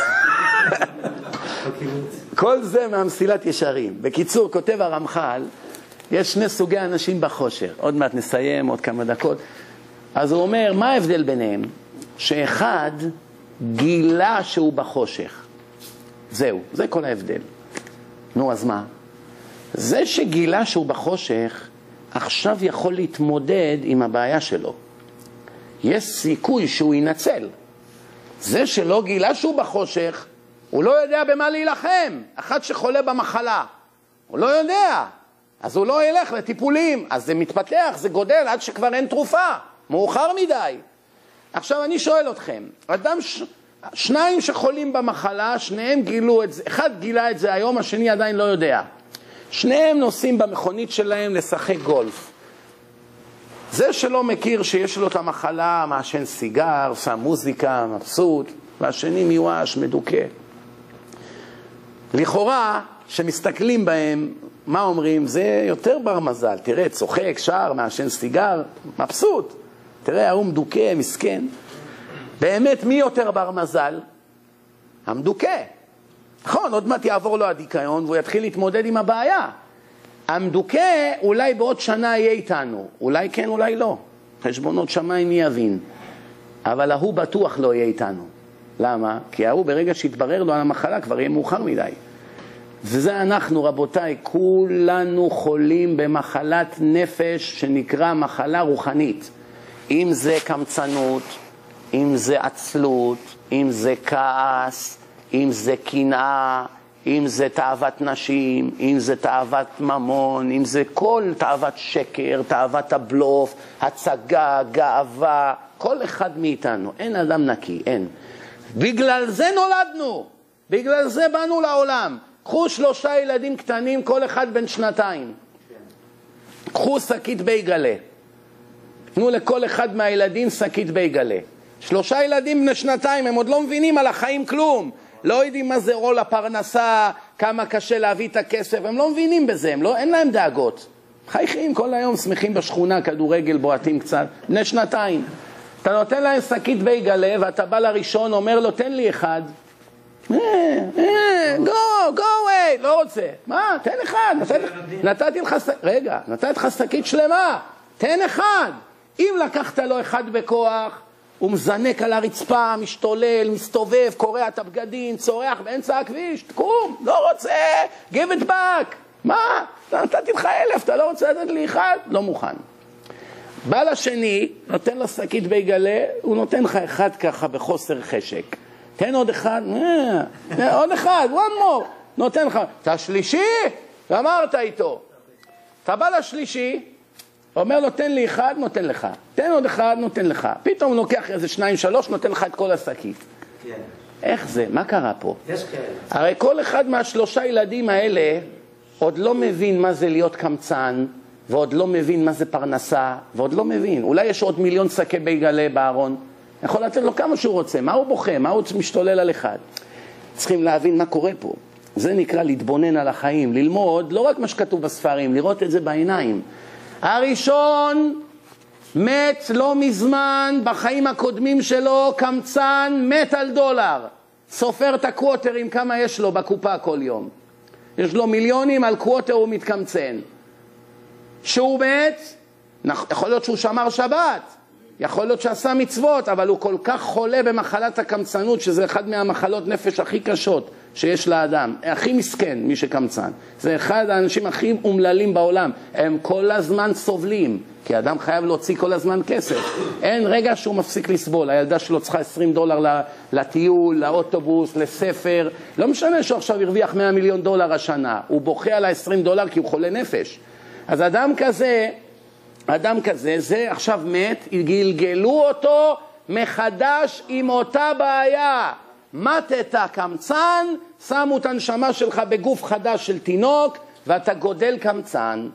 כל זה מהמסילת ישרים. בקיצור, כותב הרמח"ל, יש שני סוגי אנשים בחושר. עוד מעט נסיים, עוד כמה דקות. אז הוא אומר, מה ההבדל ביניהם? שאחד גילה שהוא בחושך. זהו, זה כל ההבדל. נו, אז מה? זה שגילה שהוא בחושך, עכשיו יכול להתמודד עם הבעיה שלו. יש סיכוי שהוא ינצל. זה שלא גילה שהוא בחושך, הוא לא יודע במה להילחם. אחד שחולה במחלה, הוא לא יודע. אז הוא לא ילך לטיפולים. אז זה מתפתח, זה גודל עד שכבר אין תרופה. מאוחר מדי. עכשיו אני שואל אתכם, אדם ש... שניים שחולים במחלה, שניהם גילו את זה, אחד גילה את זה היום, השני עדיין לא יודע. שניהם נוסעים במכונית שלהם לשחק גולף. זה שלא מכיר שיש לו את המחלה, מעשן סיגר, שם מוזיקה, מבסוט, והשני מיואש, מדוכא. לכאורה, שמסתכלים בהם, מה אומרים? זה יותר בר מזל. תראה, צוחק, שר, מעשן סיגר, מבסוט. תראה, הוא מדוכא, מסכן. באמת, מי יותר בר מזל? המדוכא. נכון, עוד מעט יעבור לו הדיכאון, והוא יתחיל להתמודד עם הבעיה. המדוכא אולי בעוד שנה יהיה איתנו. אולי כן, אולי לא. חשבונות שמיים מי יבין. אבל ההוא בטוח לא יהיה איתנו. למה? כי ההוא ברגע שהתברר לו על המחלה כבר יהיה מאוחר מדי. וזה אנחנו, רבותיי, כולנו חולים במחלת נפש שנקרא מחלה רוחנית. אם זה קמצנות, אם זה עצלות, אם זה כעס, אם זה קנאה, אם זה תאוות נשים, אם זה תאוות ממון, אם זה כל תאוות שקר, תאוות הבלוף, הצגה, גאווה, כל אחד מאיתנו. אין אדם נקי, אין. בגלל זה נולדנו, בגלל זה באנו לעולם. קחו שלושה ילדים קטנים, כל אחד בן שנתיים. קחו שקית בייגלה. תנו לכל אחד מהילדים שקית בייגלה. שלושה ילדים בני שנתיים, הם עוד לא מבינים על החיים כלום. לא יודעים מה זה רול הפרנסה, כמה קשה להביא את הכסף, הם לא מבינים בזה, הם לא, אין להם דאגות. חייכים כל היום, שמחים בשכונה, כדורגל, בועטים קצת, בני שנתיים. אתה נותן להם שקית בייגלה, ואתה בא לראשון, אומר לו, תן לי אחד. אה, אה, go, go away, לא רוצה. מה? תן אחד. נתתי לך, רגע, נתתי לך שקית שלמה. תן אחד. אם לקחת לו אחד בכוח, הוא מזנק על הרצפה, משתולל, מסתובב, קורע את הבגדים, צורח באמצע הכביש, תקום, לא רוצה, give it back. מה? נתתי לך אלף, אתה לא רוצה לתת לי אחד? לא מוכן. בא לשני, נותן לו שקית בייגלה, הוא נותן לך אחד ככה בחוסר חשק. תן עוד אחד, אה, עוד אחד, one more. נותן לך, אתה שלישי? אמרת איתו. אתה בא לשלישי, אומר לו, תן לי אחד, נותן לך. תן עוד אחד, נותן לך. פתאום הוא לוקח איזה שניים, שלוש, נותן לך את כל השקית. כן. איך זה? מה קרה פה? יש כאלה. הרי כל אחד מהשלושה ילדים האלה עוד לא מבין מה זה להיות קמצן, ועוד לא מבין מה זה פרנסה, ועוד לא מבין. אולי יש עוד מיליון שקי בייגלה בארון. יכול לתת לו כמה שהוא רוצה. מה הוא בוכה? מה הוא משתולל על אחד? צריכים להבין מה קורה פה. זה נקרא להתבונן על החיים, ללמוד לא רק מה שכתוב בספרים, לראות את זה בעיניים. הראשון מת לא מזמן, בחיים הקודמים שלו, קמצן, מת על דולר. סופר את הקווטרים, כמה יש לו בקופה כל יום. יש לו מיליונים, על קווטר הוא מתקמצן. שהוא מת, יכול להיות שהוא שמר שבת, יכול להיות שעשה מצוות, אבל הוא כל כך חולה במחלת הקמצנות, שזה אחד מהמחלות נפש הכי קשות שיש לאדם, הכי מסכן מי שקמצן. זה אחד האנשים הכי אומללים בעולם, הם כל הזמן סובלים, כי האדם חייב להוציא כל הזמן כסף. אין רגע שהוא מפסיק לסבול, הילדה שלו צריכה עשרים דולר לטיול, לאוטובוס, לספר, לא משנה שהוא עכשיו הרוויח מאה מיליון דולר השנה, הוא בוכה על ה-עשרים דולר כי הוא חולה נפש. אז אדם כזה, אדם כזה, זה עכשיו מת, גלגלו אותו מחדש עם אותה בעיה. מתת קמצן, שמו את הנשמה שלך בגוף חדש של תינוק, ואתה גודל קמצן.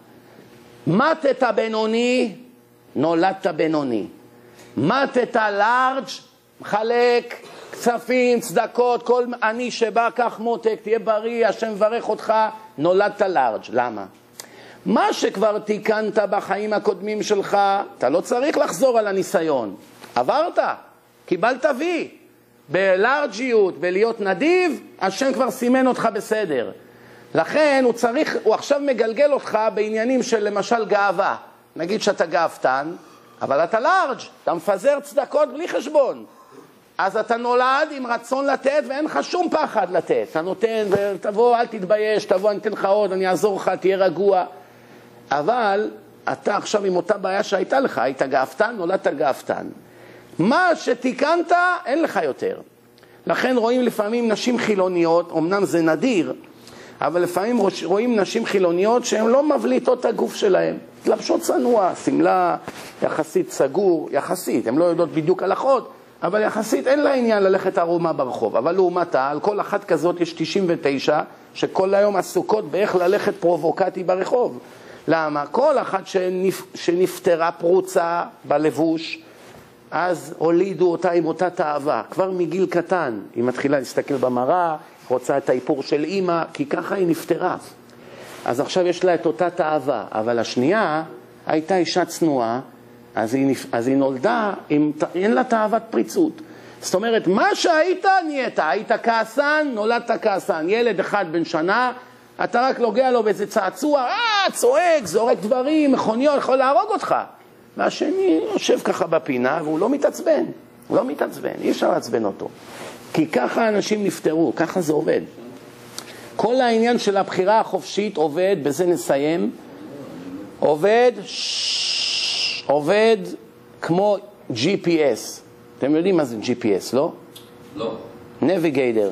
מתת בינוני, נולדת בינוני. מתת לארג', מחלק כספים, צדקות, כל אני שבא, כך מותק, תהיה בריא, השם מברך אותך, נולדת לארג'. למה? מה שכבר תיקנת בחיים הקודמים שלך, אתה לא צריך לחזור על הניסיון. עברת, קיבלת וי. בלארג'יות, בלהיות נדיב, השם כבר סימן אותך בסדר. לכן הוא צריך, הוא עכשיו מגלגל אותך בעניינים של למשל גאווה. נגיד שאתה גאוותן, אבל אתה לארג', אתה מפזר צדקות בלי חשבון. אז אתה נולד עם רצון לתת ואין לך שום פחד לתת. אתה נותן ותבוא, אל תתבייש, תבוא, אני אתן לך עוד, אני אעזור לך, תהיה רגוע. אבל אתה עכשיו עם אותה בעיה שהייתה לך, היית גאוותן, נולדת גאוותן. מה שתיקנת, אין לך יותר. לכן רואים לפעמים נשים חילוניות, אמנם זה נדיר, אבל לפעמים רואים נשים חילוניות שהן לא מבליטות את הגוף שלהן. לבשות צנוע, סמלה יחסית סגור, יחסית, הן לא יודעות בדיוק הלכות, אבל יחסית אין לה עניין ללכת ערומה ברחוב. אבל לעומתה, על כל אחת כזאת יש תשעים ותשע, שכל היום עסוקות באיך ללכת פרובוקטי ברחוב. למה? כל אחת שנפ... שנפטרה פרוצה בלבוש, אז הולידו אותה עם אותה תאווה. כבר מגיל קטן, היא מתחילה להסתכל במראה, רוצה את האיפור של אמא, כי ככה היא נפטרה. אז עכשיו יש לה את אותה תאווה. אבל השנייה הייתה אישה צנועה, אז היא, נפ... אז היא נולדה, עם... אין לה תאוות פריצות. זאת אומרת, מה שהיית נהיית, היית כעסן, נולדת כעסן. ילד אחד בן שנה, אתה רק לוגע לו באיזה צעצוע, אה, צועק, זורק דברים, מכוניות, יכול להרוג אותך. והשני יושב ככה בפינה והוא לא מתעצבן, הוא לא מתעצבן, אי אפשר לעצבן אותו. כי ככה אנשים נפטרו, ככה זה עובד. כל העניין של הבחירה החופשית עובד, בזה נסיים, עובד, ש... עובד כמו ג'י פי אס. אתם יודעים מה זה ג'י פי אס, לא? לא. נביגייטר.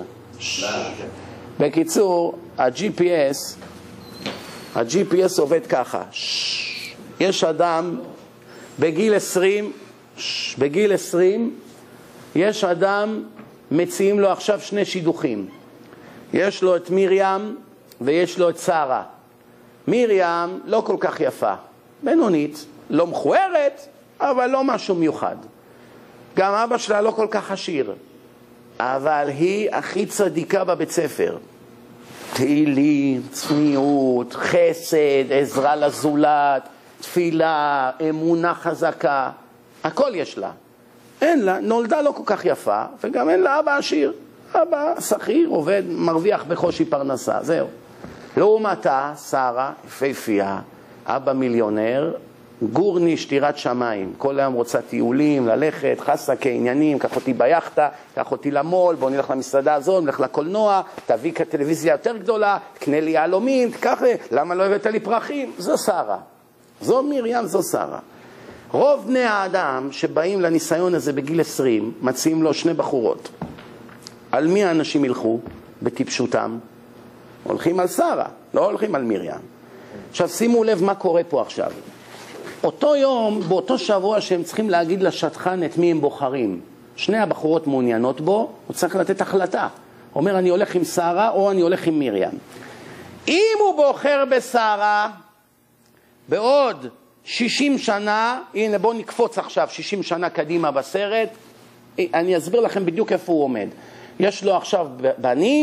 בקיצור, ה-ג'י פי אס, ה-ג'י פי אס עובד ככה. יש אדם בגיל עשרים, בגיל עשרים, יש אדם, מציעים לו עכשיו שני שידוכים. יש לו את מרים ויש לו את שרה. מרים לא כל כך יפה, בינונית, לא מכוערת, אבל לא משהו מיוחד. גם אבא שלה לא כל כך עשיר, אבל היא הכי צדיקה בבית ספר. תהילים, צניעות, חסד, עזרה לזולת, תפילה, אמונה חזקה, הכל יש לה. אין לה, נולדה לא כל כך יפה, וגם אין לה אבא עשיר. אבא שכיר, עובד, מרוויח בקושי פרנסה, זהו. לעומתה, שרה, יפהפייה, אבא מיליונר, גורניש, טירת שמיים. כל היום רוצה טיולים, ללכת, חסה כעניינים, קח אותי ביחדה, קח אותי למול, בוא נלך למסעדה הזאת, נלך לקולנוע, תביא כטלוויזיה יותר גדולה, תקנה לי יהלומים, תקח לי, למה לא הבאת לי פרחים? זו שרה. זו מרים, זו שרה. רוב בני האדם שבאים לניסיון הזה בגיל עשרים, מציעים לו שני בחורות. על מי האנשים ילכו בטיפשותם? הולכים על שרה, לא הולכים על מרים. עכשיו שימו לב מה קורה פה עכשיו. אותו יום, באותו שבוע שהם צריכים להגיד לשטחן את מי הם בוחרים, שני הבחורות מעוניינות בו, הוא צריך לתת החלטה. אומר, אני הולך עם שרה או אני הולך עם מרים. אם הוא בוחר בשרה, בעוד שישים שנה, הנה בואו נקפוץ עכשיו שישים שנה קדימה בסרט, אני אסביר לכם בדיוק איפה הוא עומד. יש לו עכשיו בנים,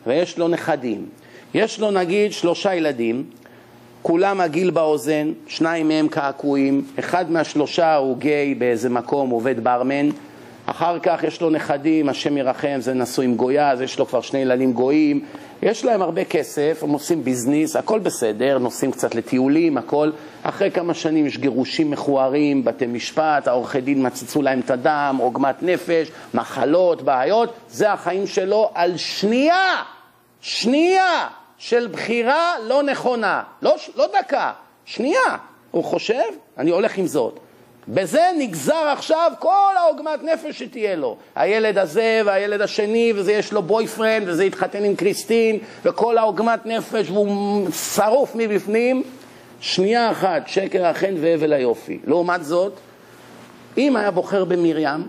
ויש לו נכדים. יש לו נגיד שלושה ילדים, כולם הגיל באוזן, שניים מהם קעקועים, אחד מהשלושה הוא גיי באיזה מקום, עובד ברמן, אחר כך יש לו נכדים, השם ירחם, זה נשוי עם גויה, אז יש לו כבר שני ילדים גויים, יש להם הרבה כסף, הם עושים ביזניס, הכל בסדר, נוסעים קצת לטיולים, הכל. אחרי כמה שנים יש גירושים מכוערים, בתי משפט, העורכי דין מצצו להם את הדם, עוגמת נפש, מחלות, בעיות, זה החיים שלו על שנייה, שנייה של בחירה לא נכונה, לא, לא דקה, שנייה. הוא חושב, אני הולך עם זאת. בזה נגזר עכשיו כל העוגמת נפש שתהיה לו. הילד הזה והילד השני, וזה יש לו בויפרנד, וזה יתחתן עם קריסטין, וכל העוגמת נפש, והוא שרוף מבפנים. שנייה אחת, שקר החן והבל היופי. לעומת זאת, אם היה בוחר במרים,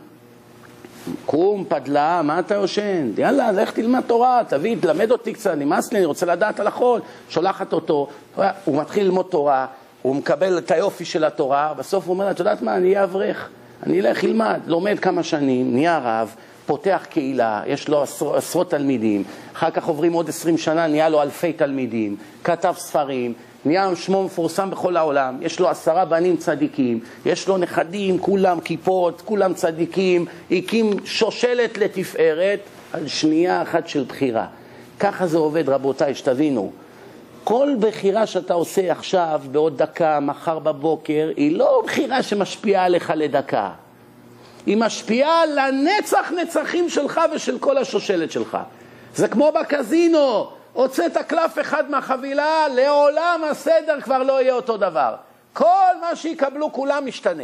קום, פדלה, מה אתה יושן? יאללה, לך תלמד תורה, תביא, תלמד אותי קצת, נמאס לי, אני רוצה לדעת על הכל. שולחת אותו, הוא מתחיל ללמוד תורה, הוא מקבל את היופי של התורה, בסוף הוא אומר, את יודעת מה, אני אהיה אברך, אני אלך ילמד, לומד כמה שנים, נהיה רב, פותח קהילה, יש לו עשר, עשרות תלמידים, אחר כך עוברים עוד עשרים שנה, נהיה לו אלפי תלמידים, כתב ספרים, נהיה שמו מפורסם בכל העולם, יש לו עשרה בנים צדיקים, יש לו נכדים, כולם כיפות, כולם צדיקים, הקים שושלת לתפארת, על שנייה אחת של בחירה. ככה זה עובד, רבותיי, שתבינו. כל בחירה שאתה עושה עכשיו, בעוד דקה, מחר בבוקר, היא לא בחירה שמשפיעה עליך לדקה. היא משפיעה לנצח נצחים שלך ושל כל השושלת שלך. זה כמו בקזינו, הוצאת קלף אחד מהחבילה, לעולם הסדר כבר לא יהיה אותו דבר. כל מה שיקבלו כולם משתנה.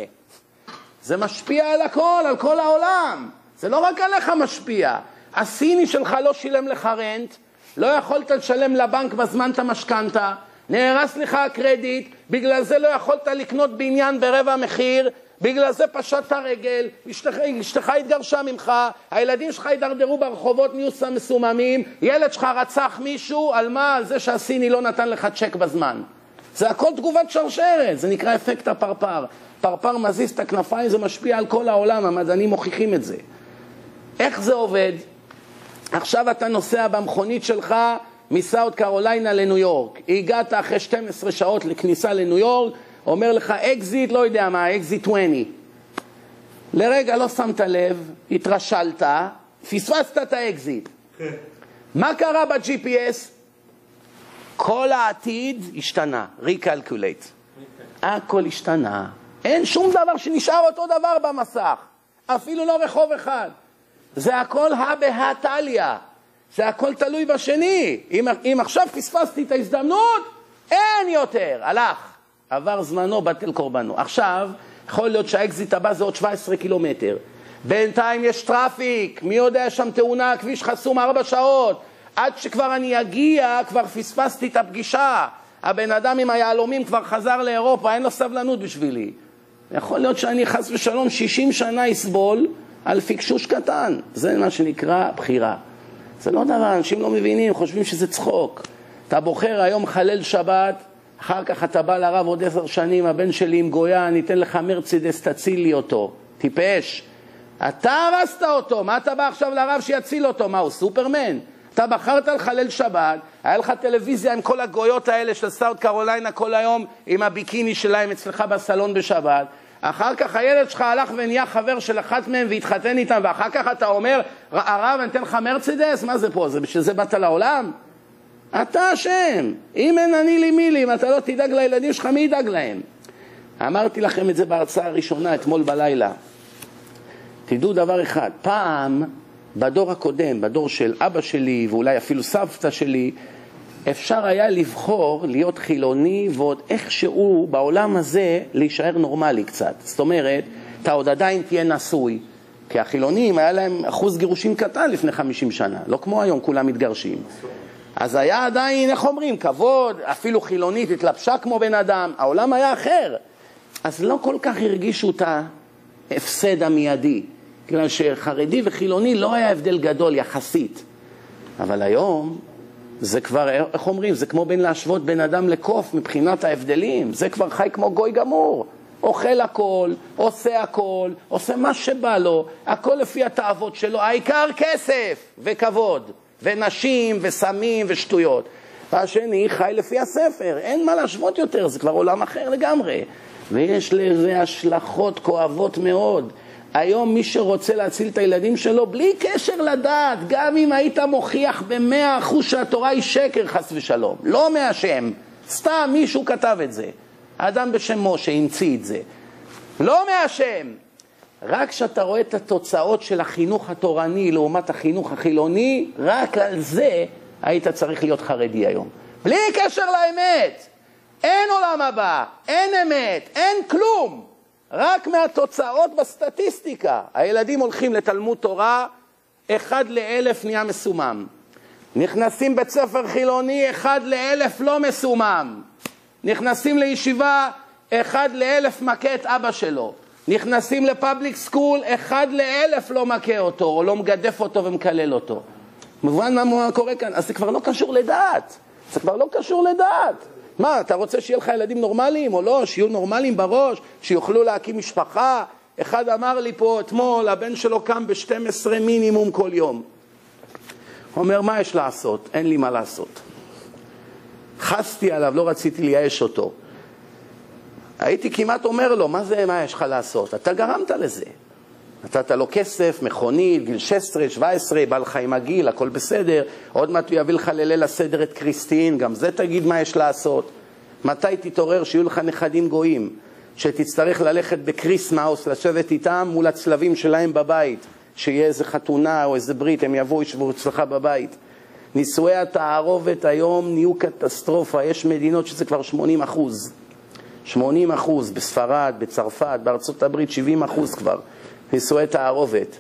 זה משפיע על הכל, על כל העולם. זה לא רק עליך משפיע. הסיני שלך לא שילם לך רנט, לא יכולת לשלם לבנק בזמן את המשכנתה, נהרס לך הקרדיט, בגלל זה לא יכולת לקנות בניין ברבע מחיר, בגלל זה פשטת רגל, אשתך, אשתך התגרשה ממך, הילדים שלך ידרדרו ברחובות, נהיו מסוממים, ילד שלך רצח מישהו, על מה? על זה שהסיני לא נתן לך צ'ק בזמן. זה הכל תגובת שרשרת, זה נקרא אפקט הפרפר. פרפר מזיז את הכנפיים, זה משפיע על כל העולם, המדענים מוכיחים את זה. איך זה עובד? עכשיו אתה נוסע במכונית שלך מסאוט קרוליינה לניו יורק. הגעת אחרי שתים עשרה שעות לכניסה לניו יורק, אומר לך אקזיט, לא יודע מה, אקזיט עשרים. לרגע לא שמת לב, התרשלת, פספסת את האקזיט. מה קרה ב-ג'י פי אס? כל העתיד השתנה, ריקלקולייט. הכל השתנה. אין שום דבר שנשאר אותו דבר במסך. אפילו לא רחוב אחד. זה הכל הבהתליה. זה הכל תלוי בשני. אם, אם עכשיו פספסתי את ההזדמנות, אין יותר. הלך. עבר זמנו, בטל קורבנו. עכשיו, יכול להיות שהאקזיט הבא זה עוד שבע עשרה קילומטר. בינתיים יש טראפיק. מי יודע שם תאונה, כביש חסום ארבע שעות. עד שכבר אני אגיע, כבר פספסתי את הפגישה. הבן אדם עם היעלומים כבר חזר לאירופה, אין לו סבלנות בשבילי. יכול להיות שאני חס ושלום שישים שנה יסבול על פיקשוש קטן. זה מה שנקרא בחירה. זה לא דבר, אנשים לא מבינים, חושבים שזה צחוק. אתה בוחר היום חלל שבת, אחר כך אתה בא לרב עוד עשר שנים, הבן שלי עם גויה, אני אתן לך מרצדס, תציל לי אותו. טיפש. אתה הרסת אותו, מה אתה בא עכשיו לרב שיציל אותו? מה, הוא סופרמן? אתה בחרת על חלל שבת, היה לך טלוויזיה עם כל הגויות האלה של סאוט קרוליינה כל היום, עם הביקיני שלהם אצלך בסלון בשבת, אחר כך הילד שלך הלך ונהיה חבר של אחת מהם והתחתן איתם, ואחר כך אתה אומר, הרב אני אתן לך מרצדס? מה זה פה? זה בשביל זה באת לעולם? אתה אשם. אם אין אני לי מי לי, אם אתה לא תדאג לילדים שלך, מי ידאג להם? אמרתי לכם את זה בהרצאה הראשונה אתמול בלילה. תדעו דבר אחד, פעם בדור הקודם, בדור של אבא שלי ואולי אפילו סבתא שלי, אפשר היה לבחור להיות חילוני ועוד איכשהו בעולם הזה להישאר נורמלי קצת. זאת אומרת, אתה עוד עדיין תהיה נשוי, כי החילונים היה להם אחוז גירושים קטן לפני חמישים שנה, לא כמו היום כולם מתגרשים. אז היה עדיין, איך אומרים, כבוד, אפילו חילונית התלבשה כמו בן אדם, העולם היה אחר. אז לא כל כך הרגישו את ההפסד המיידי, כיוון שחרדי וחילוני לא היה הבדל גדול יחסית. אבל היום זה כבר, איך אומרים, זה כמו בין להשוות בין אדם לקוף מבחינת ההבדלים. זה כבר חי כמו גוי גמור. אוכל הכל, עושה הכל, עושה מה שבא לו, הכל לפי התאוות שלו. העיקר כסף וכבוד ונשים וסמים ושטויות. והשני חי לפי הספר, אין מה להשוות יותר, זה כבר עולם אחר לגמרי. ויש לזה השלכות כואבות מאוד. היום מי שרוצה להציל את הילדים שלו, בלי קשר לדעת, גם אם היית מוכיח במאה אחוז שהתורה היא שקר חס ושלום, לא מהשם, סתם מישהו כתב את זה, האדם בשם משה המציא את זה, לא מהשם. רק כשאתה רואה את התוצאות של החינוך התורני לעומת החינוך החילוני, רק על זה היית צריך להיות חרדי היום. בלי קשר לאמת, אין עולם הבא, אין אמת, אין כלום. רק מהתוצאות בסטטיסטיקה. הילדים הולכים לתלמוד תורה, אחד לאלף נהיה מסומם. נכנסים בית ספר חילוני, אחד לאלף לא מסומם. נכנסים לישיבה, אחד לאלף מכה את אבא שלו. נכנסים לפאבליק סקול, אחד לאלף לא מכה אותו, או לא מגדף אותו ומקלל אותו. מובן מה קורה כאן? אז זה כבר לא קשור לדעת. זה כבר לא קשור לדעת. מה, אתה רוצה שיהיה לך ילדים נורמליים או לא? שיהיו נורמליים בראש, שיוכלו להקים משפחה? אחד אמר לי פה אתמול, הבן שלו קם ב-שתים עשרה מינימום כל יום. הוא אומר, מה יש לעשות? אין לי מה לעשות. חסתי עליו, לא רציתי לייאש אותו. הייתי כמעט אומר לו, מה זה, מה יש לך לעשות? אתה גרמת לזה. נתת לו כסף, מכונית, גיל שש עשרה, שבע עשרה, בא לך עם הגיל, הכל בסדר. עוד מעט הוא יביא לך לליל הסדר את קריסטין, גם זה תגיד מה יש לעשות. מתי תתעורר שיהיו לך נכדים גויים, שתצטרך ללכת בקריסמאוס, לשבת איתם מול הצלבים שלהם בבית, שיהיה איזה חתונה או איזה ברית, הם יבואו ישבו אצלך בבית. נישואי התערובת היום נהיו קטסטרופה, יש מדינות שזה כבר שמונים אחוז. שמונים אחוז בספרד, בצרפת, בארצות הברית שבעים אחוז כבר. נישואי תערובת.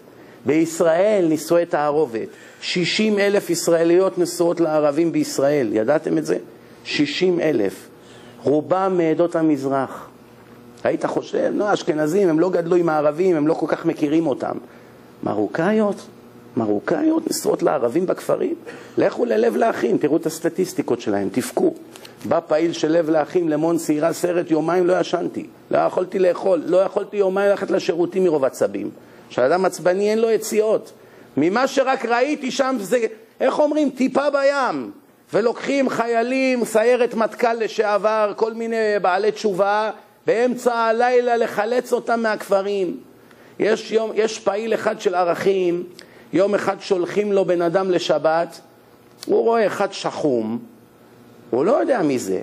בישראל נישואי תערובת. שישים אלף ישראליות נשואות לערבים בישראל. ידעתם את זה? שישים אלף. רובם מעדות המזרח. היית חושב, לא, אשכנזים, הם לא גדלו עם הערבים, הם לא כל כך מכירים אותם. מרוקאיות? מרוקאיות נשואות לערבים בכפרים? לכו ללב לאחים, תראו את הסטטיסטיקות שלהם, תפקו. בא פעיל של לב לאחים, למון סעירה סרט, יומיים לא ישנתי. לא יכולתי לאכול, לא יכולתי יומיים ללכת לשירותים מרוב עצבים. כשאדם עצבני אין לו יציאות. ממה שרק ראיתי שם זה, איך אומרים, טיפה בים. ולוקחים חיילים, סיירת מטכ"ל לשעבר, כל מיני בעלי תשובה, באמצע הלילה לחלץ אותם מהכפרים. יש, יום, יש פעיל אחד של ערכים, יום אחד שולחים לו בן אדם לשבת, הוא רואה אחד שחום, הוא לא יודע מי זה.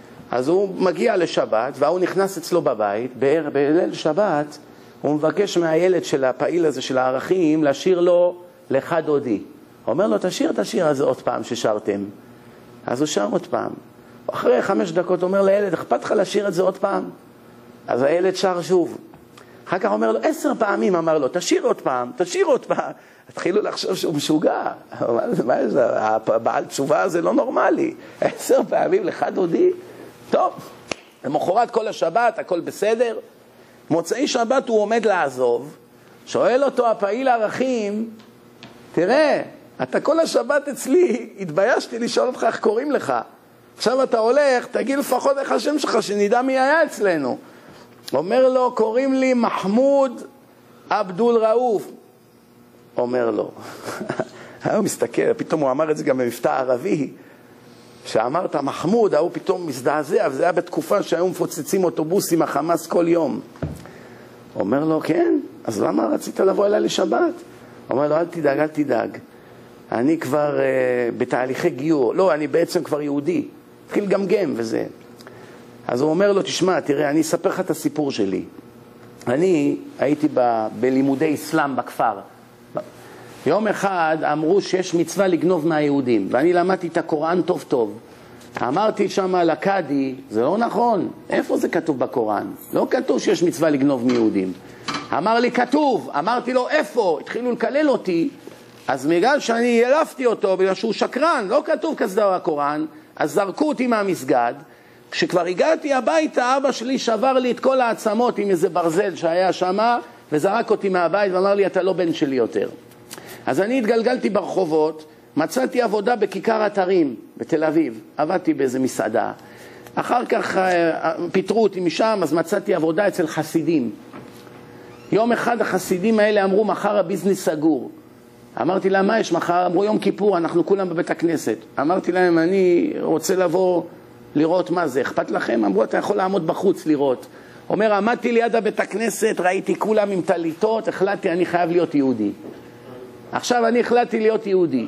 אז הוא מגיע לשבת, והוא נכנס אצלו בבית, בליל שבת, הוא מבקש מהילד של הפעיל הזה של הערכים, לשיר לו לך דודי. הוא אומר לו, תשיר את השיר הזה עוד פעם ששרתם. אז הוא שר עוד פעם. אחרי חמש דקות הוא אומר לילד, אכפת לך לשיר את זה עוד פעם? אז הילד שר שוב. אחר כך אומר לו, עשר פעמים אמר לו, תשיר עוד פעם, תשיר עוד פעם. התחילו לחשוב שהוא משוגע. מה יש זה? הבעל תשובה הזה לא נורמלי. עשר פעמים לך דודי? טוב, למחרת כל השבת, הכל בסדר. מוצאי שבת הוא עומד לעזוב. שואל אותו הפעיל ערכים, תראה, אתה כל השבת אצלי, התביישתי לשאול אותך איך קוראים לך. עכשיו אתה הולך, תגיד לפחות איך השם שלך, שנדע מי היה אצלנו. אומר לו, קוראים לי מחמוד עבדול ראוף. אומר לו, הוא מסתכל, פתאום הוא אמר את זה גם במבטא ערבי, שאמרת מחמוד, הוא פתאום מזדעזע, וזה היה בתקופה שהיו מפוצצים אוטובוסים החמאס כל יום. אומר לו, כן, אז למה רצית לבוא אליי לשבת? אומר לו, אל תדאג, אל תדאג. אני כבר uh, בתהליכי גיור. לא, אני בעצם כבר יהודי. התחיל גמגם וזה. אז הוא אומר לו, תשמע, תראה, אני אספר לך את הסיפור שלי. אני הייתי ב, בלימודי אסלאם בכפר. יום אחד אמרו שיש מצווה לגנוב מהיהודים, ואני למדתי את הקוראן טוב טוב. אמרתי שם לקאדי, זה לא נכון, איפה זה כתוב בקוראן? לא כתוב שיש מצווה לגנוב מיהודים. אמר לי, כתוב. אמרתי לו, איפה? התחילו לקלל אותי. אז בגלל שאני ילפתי אותו, בגלל שהוא שקרן, לא כתוב כזה דבר בקוראן, אז זרקו אותי מהמסגד. כשכבר הגעתי הביתה, אבא שלי שבר לי את כל העצמות עם איזה ברזל שהיה שם, וזרק אותי מהבית ואמר לי, אתה לא בן שלי יותר. אז אני התגלגלתי ברחובות, מצאתי עבודה בכיכר אתרים בתל אביב, עבדתי באיזה מסעדה. אחר כך פיטרו אותי משם, אז מצאתי עבודה אצל חסידים. יום אחד החסידים האלה אמרו, מחר הביזנס סגור. אמרתי להם, מה יש מחר? אמרו, יום כיפור, אנחנו כולם בבית הכנסת. אמרתי להם, אני רוצה לבוא לראות מה זה, אכפת לכם? אמרו, אתה יכול לעמוד בחוץ לראות. אומר, עמדתי ליד הבית הכנסת, ראיתי כולם עם טליתות, החלטתי, אני חייב להיות יהודי. עכשיו אני החלטתי להיות יהודי.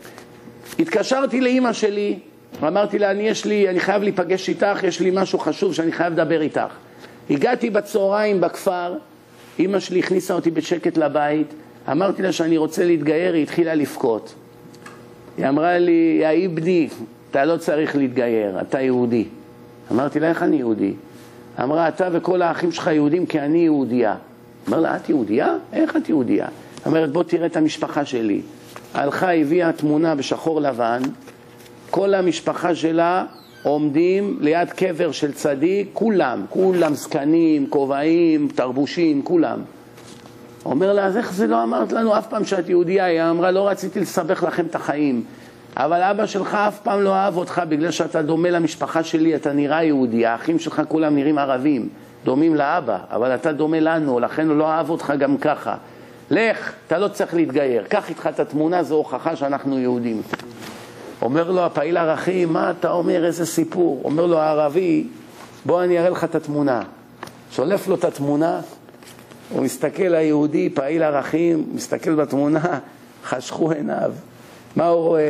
התקשרתי לאמא שלי, אמרתי לה, אני, יש לי, אני חייב להיפגש איתך, יש לי משהו חשוב שאני חייב לדבר איתך. הגעתי בצהריים בכפר, אמא שלי הכניסה אותי בשקט לבית, אמרתי לה שאני רוצה להתגייר, היא התחילה לבכות. היא אמרה לי, יא איבני, אתה לא צריך להתגייר, אתה יהודי. אמרתי לה, איך אני יהודי? אמרה, אתה וכל האחים שלך יהודים כי אני יהודייה. אמר לה, את יהודייה? איך את יהודייה? אמרת, בוא תראה את המשפחה שלי. הלכה, הביאה תמונה בשחור לבן, כל המשפחה שלה עומדים ליד קבר של צדיק, כולם, כולם זקנים, כובעים, תרבושים, כולם. אומר לה, אז איך זה לא אמרת לנו אף פעם שאת יהודייה? היא אמרה, לא רציתי לסבך לכם את החיים, אבל אבא שלך אף פעם לא אהב אותך בגלל שאתה דומה למשפחה שלי, אתה נראה יהודי, האחים שלך כולם נראים ערבים, דומים לאבא, אבל אתה דומה לנו, לכן הוא לא אהב אותך גם ככה. לך, אתה לא צריך להתגייר, קח איתך את התמונה, זו הוכחה שאנחנו יהודים. אומר לו הפעיל ערכים, מה אתה אומר, איזה סיפור? אומר לו הערבי, בוא אני אראה לך את התמונה. שולף לו את התמונה, הוא מסתכל היהודי, פעיל ערכים, מסתכל בתמונה, חשכו עיניו. מה הוא רואה?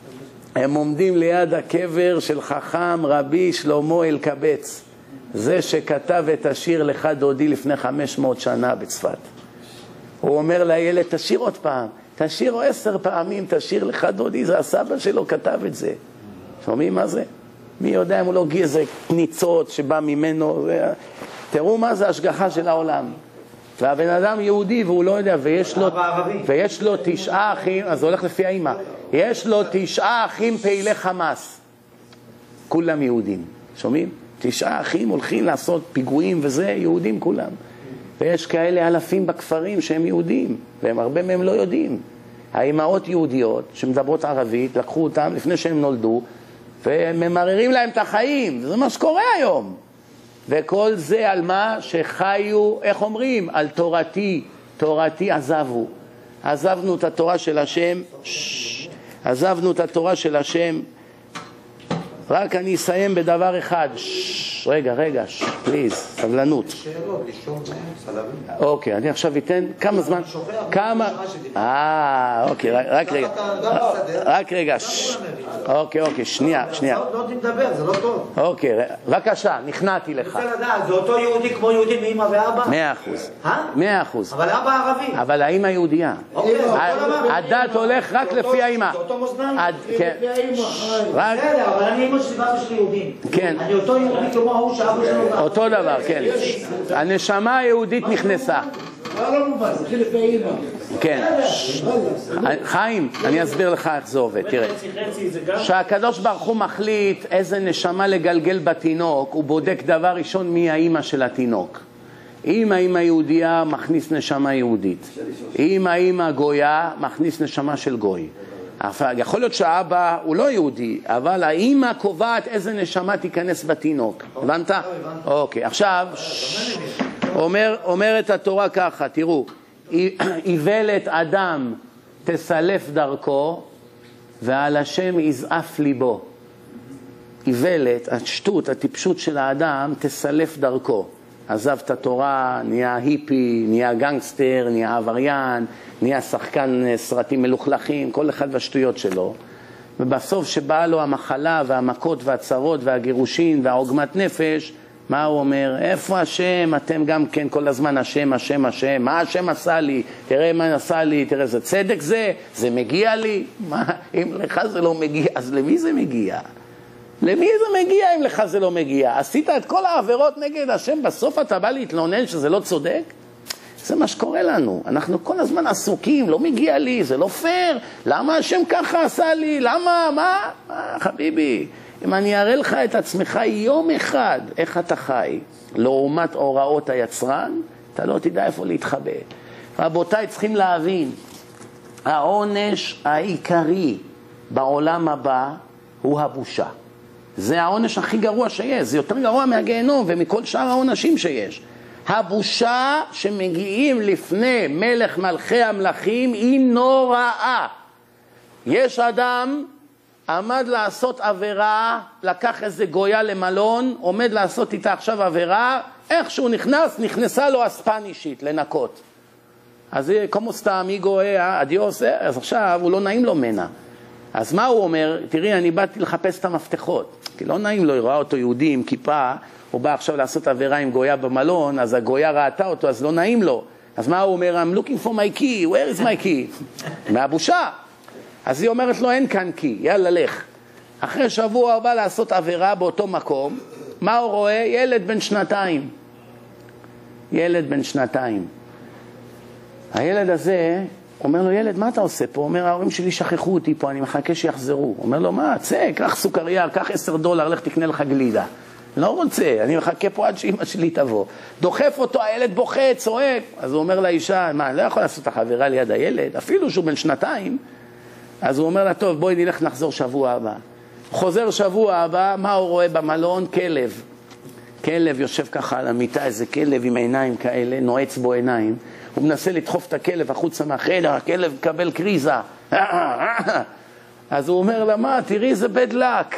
הם עומדים ליד הקבר של חכם רבי שלמה אלקבץ, זה שכתב את השיר לך דודי לפני חמש מאות שנה בצפת. הוא אומר לילד, תשיר עוד פעם, תשיר עשר פעמים, תשיר לך דודי, זה הסבא שלו כתב את זה. שומעים מה זה? מי יודע אם הוא לא גיע איזה ניצוץ שבא ממנו, זה... תראו מה זה השגחה של העולם. והבן אדם יהודי והוא לא יודע, ויש לו, ויש לו תשעה אחים, אז זה הולך לפי האמא, יש לו תשעה אחים פעילי חמאס, כולם יהודים, שומעים? תשעה אחים הולכים לעשות פיגועים וזה, יהודים כולם. ויש כאלה אלפים בכפרים שהם יהודים, והם הרבה מהם לא יודעים. האימהות יהודיות שמדברות ערבית, לקחו אותם לפני שהם נולדו, וממררים להם את החיים, זה מה שקורה היום. וכל זה על מה שחיו, איך אומרים? על תורתי, תורתי עזבו. עזבנו את התורה של השם, עזבנו את התורה של השם. רק אני אסיים בדבר אחד. רגע, רגע, פליז, סבלנות. אוקיי, אני עכשיו אתן כמה זמן, כמה, אה, אוקיי, רק רגע, רק רגע, אוקיי, אוקיי, שנייה, שנייה. לא תדבר, זה לא טוב. אוקיי, בבקשה, נכנעתי לך. אני רוצה לדעת, זה אותו יהודי כמו יהודי מאמא ואבא? מאה אחוז. אה? מאה אחוז. אבל אבא ערבי. אבל האמא יהודייה. הדת הולך רק לפי האמא. זה אותו מוזנן. כן. בסדר, אבל אני אמא שלי ואבא שלי יהודים. כן. אני אותו יהודי כמו ההוא שאבא שלו. אותו דבר, כן. הנשמה היהודית נכנסה. לא מובן, זה לפי האמא. כן. חיים, אני אסביר לך איך זה עובד. תראה, שהקדוש ברוך הוא מחליט איזה נשמה לגלגל בתינוק, הוא בודק דבר ראשון מי האמא של התינוק. אם האמא יהודייה, מכניס נשמה יהודית. אם האמא גויה, מכניס נשמה של גוי. יכול להיות שהאבא הוא לא יהודי, אבל האמא קובעת איזה נשמה תיכנס בתינוק. הבנת? אוקיי, עכשיו אומר, אומרת התורה ככה, תראו, איוולת אדם תסלף דרכו ועל השם יזעף ליבו. איוולת, השטות, הטיפשות של האדם תסלף דרכו. עזב את התורה, נהיה היפי, נהיה גנגסטר, נהיה עבריין, נהיה שחקן סרטים מלוכלכים, כל אחד והשטויות שלו. ובסוף שבאה לו המחלה והמכות והצרות והגירושין והעוגמת נפש, מה הוא אומר? איפה השם? אתם גם כן כל הזמן השם, השם, השם. מה השם עשה לי? תראה מה עשה לי, תראה, זה צדק זה? זה מגיע לי? מה? אם לך זה לא מגיע, אז למי זה מגיע? למי זה מגיע אם לך זה לא מגיע? עשית את כל העבירות נגד השם, בסוף אתה בא להתלונן שזה לא צודק? זה מה שקורה לנו. אנחנו כל הזמן עסוקים, לא מגיע לי, זה לא פייר. למה השם ככה עשה לי? למה? מה? מה, חביבי? אם אני אראה לך את עצמך יום אחד, איך אתה חי, לעומת הוראות היצרן, אתה לא תדע איפה להתחבא. רבותיי, צריכים להבין, העונש העיקרי בעולם הבא הוא הבושה. זה העונש הכי גרוע שיש, זה יותר גרוע מהגיהנום ומכל שאר העונשים שיש. הבושה שמגיעים לפני מלך מלכי המלכים היא נוראה. יש אדם עמד לעשות עבירה, לקח איזה גויה למלון, עומד לעשות איתה עכשיו עבירה, איך שהוא נכנס, נכנסה לו הספנישית לנקות. אז כמו סתם, מי גויה, אדיוס, אז עכשיו הוא לא נעים לו מנה. אז מה הוא אומר? תראי, אני באתי לחפש את המפתחות. כי לא נעים לו, היא רואה אותו יהודי עם כיפה, הוא בא עכשיו לעשות עבירה עם גויה במלון, אז הגויה ראתה אותו, אז לא נעים לו. אז מה הוא אומר? I'm looking for my key, where is my key? מהבושה. אז היא אומרת לו, אין כאן key, יאללה, לך. אחרי שבוע הוא בא לעשות עבירה באותו מקום, מה הוא רואה? ילד בן שנתיים. ילד בן שנתיים. הילד הזה אומר לו, ילד, מה אתה עושה פה? הוא אומר, ההורים שלי שכחו אותי פה, אני מחכה שיחזרו. הוא אומר לו, מה? צא, קח סוכריה, קח עשר דולר, לך תקנה לך גלידה. לא רוצה, אני מחכה פה עד שאמא שלי תבוא. דוחף אותו, הילד בוכה, צועק. אז הוא אומר לאישה, מה, אני לא יכול לעשות את החברה ליד הילד, אפילו שהוא בן שנתיים. אז הוא אומר לה, טוב, בואי נלך נחזור שבוע הבא. חוזר שבוע הבא, מה הוא רואה במלון? כלב. כלב יושב ככה על המיטה, איזה כלב עם עיניים כאלה, נועץ בו עיניים. הוא מנסה לדחוף את הכלב החוצה מהחדר, הכלב מקבל קריזה. אז הוא אומר לה, מה, תראי, זה bad luck.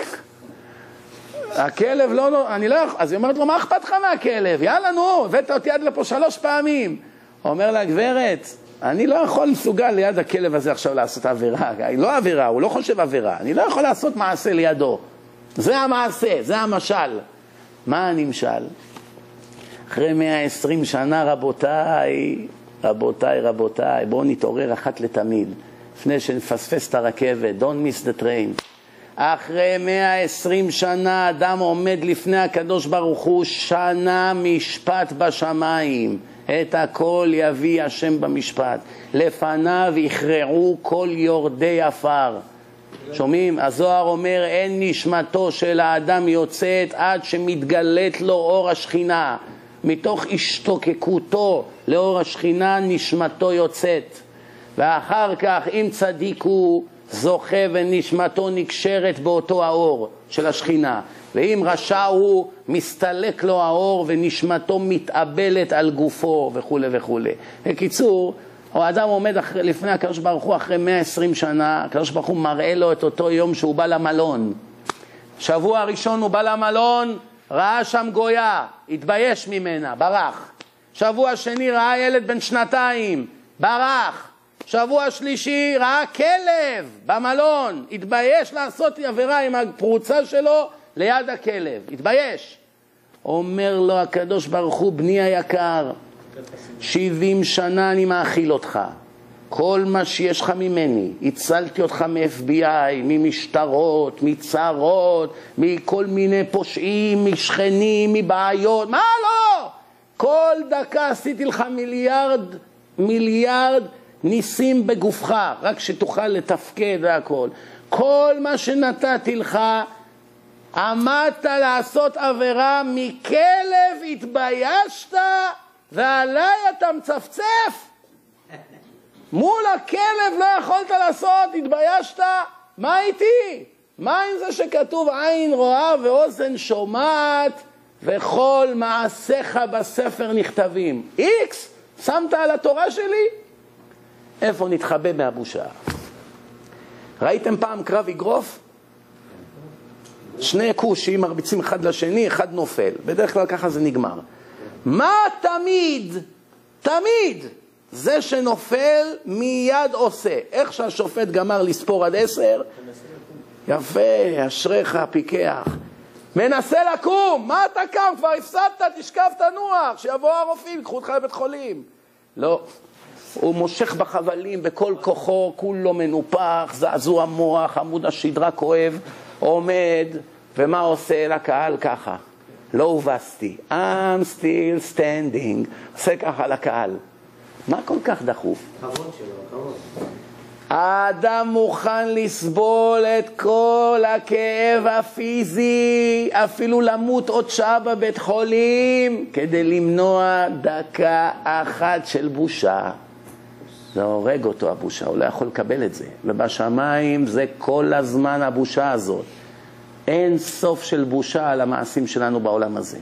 הכלב לא, אני לא יכול, אז היא אומרת לו, מה אכפת לך מהכלב? יאללה, נו, הבאת אותי עד לפה שלוש פעמים. הוא אומר לה, גברת, אני לא יכול מסוגל ליד הכלב הזה עכשיו לעשות עבירה. היא לא עבירה, הוא לא חושב עבירה. אני לא יכול לעשות מעשה לידו. זה המעשה, זה המשל. מה הנמשל? אחרי מאה ועשרים שנה, רבותיי, רבותיי, רבותיי, בואו נתעורר אחת לתמיד. לפני שנפספס את הרכבת, don't miss the train. אחרי מאה ועשרים שנה אדם עומד לפני הקדוש ברוך הוא, שנה משפט בשמיים. את הכל יביא השם במשפט. לפניו יכרעו כל יורדי עפר. שומעים? הזוהר אומר, אין נשמתו של האדם יוצאת עד שמתגלית לו אור השכינה. מתוך השתוקקותו לאור השכינה נשמתו יוצאת. ואחר כך אם צדיק הוא זוכה ונשמתו נקשרת באותו האור של השכינה. ואם רשע הוא מסתלק לו האור ונשמתו מתאבלת על גופו וכו' וכו'. בקיצור, האדם עומד אחרי, לפני הקדוש ברוך הוא אחרי מאה ועשרים שנה, הקדוש ברוך הוא מראה לו את אותו יום שהוא בא למלון. שבוע הראשון הוא בא למלון, ראה שם גויה, התבייש ממנה, ברח. שבוע שני ראה ילד בן שנתיים, ברח. שבוע שלישי ראה כלב במלון, התבייש לעשות עבירה עם הפרוצה שלו ליד הכלב, התבייש. אומר לו הקדוש ברוך הוא, בני היקר, שבעים שנה אני מאכיל אותך, כל מה שיש לך ממני, הצלתי אותך מ-אף בי איי, ממשטרות, מצרות, מכל מיני פושעים, משכנים, מבעיות, מה לא? כל דקה עשיתי לך מיליארד, מיליארד ניסים בגופך, רק שתוכל לתפקד והכל. כל מה שנתתי לך, עמדת לעשות עבירה, מכלב התביישת, ועליי אתה מצפצף. מול הכלב לא יכולת לעשות, התביישת. מה איתי? מה עם זה שכתוב עין רואה ואוזן שומעת, וכל מעשיך בספר נכתבים? איקס, שמת על התורה שלי? איפה נתחבא מהבושה? ראיתם פעם קרב אגרוף? שני כושים מרביצים אחד לשני, אחד נופל. בדרך כלל ככה זה נגמר. מה תמיד, תמיד, זה שנופל מיד עושה? איך שהשופט גמר לספור עד עשר? יפה, אשריך פיקח. מנסה לקום, מה אתה קם? כבר הפסדת, תשכב תנוח, שיבוא הרופאים, יקחו אותך לבית חולים. לא. הוא מושך בחבלים בכל כוחו, כולו מנופח, זעזוע מוח, עמוד השדרה כואב, עומד, ומה עושה לקהל ככה? לא הובסתי, I'm still standing, עושה ככה לקהל. מה כל כך דחוף? כבוד שלו, כבוד. האדם מוכן לסבול את כל הכאב הפיזי, אפילו למות עוד שעה בבית חולים, כדי למנוע דקה אחת של בושה. זה הורג אותו הבושה, הוא לא יכול לקבל את זה. ובשמיים זה כל הזמן הבושה הזאת. אין סוף של בושה על המעשים שלנו בעולם הזה.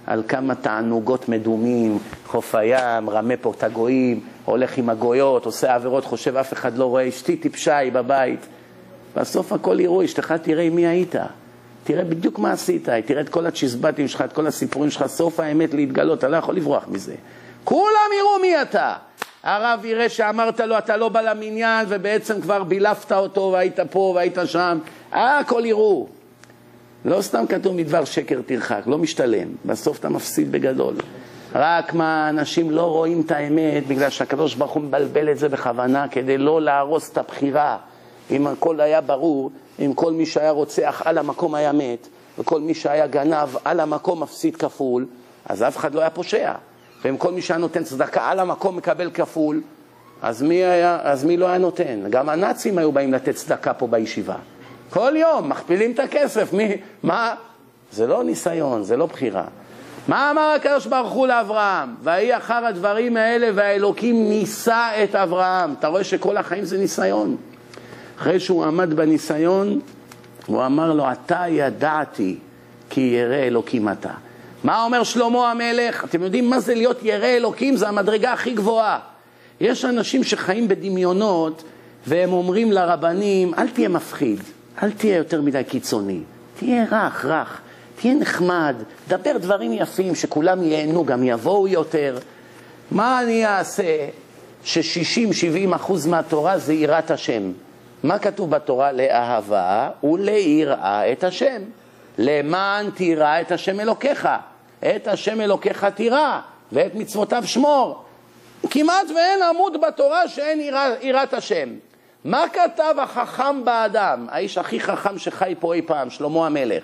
על כמה תענוגות מדומים, חוף הים, רמה פה את הגויים, הולך עם הגויות, עושה עבירות, חושב אף אחד לא רואה, אשתי טיפשה היא בבית. בסוף הכל יראו, אשתך תראה מי היית. תראה בדיוק מה עשית, תראה את כל הצ'יזבטים שלך, את כל הסיפורים שלך, סוף האמת להתגלות, אתה לא יכול לברוח מזה. כולם יראו מי אתה. הרב יראה שאמרת לו אתה לא בא למניין ובעצם כבר בילפת אותו והיית פה והיית שם, הכל יראו. לא סתם כתוב מדבר שקר תרחק, לא משתלם, בסוף אתה מפסיד בגדול. רק מה, אנשים לא רואים את האמת בגלל שהקדוש ברוך הוא מבלבל את זה בכוונה כדי לא להרוס את הבחירה. אם הכל היה ברור, אם כל מי שהיה רוצח על המקום היה מת וכל מי שהיה גנב על המקום מפסיד כפול, אז אף אחד לא היה פושע. ואם כל מי שהיה נותן צדקה על המקום מקבל כפול, אז מי, היה, אז מי לא היה נותן? גם הנאצים היו באים לתת צדקה פה בישיבה. כל יום מכפילים את הכסף. מי, מה? זה לא ניסיון, זה לא בחירה. מה אמר הקדוש ברוך הוא לאברהם? ויהי אחר הדברים האלה והאלוקים ניסה את אברהם. אתה רואה שכל החיים זה ניסיון. אחרי שהוא עמד בניסיון, הוא אמר לו, אתה ידעתי כי ירא אלוקים אתה. מה אומר שלמה המלך? אתם יודעים מה זה להיות ירא אלוקים? זה המדרגה הכי גבוהה. יש אנשים שחיים בדמיונות והם אומרים לרבנים, אל תהיה מפחיד, אל תהיה יותר מדי קיצוני, תהיה רך, רך, תהיה נחמד, דבר דברים יפים שכולם ייהנו, גם יבואו יותר. מה אני אעשה ש-שישים שבעים אחוז מהתורה זה יראת השם? מה כתוב בתורה? לאהבה וליראה את השם. למען תירא את השם אלוקיך. את השם אלוקיך תירא, ואת מצוותיו שמור. כמעט ואין עמוד בתורה שאין יראת השם. מה כתב החכם באדם, האיש הכי חכם שחי פה אי פעם, שלמה המלך?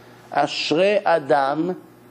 אשרי אדם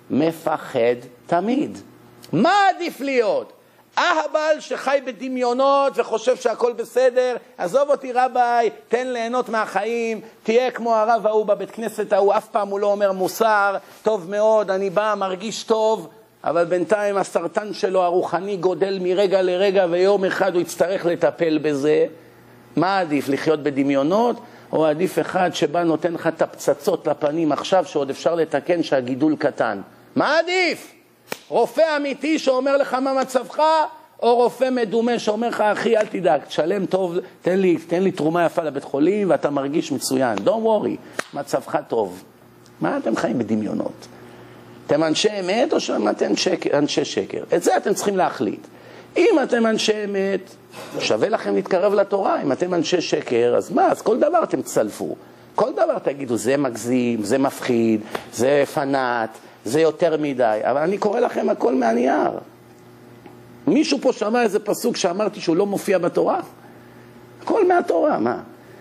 מפחד תמיד. מה עדיף להיות? אהבל שחי בדמיונות וחושב שהכל בסדר, עזוב אותי רבי, תן ליהנות מהחיים, תהיה כמו הרב ההוא בבית כנסת ההוא, אף פעם הוא לא אומר מוסר, טוב מאוד, אני בא, מרגיש טוב, אבל בינתיים הסרטן שלו הרוחני גודל מרגע לרגע, ויום אחד הוא יצטרך לטפל בזה. מה עדיף, לחיות בדמיונות, או עדיף אחד שבא נותן לך את הפצצות לפנים עכשיו, שעוד אפשר לתקן שהגידול קטן? מה עדיף? רופא אמיתי שאומר לך מה מצבך, או רופא מדומה שאומר לך, אחי, אל תדאג, תשלם טוב, תן לי, תן לי תרומה יפה לבית חולים, ואתה מרגיש מצוין. Don't worry, מצבך טוב. מה אתם חיים בדמיונות? אתם אנשי אמת או שאתם שקר, אנשי שקר? את זה אתם צריכים להחליט. אם אתם אנשי אמת, שווה לכם להתקרב לתורה. אם אתם אנשי שקר, אז מה? אז כל דבר אתם תסלפו. כל דבר תגידו, זה מגזים, זה מפחיד, זה פנאט, זה יותר מדי. אבל אני קורא לכם הכל מהנייר. מישהו פה שמע איזה פסוק שאמרתי שהוא לא מופיע בתורה? הכל מהתורה, מה?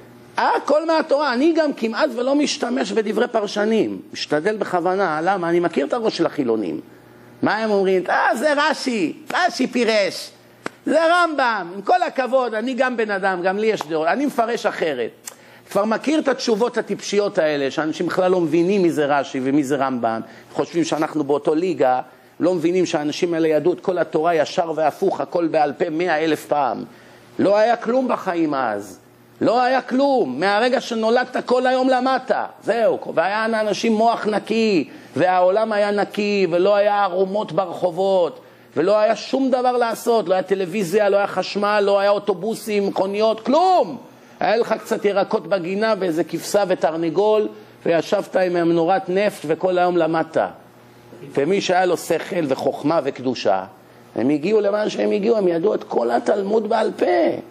הכל מהתורה. אני גם כמעט ולא משתמש בדברי פרשנים. משתדל בכוונה. למה? אני מכיר את הראש של החילונים. מה הם אומרים? אה, זה רש"י, רש"י פירש. זה רמב"ם. עם כל הכבוד, אני גם בן אדם, גם לי יש דעות. אני מפרש אחרת. כבר מכיר את התשובות הטיפשיות האלה, שאנשים בכלל לא מבינים מי זה רש"י ומי זה רמב"ם. חושבים שאנחנו באותו ליגה, לא מבינים שהאנשים האלה ידעו את כל התורה ישר והפוך, הכל בעל פה מאה אלף פעם. לא היה כלום בחיים אז. לא היה כלום. מהרגע שנולדת כל היום למטה. זהו. והיה אנשים מוח נקי, והעולם היה נקי, ולא היה ערומות ברחובות, ולא היה שום דבר לעשות. לא היה טלוויזיה, לא היה חשמל, לא היה אוטובוסים, מכוניות, כלום. היה לך קצת ירקות בגינה ואיזה כבשה ותרנגול, וישבת עם מנורת נפט וכל היום למטה. ומי שהיה לו שכל וחוכמה וקדושה, הם הגיעו למה שהם הגיעו, הם ידעו את כל התלמוד בעל פה.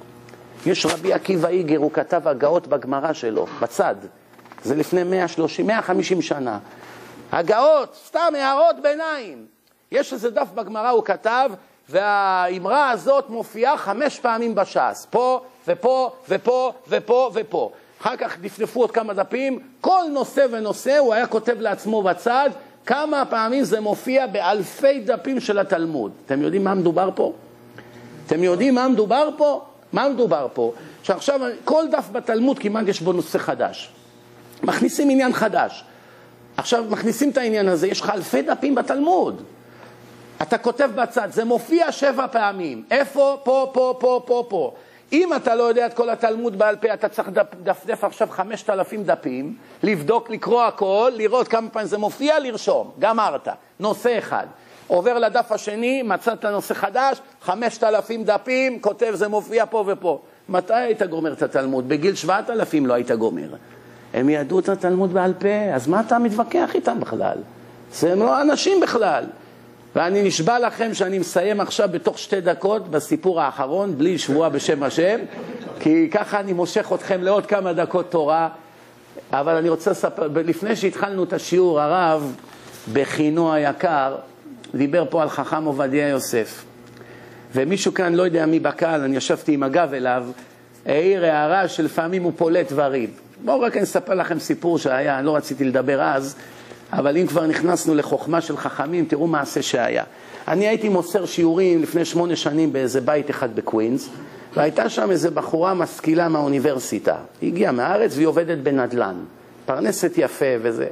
יש רבי עקיבא איגר, הוא כתב הגאות בגמרא שלו, בצד. זה לפני מאה ושלושים, מאה וחמישים שנה. הגאות, סתם הערות ביניים. יש איזה דף בגמרא, הוא כתב, והאמרה הזאת מופיעה חמש פעמים בש"ס. פה ופה ופה ופה ופה. אחר כך דפדפו עוד כמה דפים. כל נושא ונושא הוא היה כותב לעצמו בצד, כמה פעמים זה מופיע באלפי דפים של התלמוד. אתם יודעים מה מדובר פה? אתם יודעים מה מדובר פה? מה מדובר פה? שעכשיו כל דף בתלמוד כמעט יש בו נושא חדש. מכניסים עניין חדש. עכשיו מכניסים את העניין הזה, יש לך אלפי דפים בתלמוד. אתה כותב בצד, זה מופיע שבע פעמים. איפה? פה, פה, פה, פה, פה. אם אתה לא יודע את כל התלמוד בעל פה, אתה צריך לדפדף עכשיו חמשת אלפים דפים, לבדוק, לקרוא הכל, לראות כמה פעמים זה מופיע, לרשום. גמרת. נושא אחד. עובר לדף השני, מצאת נושא חדש, חמשת אלפים דפים, כותב זה מופיע פה ופה. מתי היית גומר את התלמוד? בגיל שבעת אלפים לא היית גומר. הם ידעו את התלמוד בעל פה, אז מה אתה מתווכח איתם בכלל? זה לא אנשים בכלל. ואני נשבע לכם שאני מסיים עכשיו בתוך שתי דקות בסיפור האחרון, בלי שבועה בשם השם, כי ככה אני מושך אתכם לעוד כמה דקות תורה. אבל אני רוצה לספר, לפני שהתחלנו את השיעור, הרב בחינו היקר דיבר פה על חכם עובדיה יוסף. ומישהו כאן, לא יודע מי בקהל, אני ישבתי עם הגב אליו, העיר הערה שלפעמים הוא פולט דברים. בואו רק אני אספר לכם סיפור שהיה, אני לא רציתי לדבר אז, אבל אם כבר נכנסנו לחוכמה של חכמים, תראו מעשה שהיה. אני הייתי מוסר שיעורים לפני שמונה שנים באיזה בית אחד בקווינס, והייתה שם איזו בחורה משכילה מהאוניברסיטה. היא הגיעה מהארץ והיא עובדת בנדל"ן, פרנסת יפה וזה.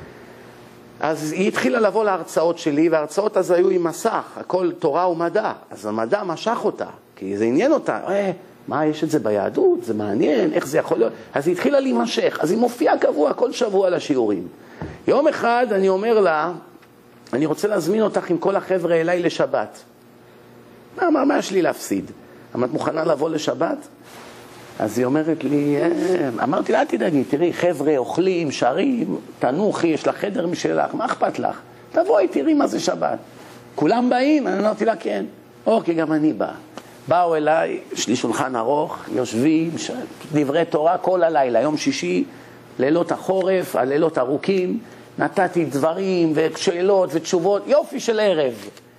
אז היא התחילה לבוא להרצאות שלי, וההרצאות אז היו עם מסך, הכל תורה ומדע. אז המדע משך אותה, כי זה עניין אותה. אה, מה, יש את זה ביהדות? זה מעניין, איך זה יכול להיות? אז היא התחילה להימשך, אז היא מופיעה קבוע כל שבוע לשיעורים. יום אחד אני אומר לה, אני רוצה להזמין אותך עם כל החבר'ה אליי לשבת. מה, מה, מה יש לי להפסיד? את מוכנה לבוא לשבת? אז היא אומרת לי, אמרתי לה, תדאגי, תראי, חבר'ה אוכלים, שרים, תנוחי, יש לך חדר משלך, מה אכפת לך? תבואי, תראי מה זה שבת. כולם באים? אני אמרתי לה, כן. אוקיי, גם אני בא. באו אליי, יש לי שולחן ארוך, יושבים, דברי תורה כל הלילה, יום שישי, לילות החורף, הלילות ארוכים, נתתי דברים ושאלות ותשובות, יופי של ערב.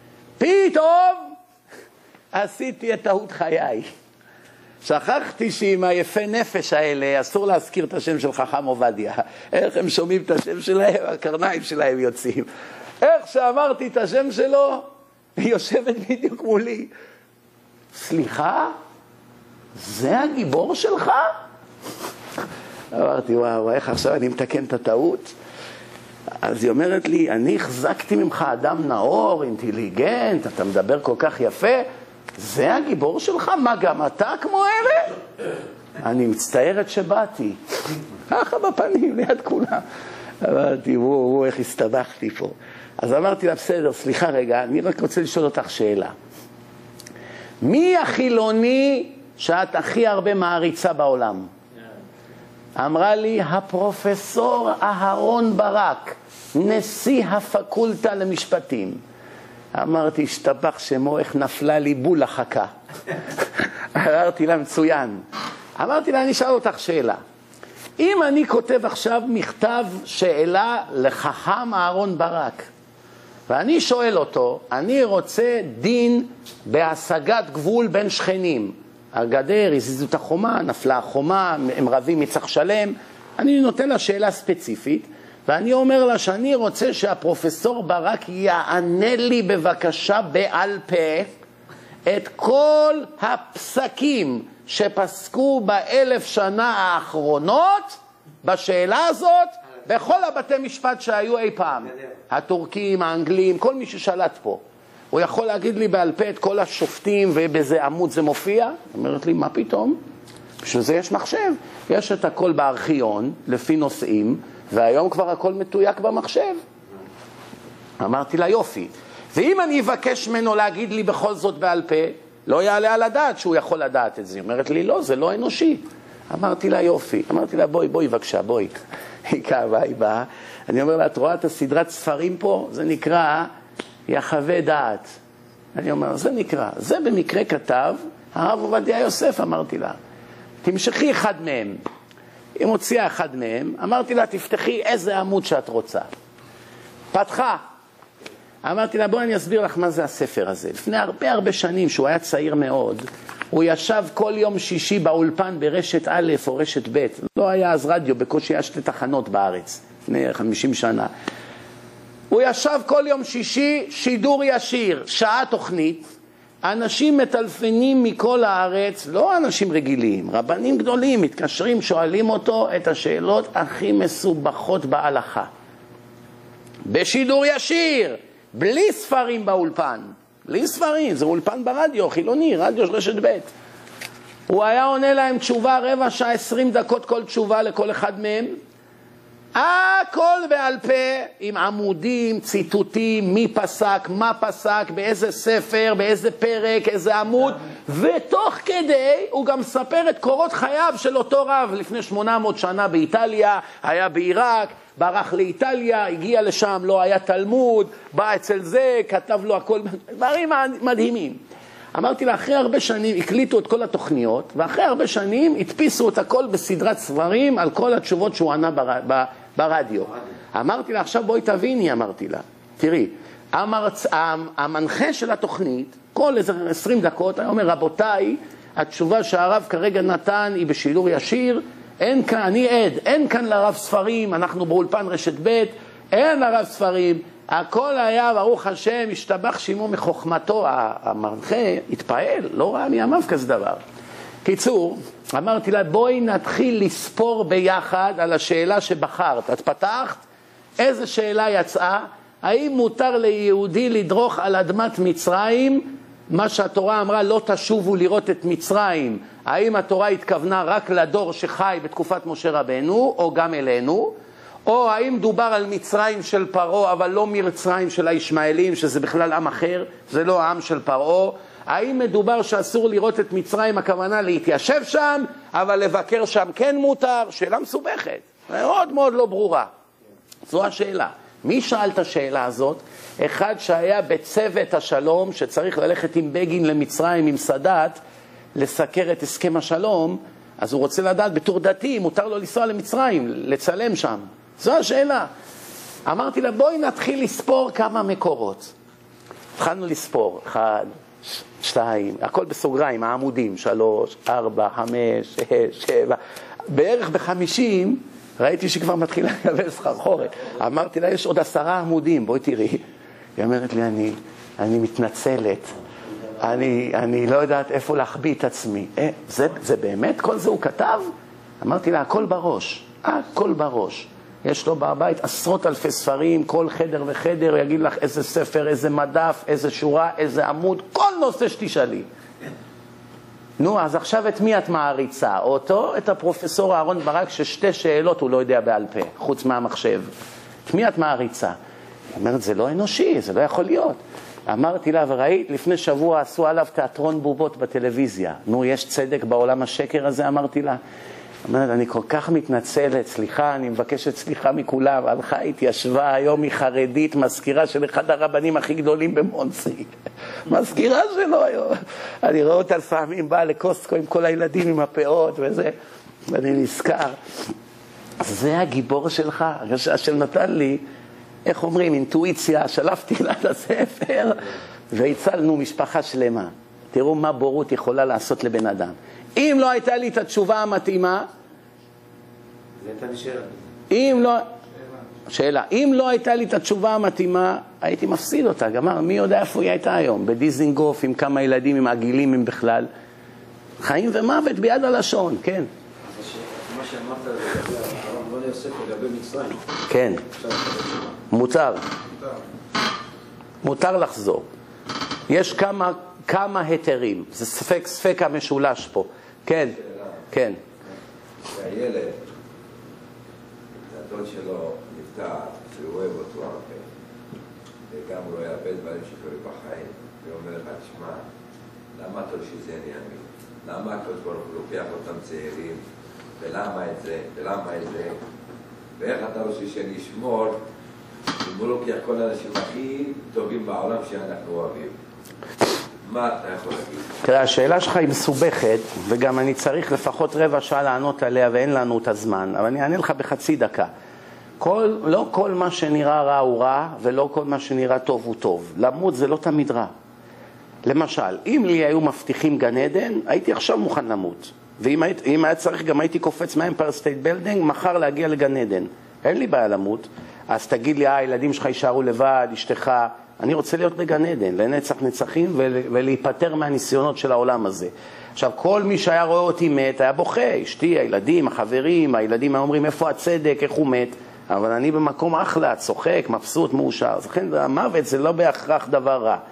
פתאום עשיתי את טעות חיי. שכחתי שעם היפה נפש האלה אסור להזכיר את השם של חכם עובדיה. איך הם שומעים את השם שלהם, הקרניים שלהם יוצאים. איך שאמרתי את השם שלו, היא יושבת בדיוק מולי. סליחה? זה הגיבור שלך? אמרתי, וואו, איך עכשיו אני מתקן את הטעות? אז היא אומרת לי, אני החזקתי ממך אדם נאור, אינטליגנט, אתה מדבר כל כך יפה, זה הגיבור שלך? מה, גם אתה כמו אלה? אני מצטערת שבאתי. ככה בפנים, ליד כולם. אמרתי, וואו, וואו, איך הסתבכתי פה. אז אמרתי לה, בסדר, סליחה רגע, אני רק רוצה לשאול אותך שאלה. מי החילוני שאת הכי הרבה מעריצה בעולם? אמרה לי, הפרופסור אהרון ברק, נשיא הפקולטה למשפטים. אמרתי, השתבח שמו, איך נפלה לי בול החכה. אמרתי לה, מצוין. אמרתי לה, אני אשאל אותך שאלה. אם אני כותב עכשיו מכתב שאלה לחכם אהרון ברק, ואני שואל אותו, אני רוצה דין בהשגת גבול בין שכנים. הגדר, הזיזו את החומה, נפלה החומה, הם רבים מצח שלם. אני נותן לה שאלה ספציפית, ואני אומר לה שאני רוצה שהפרופסור ברק יענה לי בבקשה בעל פה את כל הפסקים שפסקו באלף שנה האחרונות בשאלה הזאת, בכל הבתי משפט שהיו אי פעם. הטורקים, האנגלים, כל מי ששלט פה. הוא יכול להגיד לי בעל פה את כל השופטים ובאיזה עמוד זה מופיע? אומרת לי, מה פתאום? בשביל זה יש מחשב. יש את הכל בארכיון, לפי נושאים, והיום כבר הכל מתויק במחשב. אמרתי לה, יופי. ואם אני אבקש ממנו להגיד לי בכל זאת בעל פה, לא יעלה על הדעת שהוא יכול לדעת את זה. היא אומרת לי, לא, זה לא אנושי. אמרתי לה, יופי. אמרתי לה, בואי, בואי, בבקשה, בואי. היא קרה, היא באה. אני אומר לה, את רואה את הסדרת ספרים פה? זה נקרא יחווה דעת. אני אומר, זה נקרא. זה במקרה כתב הרב עובדיה יוסף, אמרתי לה. תמשכי אחד מהם. היא מוציאה אחד מהם. אמרתי לה, תפתחי איזה עמוד שאת רוצה. פתחה. אמרתי לה, בואי אני אסביר לך מה זה הספר הזה. לפני הרבה הרבה שנים, שהוא היה צעיר מאוד, הוא ישב כל יום שישי באולפן ברשת א' או רשת ב'. לא היה אז רדיו, בקושי היה שתי תחנות בארץ, לפני חמישים שנה. הוא ישב כל יום שישי, שידור ישיר, שעה תוכנית, אנשים מטלפנים מכל הארץ, לא אנשים רגילים, רבנים גדולים, מתקשרים, שואלים אותו את השאלות הכי מסובכות בהלכה. בשידור ישיר, בלי ספרים באולפן, בלי ספרים, זה אולפן ברדיו, חילוני, רדיו של רשת ב'. הוא היה עונה להם תשובה רבע שעה, עשרים דקות כל תשובה לכל אחד מהם. הכל בעל פה, עם עמודים, ציטוטים, מי פסק, מה פסק, באיזה ספר, באיזה פרק, איזה עמוד, ותוך כדי הוא גם ספר את קורות חייו של אותו רב לפני שמונה מאות שנה באיטליה, היה בעיראק, ברח לאיטליה, הגיע לשם, לא היה תלמוד, בא אצל זה, כתב לו הכל, דברים מדהימים. אמרתי לה, אחרי הרבה שנים הקליטו את כל התוכניות, ואחרי הרבה שנים הדפיסו את הכל בסדרת ספרים על כל התשובות שהוא ענה בר, ב, ברדיו. אמרתי לה, עכשיו בואי תביני, אמרתי לה, תראי, המרצ... המנחה של התוכנית, כל איזה עשרים דקות, היה אומר, רבותיי, התשובה שהרב כרגע נתן היא בשידור ישיר, אין כאן, אני עד, אין כאן לרב ספרים, אנחנו באולפן רשת ב', אין לרב ספרים, הכל היה, ברוך השם, השתבח שמו מחוכמתו, המנחה התפעל, לא ראה מימיו כזה דבר. קיצור, אמרתי לה, בואי נתחיל לספור ביחד על השאלה שבחרת. את פתחת, איזה שאלה יצאה? האם מותר ליהודי לדרוך על אדמת מצרים? מה שהתורה אמרה, לא תשובו לראות את מצרים. האם התורה התכוונה רק לדור שחי בתקופת משה רבנו, או גם אלינו? או האם דובר על מצרים של פרעה, אבל לא מצרים של הישמעאלים, שזה בכלל עם אחר, זה לא העם של פרעה? האם מדובר שאסור לראות את מצרים, הכוונה להתיישב שם, אבל לבקר שם כן מותר? שאלה מסובכת, מאוד מאוד לא ברורה. זו השאלה. מי שאל את השאלה הזאת? אחד שהיה בצוות השלום, שצריך ללכת עם בגין למצרים, עם סאדאת, לסקר את הסכם השלום, אז הוא רוצה לדעת בתור דתי, מותר לו לנסוע למצרים, לצלם שם. זו השאלה. אמרתי לה, בואי נתחיל לספור כמה מקורות. התחלנו לספור, אחד, שתיים, הכל בסוגריים, העמודים, שלוש, ארבע, חמש, שש, שבע, בערך בחמישים, ראיתי שכבר מתחילה לקבל סחרחורת. אמרתי לה, יש עוד עשרה עמודים, בואי תראי. היא אומרת לי, אני, אני מתנצלת, אני, אני לא יודעת איפה להחביא את עצמי. אה, זה, זה באמת, כל זה הוא כתב? אמרתי לה, הכל בראש, הכל בראש. יש לו בבית עשרות אלפי ספרים, כל חדר וחדר, יגיד לך איזה ספר, איזה מדף, איזה שורה, איזה עמוד, כל נושא שתשאלי. נו, אז עכשיו את מי את מעריצה? אותו, את הפרופסור אהרון ברק, ששתי שאלות הוא לא יודע בעל פה, חוץ מהמחשב. את מי את מעריצה? היא אומרת, זה לא אנושי, זה לא יכול להיות. אמרתי לה, וראית, לפני שבוע עשו עליו תיאטרון בובות בטלוויזיה. נו, יש צדק בעולם השקר הזה, אמרתי לה. אומרת, אני כל כך מתנצלת, סליחה, אני מבקשת סליחה מכולם. הלכה, התיישבה היום, היא חרדית, מזכירה של אחד הרבנים הכי גדולים במונסי. מזכירה שלו היום. אני רואה אותה לפעמים, באה לקוסטקו עם כל הילדים עם הפאות וזה, ואני נזכר. זה הגיבור שלך, השם נתן לי, איך אומרים, אינטואיציה, שלפתי לה את הספר, והצלנו משפחה שלמה. תראו מה בורות יכולה לעשות לבן אדם. אם לא הייתה לי את התשובה המתאימה, זה הייתה לי שאלה. אם לא, שאלה, אם לא הייתה לי את התשובה המתאימה, הייתי מפסיד אותה. גמר, מי יודע איפה היא הייתה היום? בדיזינגוף, עם כמה ילדים, עם עגילים, עם בכלל. חיים ומוות ביד הלשון, כן. מה שאמרת לגבי הרב עובדיה יוסף לגבי מצרים. כן. מותר. מותר לחזור. יש כמה... כמה היתרים, זה ספק, ספק המשולש פה. כן, כן. שהילד, הדוד שלו נפטר, שהוא אוהב אותו הרבה, וגם הוא לא יאבד דברים שקורים בחיים, ואומר לך, תשמע, למה אתה שזה נעמי? למה הקדוש ברוך הוא לוקח אותם צעירים, ולמה את זה, ולמה את זה, ואיך אתה רוצה שאני אשמור, אם הוא לוקח כל האנשים הכי טובים בעולם שאנחנו אוהבים? מה אתה יכול להגיד? תראה, השאלה שלך היא מסובכת, וגם אני צריך לפחות רבע שעה לענות עליה, ואין לנו את הזמן, אבל אני אענה לך בחצי דקה. כל, לא כל מה שנראה רע הוא רע, ולא כל מה שנראה טוב הוא טוב. למות זה לא תמיד רע. למשל, אם לי היו מבטיחים גן עדן, הייתי עכשיו מוכן למות. ואם היית, אם היה צריך, גם הייתי קופץ מהאמפייר סטייט בילדינג, מחר להגיע לגן עדן. אין לי בעיה למות. אז תגיד לי, אה, הילדים שלך יישארו לבד, אשתך... אני רוצה להיות בגן עדן, לנצח נצחים ולהיפטר מהניסיונות של העולם הזה. עכשיו, כל מי שהיה רואה אותי מת, היה בוכה, אשתי, הילדים, החברים, הילדים אומרים איפה הצדק, איך הוא מת, אבל אני במקום אחלה, צוחק, מבסוט, מאושר. אז לכן, המוות זה לא בהכרח דבר רע.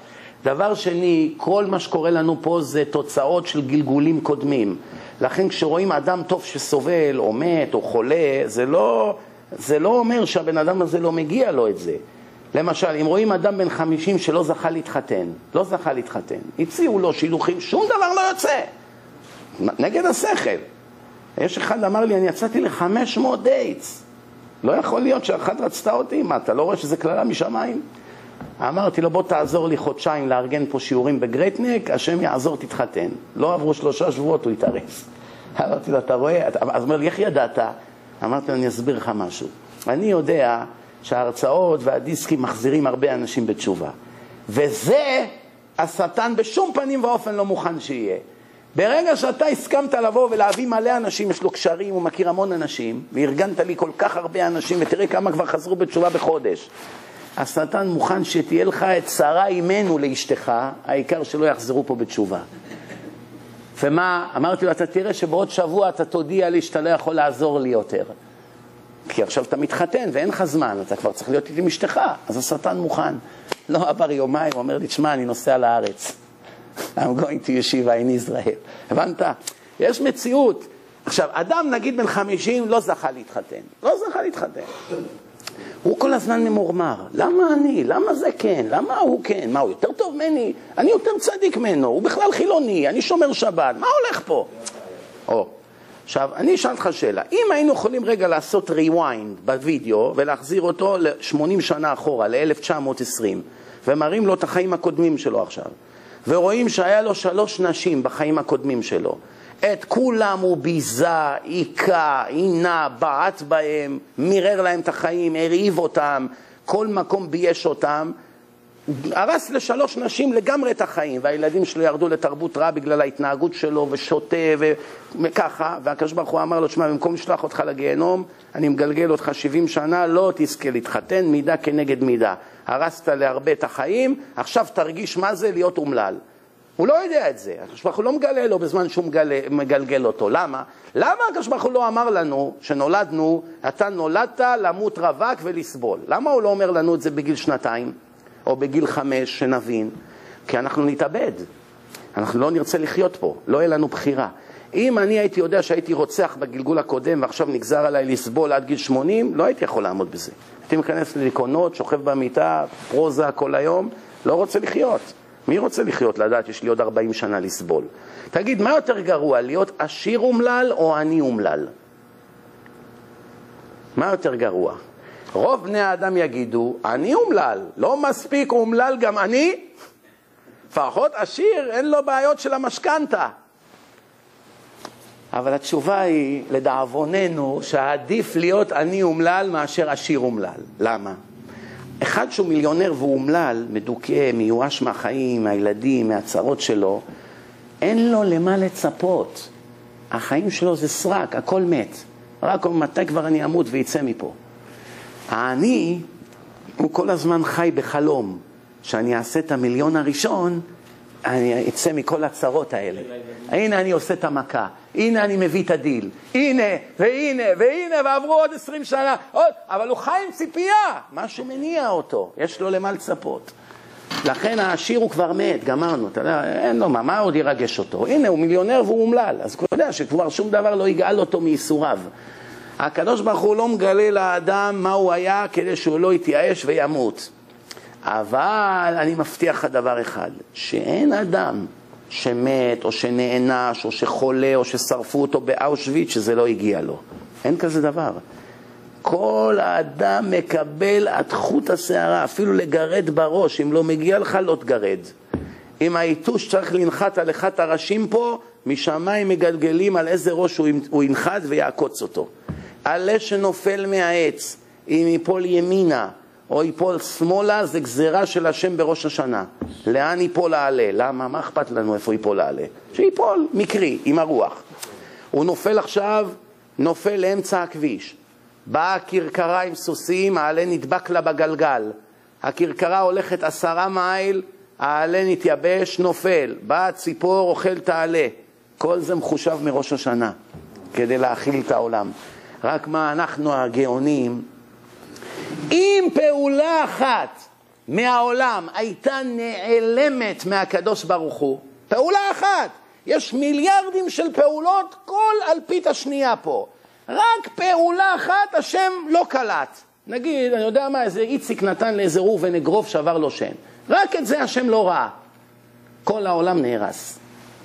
דבר שני, כל מה שקורה לנו פה זה תוצאות של גלגולים קודמים. לכן כשרואים אדם טוב שסובל או מת או חולה, זה לא, זה לא אומר שהבן אדם הזה לא מגיע לו את זה. למשל, אם רואים אדם בן חמישים שלא זכה להתחתן, לא זכה להתחתן, הציעו לו שילוחים, שום דבר לא יוצא. נגד השכל. יש אחד אמר לי, אני יצאתי ל-חמש מאות דייטס. לא יכול להיות שאחת רצתה אותי, מה, אתה לא רואה שזה כללה משמיים? אמרתי לו, בוא תעזור לי חודשיים לארגן פה שיעורים בגרייטנק, השם יעזור, תתחתן. לא עברו שלושה שבועות, הוא יתארס. אמרתי לו, אתה רואה? אז אומר לי, איך ידעת? אמרתי לו, אני אסביר לך משהו. אני יודע שההרצאות והדיסקים מחזירים הרבה אנשים בתשובה. וזה השטן בשום פנים ואופן לא מוכן שיהיה. ברגע שאתה הסכמת לבוא ולהביא מלא אנשים, יש לו קשרים, הוא מכיר המון אנשים, וארגנת לי כל כך הרבה אנשים, ותראה כמה כבר חזרו בתשובה בחודש. השטן מוכן שתהיה לך את שרה אימנו לאשתך, העיקר שלא יחזרו פה בתשובה. ומה? אמרתי לו, אתה תראה שבעוד שבוע אתה תודיע לי שאתה לא יכול לעזור לי יותר. כי עכשיו אתה מתחתן ואין לך זמן, אתה כבר צריך להיות איתי עם אשתך. אז השטן מוכן. לא עבר יומיים, הוא אומר לי, תשמע, אני נוסע לארץ. I'm going to yeshiva in Israel. הבנת? יש מציאות. עכשיו, אדם נגיד בן חמישים לא זכה להתחתן. לא זכה להתחתן. הוא כל הזמן ממורמר. למה אני? למה זה כן? למה הוא כן? מה, הוא יותר טוב ממני? אני יותר צדיק ממנו. הוא בכלל חילוני. אני שומר שבת. מה הולך פה? או. עכשיו, אני אשאל לך שאלה. אם היינו יכולים רגע לעשות rewind בווידאו ולהחזיר אותו ל-שמונים שנה אחורה, ל-אלף תשע מאות עשרים, ומראים לו את החיים הקודמים שלו עכשיו, ורואים שהיה לו שלוש נשים בחיים הקודמים שלו, את כולם הוא ביזה, עיקה, עינה, בעט בהם, מירר להם את החיים, הרעיב אותם, כל מקום בייש אותם, הרס לשלוש נשים לגמרי את החיים, והילדים שלו ירדו לתרבות רע בגלל ההתנהגות שלו, ושוטה וככה, והקדוש ברוך הוא אמר לו, תשמע, במקום לשלוח אותך לגיהנום, אני מגלגל אותך שבעים שנה, לא תזכה להתחתן, מידה כנגד מידה. הרסת להרבה את החיים, עכשיו תרגיש מה זה להיות אומלל. הוא לא יודע את זה, הקדוש ברוך הוא לא מגלה לו בזמן שהוא מגלה, מגלגל אותו. למה? למה הקדוש ברוך הוא לא אמר לנו שנולדנו, אתה נולדת למות רווק ולסבול? למה הוא לא אומר לנו את זה בגיל שנתיים? או בגיל חמש, שנבין? כי אנחנו נתאבד. אנחנו לא נרצה לחיות פה, לא יהיה לנו בחירה. אם אני הייתי יודע שהייתי רוצח בגלגול הקודם, ועכשיו נגזר עליי לסבול עד גיל שמונים, לא הייתי יכול לעמוד בזה. הייתי מכנס לדיכאונות, שוכב במיטה, פרוזה כל היום, לא רוצה לחיות. מי רוצה לחיות? לדעת, יש לי עוד ארבעים שנה לסבול. תגיד, מה יותר גרוע, להיות עשיר אומלל או עני אומלל? מה יותר גרוע? רוב בני האדם יגידו, אני אומלל, לא מספיק אומלל גם אני, לפחות עשיר, אין לו בעיות של המשכנתה. אבל התשובה היא, לדאבוננו, שעדיף להיות עני אומלל מאשר עשיר אומלל. למה? אחד שהוא מיליונר והוא אומלל, מדוכא, מיואש מהחיים, מהילדים, מהצרות שלו, אין לו למה לצפות. החיים שלו זה סרק, הכל מת. רק מתי כבר אני אמות ויצא מפה. העני, הוא כל הזמן חי בחלום, שאני אעשה את המיליון הראשון, אני אצא מכל הצרות האלה. הנה אני עושה את המכה, הנה אני מביא את הדיל, הנה והנה והנה, ועברו עוד עשרים שנה, עוד, אבל הוא חי עם ציפייה, משהו מניע אותו, יש לו למה לצפות. לכן העשיר הוא כבר מת, גמרנו, אתה יודע, אין לו מה, מה עוד ירגש אותו? הנה הוא מיליונר והוא אומלל, אז הוא יודע שכבר שום דבר לא יגאל אותו מייסוריו. הקדוש ברוך הוא לא מגלה לאדם מה הוא היה כדי שהוא לא יתייאש וימות. אבל אני מבטיח לך דבר אחד, שאין אדם שמת או שנענש או שחולה או ששרפו אותו באושוויץ שזה לא הגיע לו. אין כזה דבר. כל האדם מקבל עד חוט השערה, אפילו לגרד בראש, אם לא מגיע לך לא תגרד. אם היתוש צריך לנחת על אחד הראשים פה, משמיים מגלגלים על איזה ראש הוא ינחת ויעקוץ אותו. עלה שנופל מהעץ, אם ייפול ימינה או ייפול שמאלה, זה גזרה של השם בראש השנה. לאן ייפול העלה? למה? מה אכפת לנו איפה ייפול העלה? שיפול מקרי, עם הרוח. הוא נופל עכשיו, נופל לאמצע הכביש. באה כרכרה עם סוסים, העלה נדבק לה בגלגל. הכרכרה הולכת עשרה מייל, העלה נתייבש, נופל. באה ציפור, אוכל את העלה. כל זה מחושב מראש השנה, כדי להאכיל את העולם. רק מה אנחנו הגאונים, עם פעולה אחת מהעולם הייתה נעלמת מהקדוש ברוך הוא, פעולה אחת, יש מיליארדים של פעולות כל אלפית השנייה פה, רק פעולה אחת השם לא קלט. נגיד, אני יודע מה, איזה איציק נתן לאיזה ראובן אגרוף שבר לו שן, רק את זה השם לא ראה, כל העולם נהרס.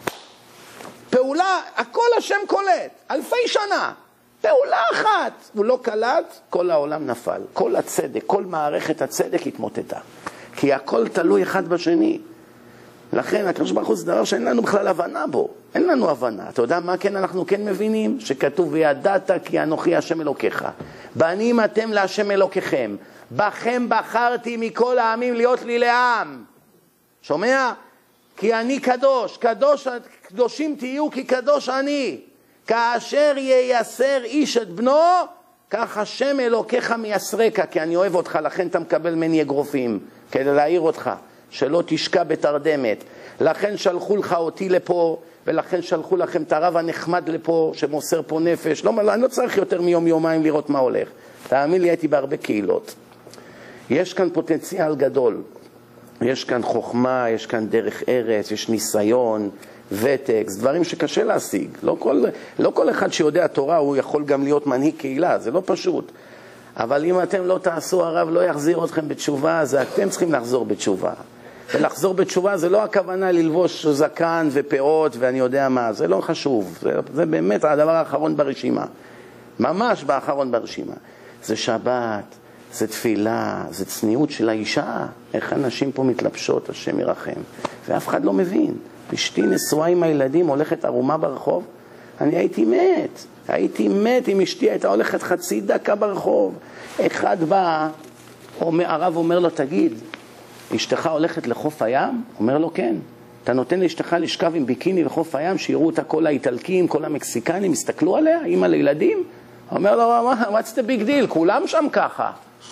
פעולה, הכל השם קולט, אלפי שנה, פעולה אחת, הוא לא קלט, כל העולם נפל, כל הצדק, כל מערכת הצדק התמוטטה, כי הכל תלוי אחד בשני. לכן הקדוש ברוך הוא זה דבר שאין לנו בכלל הבנה בו, אין לנו הבנה. אתה יודע מה כן אנחנו כן מבינים? שכתוב וידעת כי אנוכי השם אלוקיך, בנים אתם להשם אלוקיכם, בכם בחרתי מכל העמים להיות לי לעם. שומע? כי אני קדוש, קדוש, קדושים תהיו כי קדוש אני. כאשר ייסר איש את בנו, כך השם אלוקיך מייסרק, כי אני אוהב אותך, לכן אתה מקבל מני אגרופים, כדי להעיר אותך, שלא תשקע בתרדמת. לכן שלחו לך אותי לפה, ולכן שלחו לכם את הרב הנחמד לפה, שמוסר פה נפש. לא, אני לא צריך יותר מיום יומיים לראות מה הולך. תאמין לי, הייתי בהרבה קהילות. יש כאן פוטנציאל גדול. יש כאן חוכמה, יש כאן דרך ארץ, יש ניסיון, ותק, זה דברים שקשה להשיג. לא כל, לא כל אחד שיודע תורה הוא יכול גם להיות מנהיג קהילה, זה לא פשוט. אבל אם אתם לא תעשו, הרב לא יחזיר אתכם בתשובה, זה אתם צריכים לחזור בתשובה. ולחזור בתשובה זה לא הכוונה ללבוש זקן ופאות ואני יודע מה, זה לא חשוב. זה, זה באמת הדבר האחרון ברשימה. ממש באחרון ברשימה. זה שבת, זה תפילה, זה צניעות של האישה. איך אנשים פה מתלבשות, השם ירחם. ואף אחד לא מבין. אשתי נשואה עם הילדים, הולכת ערומה ברחוב. אני הייתי מת. הייתי מת אם אשתי הייתה הולכת חצי דקה ברחוב. אחד בא, אומר, הרב אומר לו, תגיד, אשתך הולכת לחוף הים? אומר לו, כן. אתה נותן לאשתך לשכב עם ביקיני לחוף הים, שיראו אותה כל האיטלקים, כל המקסיקנים, הסתכלו עליה, אמא לילדים? אומר לו, what's the big deal? כולם שם ככה.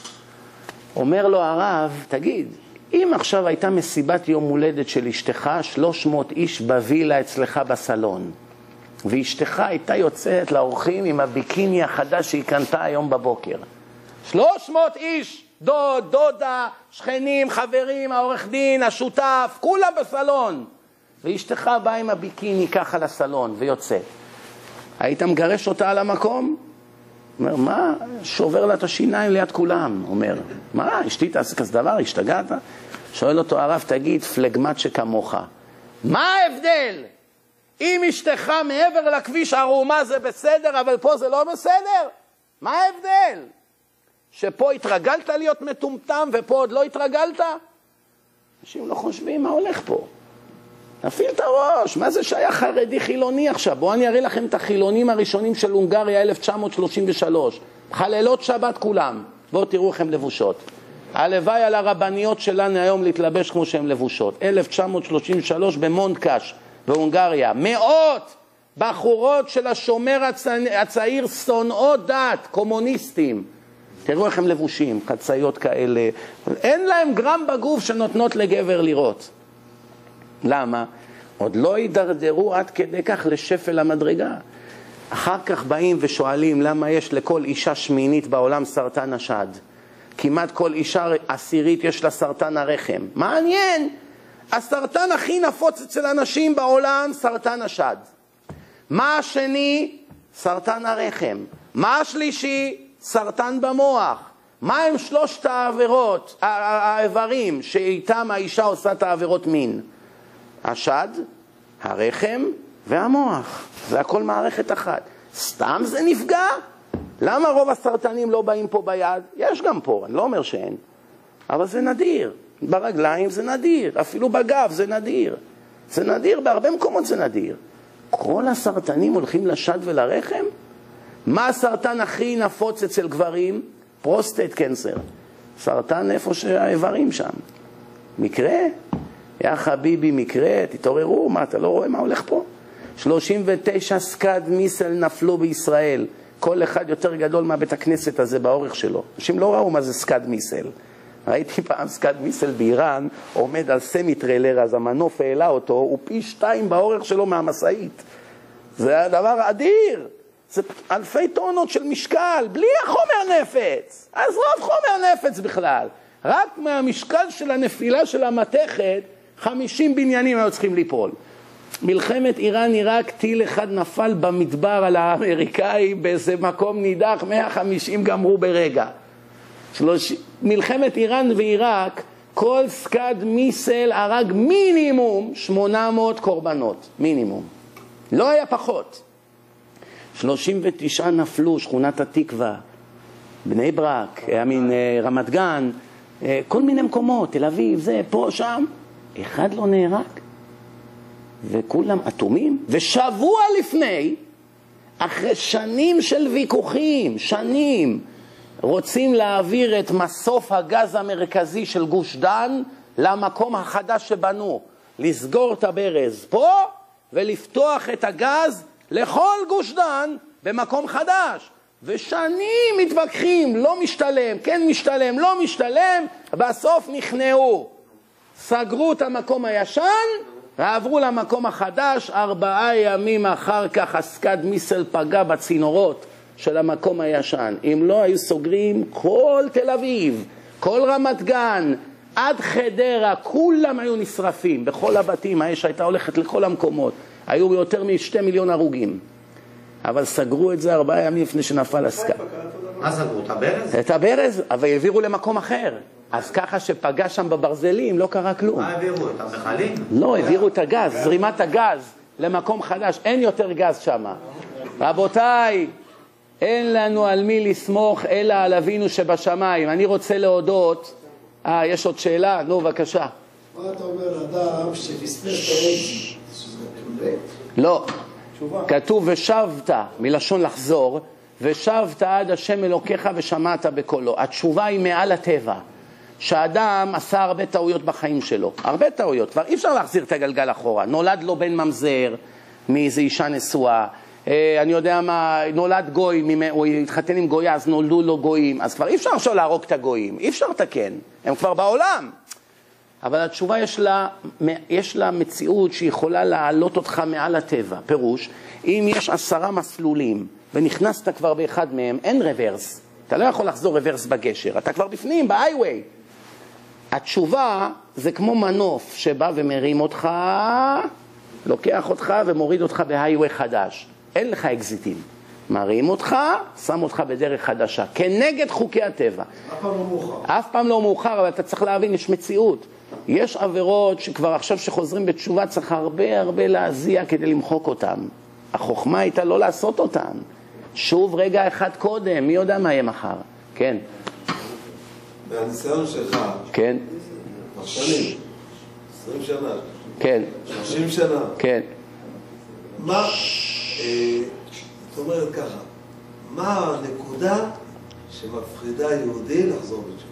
אומר לו הרב, תגיד, אם עכשיו הייתה מסיבת יום הולדת של אשתך, שלוש מאות איש בווילה אצלך בסלון, ואשתך הייתה יוצאת לאורחים עם הביקיני החדש שהיא קנתה היום בבוקר. שלוש מאות איש, דוד, דודה, שכנים, חברים, העורך דין, השותף, כולה בסלון. ואשתך באה עם הביקיני ככה לסלון ויוצאת. היית מגרש אותה על המקום? אומר, מה? שובר לה את השיניים ליד כולם. אומר, מה? אשתי תעשה כזה דבר? השתגעת? שואל אותו הרב, תגיד, פלגמט שכמוך. מה ההבדל? אם אשתך מעבר לכביש ערומה זה בסדר, אבל פה זה לא בסדר? מה ההבדל? שפה התרגלת להיות מטומטם ופה עוד לא התרגלת? אנשים לא חושבים מה הולך פה. נפיל את הראש, מה זה שייך חרדי חילוני עכשיו? בואו אני אראה לכם את החילונים הראשונים של הונגריה אלף תשע מאות שלושים ושלוש. חללות שבת כולם. בואו תראו איך הם לבושות. הלוואי על הרבניות שלנו היום להתלבש כמו שהן לבושות. אלף תשע מאות שלושים ושלוש במונטקש בהונגריה. מאות בחורות של השומר הצע... הצעיר שונאות דת, קומוניסטים. תראו איך הם לבושים, חצאיות כאלה. אין להם גרם בגוף שנותנות לגבר לראות. למה? עוד לא יידרדרו עד כדי כך לשפל המדרגה. אחר כך באים ושואלים למה יש לכל אישה שמינית בעולם סרטן השד. כמעט כל אישה עשירית יש לה סרטן הרחם. מעניין, הסרטן הכי נפוץ אצל אנשים בעולם, סרטן השד. מה השני? סרטן הרחם. מה השלישי? סרטן במוח. מה הם שלושת העבירות, האיברים שאיתם האישה עושה את העבירות מין? השד, הרחם והמוח. זה הכל מערכת אחת. סתם זה נפגע? למה רוב הסרטנים לא באים פה ביד? יש גם פה, אני לא אומר שאין. אבל זה נדיר. ברגליים זה נדיר. אפילו בגב זה נדיר. זה נדיר, בהרבה מקומות זה נדיר. כל הסרטנים הולכים לשד ולרחם? מה הסרטן הכי נפוץ אצל גברים? פרוסטייט קנסר. סרטן איפה שהאיברים שם. מקרה? יא חביבי, מקרה, תתעוררו, מה, אתה לא רואה מה הולך פה? שלושים ותשע סקד מיסל נפלו בישראל. כל אחד יותר גדול מהבית הכנסת הזה באורך שלו. אנשים לא ראו מה זה סקד מיסל. ראיתי פעם סקד מיסל באיראן, עומד על סמי טריילר, אז המנוף העלה אותו, הוא פי שתיים באורך שלו מהמסעית. זה הדבר אדיר. זה אלפי טונות של משקל, בלי החומר נפץ. אז רוב חומר נפץ בכלל. רק מהמשקל של הנפילה של המתכת, חמישים בניינים היו צריכים ליפול. מלחמת איראן-עיראק, טיל אחד נפל במדבר על האמריקאים, באיזה מקום נידח, מאה וחמישים גמרו ברגע. שלוש... מלחמת איראן ועיראק, כל סקד מיסל הרג מינימום שמונה מאות קורבנות, מינימום. לא היה פחות. שלושים ותשע נפלו, שכונת התקווה, בני ברק, אמין, רמת גן, כל מיני מקומות, תל אביב, זה, פה, שם. אחד לא נהרג. וכולם אטומים. ושבוע לפני, אחרי שנים של ויכוחים, שנים, רוצים להעביר את מסוף הגז המרכזי של גוש דן למקום החדש שבנו. לסגור את הברז פה ולפתוח את הגז לכל גוש דן במקום חדש. ושנים מתווכחים, לא משתלם, כן משתלם, לא משתלם, בסוף נכנעו. סגרו את המקום הישן ועברו למקום החדש. ארבעה ימים אחר כך הסקד מיסל פגע בצינורות של המקום הישן. אם לא היו סוגרים, כל תל אביב, כל רמת גן, עד חדרה, כולם היו נשרפים. בכל הבתים, האש הייתה הולכת לכל המקומות. היו יותר משתי מיליון הרוגים. אבל סגרו את זה ארבעה ימים לפני שנפל הסקד. מה סגרו? את הברז? את הברז, אבל העבירו למקום אחר. אז ככה שפגע שם בברזלים, לא קרה כלום. מה העבירו? את המכלים? לא, העבירו את הגז, זרימת הגז למקום חדש. אין יותר גז שם. רבותיי, אין לנו על מי לסמוך אלא על אבינו שבשמיים. אני רוצה להודות. אה, יש עוד שאלה? נו, בבקשה. מה אתה אומר, אדם שפספס את העץ? לא. כתוב ושבת, מלשון לחזור, ושבת עד השם אלוקיך ושמעת בקולו. התשובה היא מעל הטבע. שהאדם עשה הרבה טעויות בחיים שלו. הרבה טעויות. כבר אי אפשר להחזיר את הגלגל אחורה. נולד לו בן ממזר מאיזו אישה נשואה. אני יודע מה, נולד גוי, הוא התחתן עם גויה, אז נולדו לו גויים. אז כבר אי אפשר עכשיו להרוג את הגויים. אי אפשר לתקן. הם כבר בעולם. אבל התשובה יש לה, יש לה מציאות שיכולה להעלות אותך מעל הטבע. פירוש, אם יש עשרה מסלולים ונכנסת כבר באחד מהם, אין רוורס. אתה לא יכול לחזור רוורס בגשר. אתה כבר בפנים, בהייווי. התשובה זה כמו מנוף שבא ומרים אותך, לוקח אותך ומוריד אותך בהייווי חדש. אין לך אקזיטים. מרים אותך, שם אותך בדרך חדשה. כנגד חוקי הטבע. אף פעם לא מאוחר. אף פעם לא מאוחר, אבל אתה צריך להבין, יש מציאות. יש עבירות שכבר עכשיו שחוזרים בתשובה צריך הרבה הרבה להזיע כדי למחוק אותם. החוכמה הייתה לא לעשות אותם. שוב רגע אחד קודם, מי יודע מה יהיה מחר? כן. מהניסיון שלך. כן. שנים. עשרים שנה. כן. שלושים שנה. כן. מה, אה, זאת אומרת ככה, מה הנקודה שמפחידה יהודי לחזור בתשובה?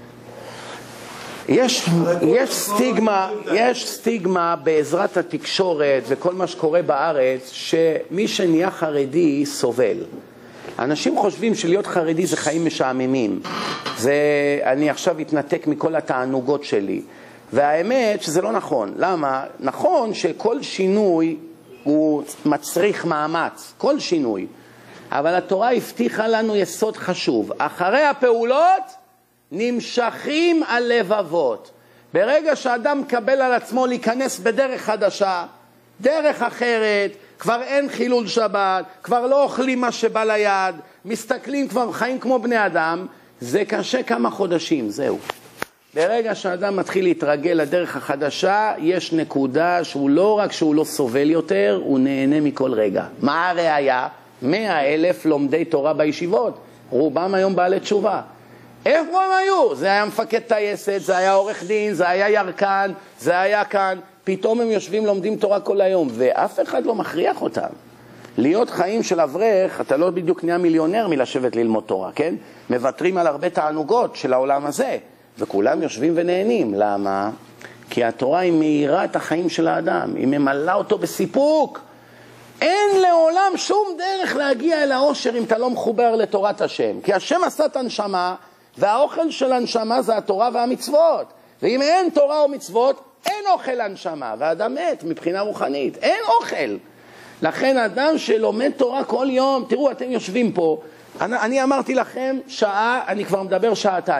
יש, יש סטיגמה, יש סטיגמה בעזרת התקשורת וכל מה שקורה בארץ, שמי שנהיה חרדי סובל. אנשים חושבים שלהיות חרדי זה חיים משעממים. זה, אני עכשיו התנתק מכל התענוגות שלי. והאמת שזה לא נכון. למה? נכון שכל שינוי הוא מצריך מאמץ. כל שינוי. אבל התורה הבטיחה לנו יסוד חשוב. אחרי הפעולות נמשכים הלבבות. ברגע שאדם מקבל על עצמו להיכנס בדרך חדשה, דרך אחרת, כבר אין חילול שבת, כבר לא אוכלים מה שבא ליד, מסתכלים כבר חיים כמו בני אדם, זה קשה כמה חודשים, זהו. ברגע שאדם מתחיל להתרגל לדרך החדשה, יש נקודה שהוא לא רק שהוא לא סובל יותר, הוא נהנה מכל רגע. מה הראיה? מאה אלף לומדי תורה בישיבות, רובם היום בעלי תשובה. איפה הם היו? זה היה מפקד טייסת, זה היה עורך דין, זה היה ירקן, זה היה כאן. פתאום הם יושבים לומדים תורה כל היום, ואף אחד לא מכריח אותם. להיות חיים של אברך, אתה לא בדיוק נהיה מיליונר מלשבת ללמוד תורה, כן? מבטרים על הרבה תענוגות של העולם הזה, וכולם יושבים ונהנים. למה? כי התורה היא מאירה את החיים של האדם, היא ממלאה אותו בסיפוק. אין לעולם שום דרך להגיע אל האושר אם אתה לא מחובר לתורת השם. כי השם עשה את הנשמה, והאוכל של הנשמה זה התורה והמצוות. ואם אין תורה או מצוות, אין אוכל הנשמה. והאדם מת מבחינה רוחנית. אין אוכל. לכן אדם שלומד תורה כל יום, תראו, אתם יושבים פה, אני, אני אמרתי לכם שעה, אני כבר מדבר שעתיים.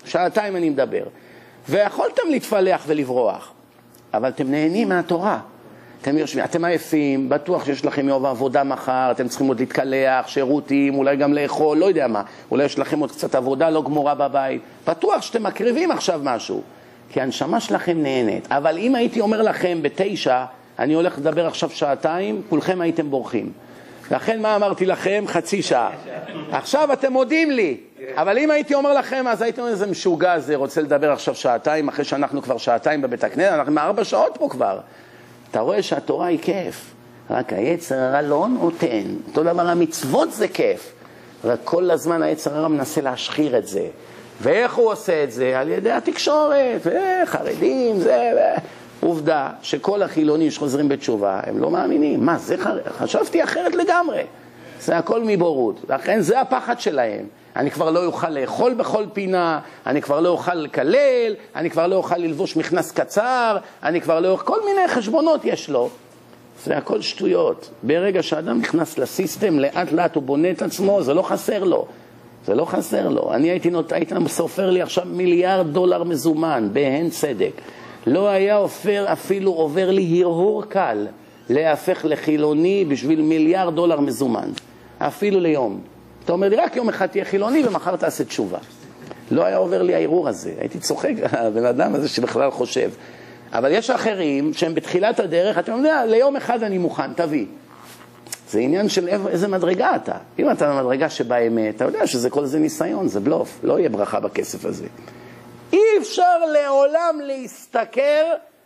שעתיים אני מדבר. ויכולתם להתפלח ולברוח, אבל אתם נהנים מהתורה. אתם יושבים, אתם עייפים, בטוח שיש לכם יום עבודה מחר, אתם צריכים עוד להתקלח, שירותים, אולי גם לאכול, לא יודע מה. אולי יש לכם עוד קצת עבודה לא גמורה בבית. בטוח שאתם מקריבים עכשיו משהו, כי הנשמה שלכם נהנית. אבל אם הייתי אומר לכם בתשע, אני הולך לדבר עכשיו שעתיים, כולכם הייתם בורחים. לכן מה אמרתי לכם? חצי שעה. עכשיו אתם מודים לי, אבל אם הייתי אומר לכם, אז הייתם אומר, איזה משוגע הזה, רוצה לדבר עכשיו שעתיים, אחרי שאנחנו כבר שעתיים בבית הכנסת, אנחנו ארבע שעות פה כבר. אתה רואה שהתורה היא כיף, רק היצר הרע לא נותן. אותו דבר המצוות זה כיף, רק כל הזמן היצר הרע מנסה להשחיר את זה. ואיך הוא עושה את זה? על ידי התקשורת, וחרדים, זה... עובדה שכל החילונים שחוזרים בתשובה, הם לא מאמינים. מה, זה חר... חשבתי אחרת לגמרי. זה הכל מבורות. לכן זה הפחד שלהם. אני כבר לא אוכל לאכול בכל פינה, אני כבר לא אוכל לקלל, אני כבר לא אוכל ללבוש מכנס קצר, אני כבר לא אוכל... כל מיני חשבונות יש לו. זה הכל שטויות. ברגע שאדם נכנס לסיסטם, לאט לאט הוא בונה את עצמו, זה לא חסר לו. זה לא חסר לו. אני הייתי נות... הייתי סופר לי עכשיו מיליארד דולר מזומן, בהן צדק. לא היה עופר, אפילו עובר לי הרהור קל להפך לחילוני בשביל מיליארד דולר מזומן. אפילו ליום. אתה אומר לי, רק יום אחד תהיה חילוני ומחר תעשה תשובה. לא היה עובר לי ההרהור הזה. הייתי צוחק, הבן אדם הזה שבכלל חושב. אבל יש אחרים שהם בתחילת הדרך, אתה יודע, ליום אחד אני מוכן, תביא. זה עניין של איזה מדרגה אתה. אם אתה במדרגה שבאמת, אתה יודע שזה כל זה ניסיון, זה בלוף. לא יהיה ברכה בכסף הזה. אי אפשר לעולם להסתכר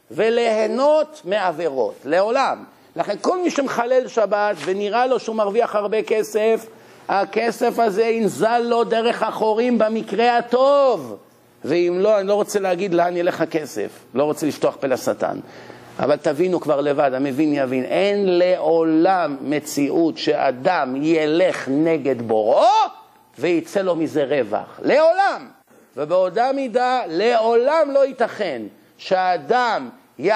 וליהנות מעבירות. לעולם. לכן כל מי שמחלל שבת ונראה לו שהוא מרוויח הרבה כסף, הכסף הזה ינזל לו דרך החורים במקרה הטוב. ואם לא, אני לא רוצה להגיד לאן ילך הכסף. לא רוצה לפתוח פה לשטן. אבל תבינו כבר לבד, המבין יבין. אין לעולם מציאות שאדם ילך נגד בוראו ויצא לו מזה רווח. לעולם. ובעודה מידה לעולם לא ייתכן שהאדם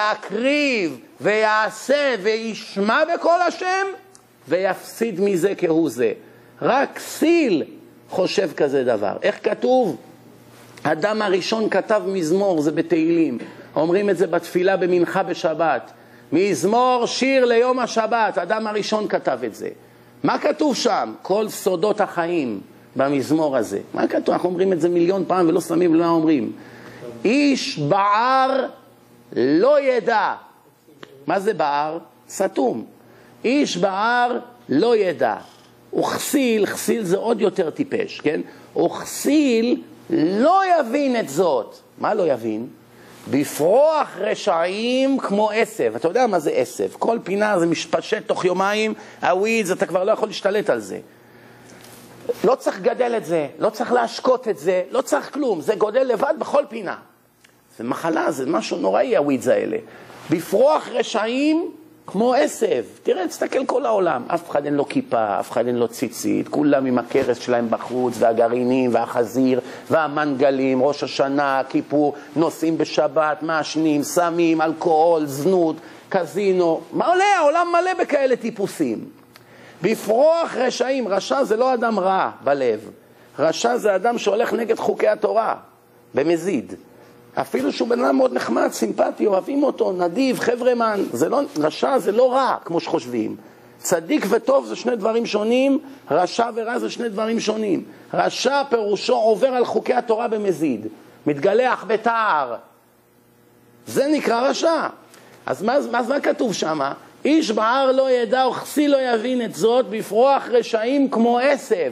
יקריב ויעשה וישמע בכל השם ויפסיד מזה כהוא זה. רק סיל חושב כזה דבר. איך כתוב? אדם הראשון כתב מזמור, זה בתהילים. אומרים את זה בתפילה במנחה בשבת. מזמור שיר ליום השבת, אדם הראשון כתב את זה. מה כתוב שם? כל סודות החיים. במזמור הזה. מה כתוב? אנחנו אומרים את זה מיליון פעם ולא שמים למה אומרים. איש בער לא ידע. מה זה בער? סתום. איש בער לא ידע. וכסיל, כסיל זה עוד יותר טיפש, כן? וכסיל לא יבין את זאת. מה לא יבין? בפרוח רשעים כמו עשב. אתה יודע מה זה עשב? כל פינה זה משפשט תוך יומיים, הוויז, אתה כבר לא יכול להשתלט על זה. לא צריך גדל את זה, לא צריך להשקות את זה, לא צריך כלום, זה גודל לבד בכל פינה. זה מחלה, זה משהו נוראי הווידס האלה. בפרוח רשעים כמו עשב. תראה, תסתכל כל העולם, אף אחד אין לו כיפה, אף אחד אין לו ציצית, כולם עם הכרס שלהם בחוץ, והגרעינים, והחזיר, והמנגלים, ראש השנה, כיפור, נוסעים בשבת, מעשנים, סמים, אלכוהול, זנות, קזינו. מה עולה? העולם מלא בכאלה טיפוסים. בפרוח רשעים, רשע זה לא אדם רע בלב, רשע זה אדם שהולך נגד חוקי התורה, במזיד. אפילו שהוא בן אדם מאוד נחמד, סימפטי, אוהבים אותו, נדיב, חברמן, זה לא, רשע זה לא רע כמו שחושבים. צדיק וטוב זה שני דברים שונים, רשע ורע זה שני דברים שונים. רשע פירושו עובר על חוקי התורה במזיד, מתגלח בתער. זה נקרא רשע. אז מה, מה, מה כתוב שם? איש בער לא ידע וכסיל לא יבין את זאת, בפרוח רשעים כמו עשב.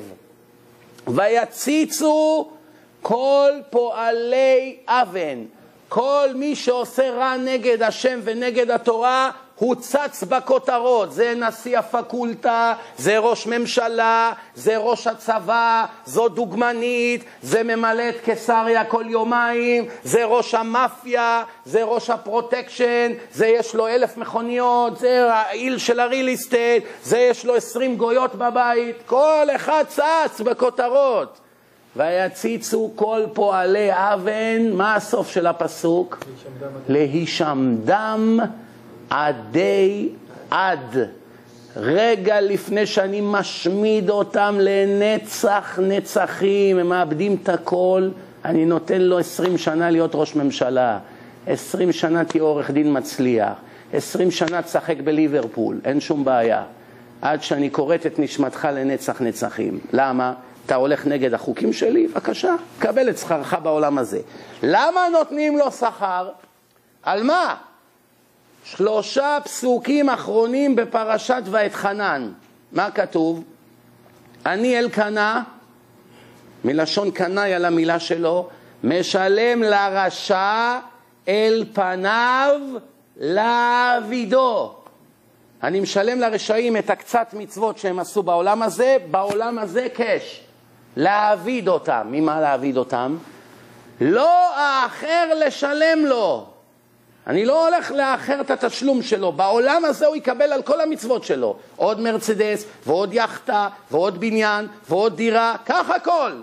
ויציצו כל פועלי אבן. כל מי שעושה רע נגד השם ונגד התורה, הוא צץ בכותרות. זה נשיא הפקולטה, זה ראש ממשלה, זה ראש הצבא, זו דוגמנית, זה ממלא את קיסריה כל יומיים, זה ראש המאפיה, זה ראש הפרוטקשן, זה יש לו אלף מכוניות, זה העיל של הריל אסטייט, זה יש לו עשרים גויות בבית. כל אחד צץ בכותרות. ויציצו כל פועלי אבן. מה הסוף של הפסוק? להישמדם עדי עד. רגע לפני שאני משמיד אותם לנצח נצחים, הם מאבדים את הכל, אני נותן לו עשרים שנה להיות ראש ממשלה, עשרים שנה תהיה עורך דין מצליח, עשרים שנה תשחק בליברפול, אין שום בעיה. עד שאני קוראת את נשמתך לנצח נצחים. למה? אתה הולך נגד החוקים שלי? בבקשה, קבל את שכרך בעולם הזה. למה נותנים לו שכר? על מה? שלושה פסוקים אחרונים בפרשת ואתחנן. מה כתוב? אני אלקנה, מלשון קנאי על המילה שלו, משלם לרשע אל פניו לעבידו. אני משלם לרשעים את הקצת מצוות שהם עשו בעולם הזה, בעולם הזה קש. להעביד אותם. ממה להעביד אותם? לא האחר לשלם לו. אני לא הולך לאחר את התשלום שלו. בעולם הזה הוא יקבל על כל המצוות שלו. עוד מרצדס, ועוד יחטה, ועוד בניין, ועוד דירה, כך הכל.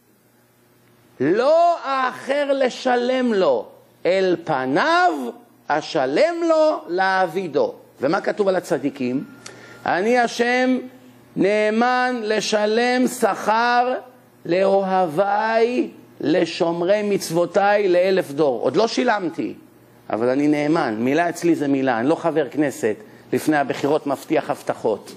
לא האחר לשלם לו, אל פניו אשלם לו להעבידו. ומה כתוב על הצדיקים? אני השם נאמן לשלם שכר לאוהביי, לשומרי מצוותיי לאלף דור. עוד לא שילמתי, אבל אני נאמן. מילה אצלי זה מילה, אני לא חבר כנסת לפני הבחירות מבטיח הבטחות.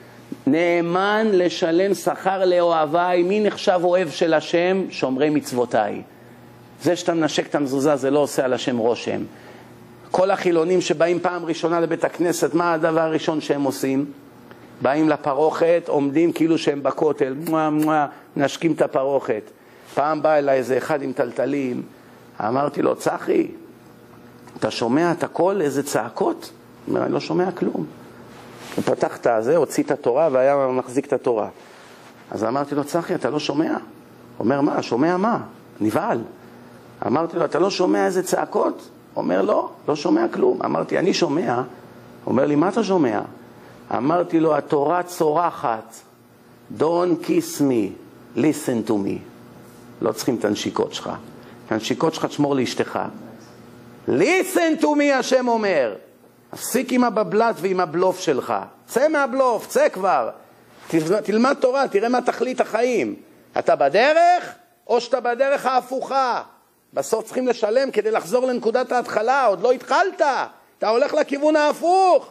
נאמן לשלם שכר לאוהביי. מי נחשב אוהב של השם? שומרי מצוותיי. זה שאתה מנשק את המזוזה זה לא עושה על השם רושם. כל החילונים שבאים פעם ראשונה לבית הכנסת, מה הדבר הראשון שהם עושים? באים לפרוכת, עומדים כאילו שהם בכותל, מואה מואה, נשקים את הפרוכת. פעם בא אליי איזה אחד עם טלטלים, אמרתי לו, צחי, אתה שומע את הכל, איזה צעקות? הוא אומר, אני לא שומע כלום. הוא פתח את הזה, הוציא את התורה והיה מחזיק את התורה. אז אמרתי לו, צחי, אתה לא שומע? הוא אומר, מה? שומע מה? נבעל. אמרתי לו, אתה לא שומע איזה צעקות? הוא אומר, לא, לא שומע כלום. אמרתי, אני שומע. הוא אומר לי, מה אתה שומע? אמרתי לו, התורה צורחת. Don't kiss me, listen to me. לא צריכים את הנשיקות שלך. הנשיקות שלך תשמור לאשתך. listen to me, השם אומר. הפסיק עם הבבלת ועם הבלוף שלך. צא מהבלוף, צא כבר. תלמד תורה, תראה מה תכלית החיים. אתה בדרך או שאתה בדרך ההפוכה? בסוף צריכים לשלם כדי לחזור לנקודת ההתחלה, עוד לא התחלת, אתה הולך לכיוון ההפוך.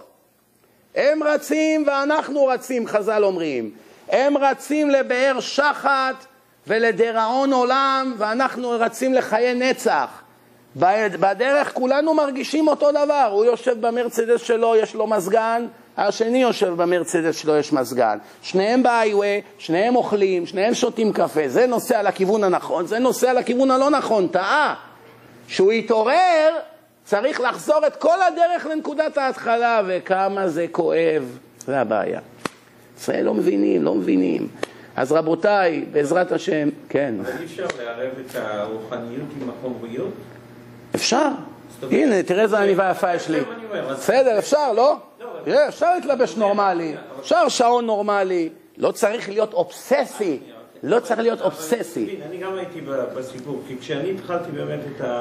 הם רצים ואנחנו רצים, חז"ל אומרים. הם רצים לבאר שחת ולדרעון עולם, ואנחנו רצים לחיי נצח. בדרך כולנו מרגישים אותו דבר, הוא יושב במרצדס שלו, יש לו מזגן, השני יושב במרצדס שלו, יש מזגן. שניהם בהיווי, שניהם אוכלים, שניהם שותים קפה, זה נוסע לכיוון הנכון, זה נוסע לכיוון הלא נכון, טעה. שהוא יתעורר, צריך לחזור את כל הדרך לנקודת ההתחלה, וכמה זה כואב, זה הבעיה. ישראל לא מבינים, לא מבינים. אז רבותיי, בעזרת השם, כן. אבל אי אפשר לערב את הרוחניות עם החומריות? אפשר. הנה, תראה איזה עניבה יפה יש לי. בסדר, אפשר, לא? תראה, אפשר להתלבש נורמלי, אפשר שעון נורמלי, לא צריך להיות אובססי, לא צריך להיות אובססי. אני גם הייתי בסיפור, כי כשאני התחלתי באמת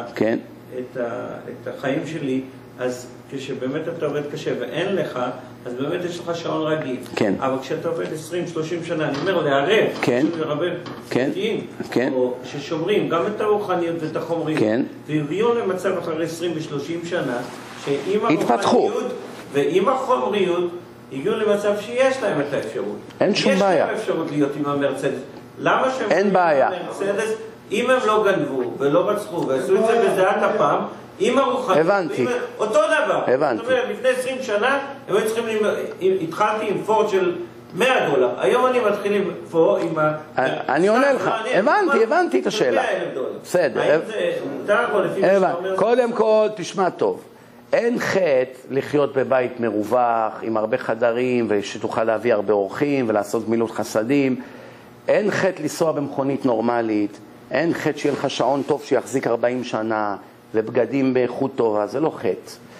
את החיים שלי, אז כשבאמת אתה עובד קשה ואין לך, אז באמת יש לך שעון רגיל. כן. אבל כשאתה עובד עשרים שלושים שנה, אני אומר לערב, כן. כן. כן. או ששומרים גם את הרוחניות ואת החומריות, כן. והביאו למצב אחרי עשרים ושלושים שנה, שעם התפתחו. הרוחניות ועם החומריות, הגיעו למצב שיש להם את האפשרות. אין שום בעיה. יש להם אפשרות להיות עם המרצדס. למה שהם אין בעיה. המרצדס, אם הם לא גנבו ולא רצחו ועשו את זה בזיעת הפעם, עם הרוחניות, הבנתי. אותו דבר. הבנתי. זאת אומרת, לפני עשרים שנה, הם היו צריכים, התחלתי עם פורד של מאה דולר. היום אני מתחיל עם פורד, עם ה... אני עונה לך. הבנתי, הבנתי את השאלה. מאה אלף דולר. בסדר. האם זה מותר או לפי מה שאתה אומר? קודם כל, תשמע טוב. אין חטא לחיות בבית מרווח, עם הרבה חדרים, ושתוכל להביא הרבה אורחים, ולעשות גמילות חסדים. אין חטא לנסוע במכונית נורמלית. אין חטא שיהיה לך שעון טוב שיחזיק ארבעים שנה. ובגדים באיכות טובה, זה לא חטא.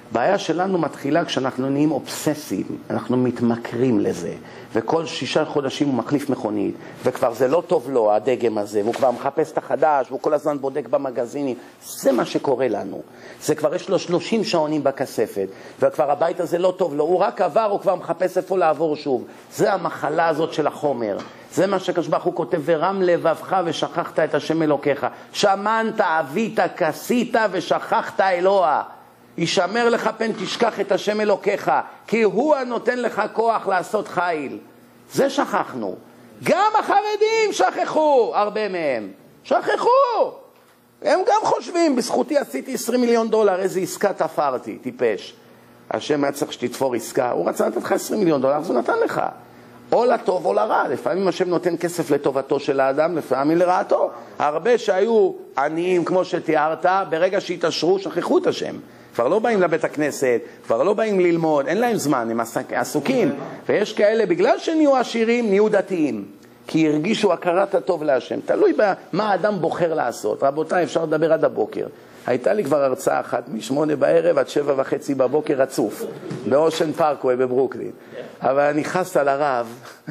הבעיה שלנו מתחילה כשאנחנו נהיים אובססיים, אנחנו מתמכרים לזה, וכל שישה חודשים הוא מחליף מכונית, וכבר זה לא טוב לו, הדגם הזה, והוא כבר מחפש את החדש, והוא כל הזמן בודק במגזינים. זה מה שקורה לנו. זה כבר יש לו שלושים שעונים בכספת, וכבר הבית הזה לא טוב לו, הוא רק עבר, הוא כבר מחפש איפה לעבור שוב. זה המחלה הזאת של החומר. זה מה שקדוש ברוך הוא כותב, ורם לבבך ושכחת את השם אלוקיך. שמנת, אבית, כסית ושכחת אלוה. ישמר לך פן תשכח את השם אלוקיך, כי הוא הנותן לך כוח לעשות חיל. זה שכחנו. גם החרדים שכחו, הרבה מהם. שכחו. הם גם חושבים, בזכותי עשיתי עשרים מיליון דולר, איזה עסקה תפרתי, טיפש. השם היה צריך שתתפור עסקה, הוא רצה לתת לך עשרים מיליון דולר, אז הוא נתן לך. או לטוב או לרע, לפעמים השם נותן כסף לטובתו של האדם, לפעמים לרעתו. הרבה שהיו עניים כמו שתיארת, ברגע שהתעשרו שכחו את השם. כבר לא באים לבית הכנסת, כבר לא באים ללמוד, אין להם זמן, הם עסוקים. ויש כאלה, בגלל שנהיו עשירים, נהיו דתיים. כי הרגישו הכרת הטוב להשם. תלוי במה האדם בוחר לעשות. רבותיי, אפשר לדבר עד הבוקר. הייתה לי כבר הרצאה אחת משמונה בערב עד שבע וחצי בבוקר רצוף, באושן פארקווי בברוקלין. אבל אני חס על הרב,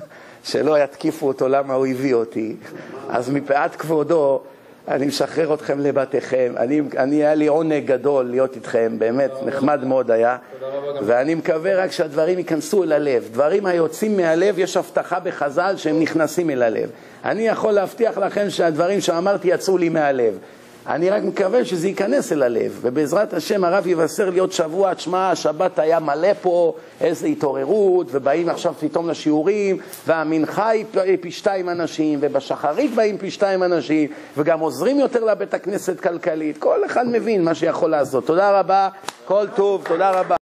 שלא יתקיפו אותו למה הוא הביא אותי. אז מפאת כבודו, אני משחרר אתכם לבתיכם. אני, אני היה לי עונג גדול להיות איתכם, באמת נחמד מאוד היה. ואני מקווה רק שהדברים ייכנסו אל הלב. דברים היוצאים מהלב, יש הבטחה בחז"ל שהם נכנסים אל הלב. אני יכול להבטיח לכם שהדברים שאמרתי יצאו לי מהלב. אני רק מקווה שזה ייכנס אל הלב, ובעזרת השם הרב יבשר להיות שבוע, תשמע, השבת היה מלא פה, איזו התעוררות, ובאים עכשיו פתאום לשיעורים, והמנחה היא פי שתיים אנשים, ובשחרית באים פי שתיים אנשים, וגם עוזרים יותר לבית הכנסת כלכלית. כל אחד מבין מה שיכול לעשות. תודה רבה, כל טוב, תודה רבה.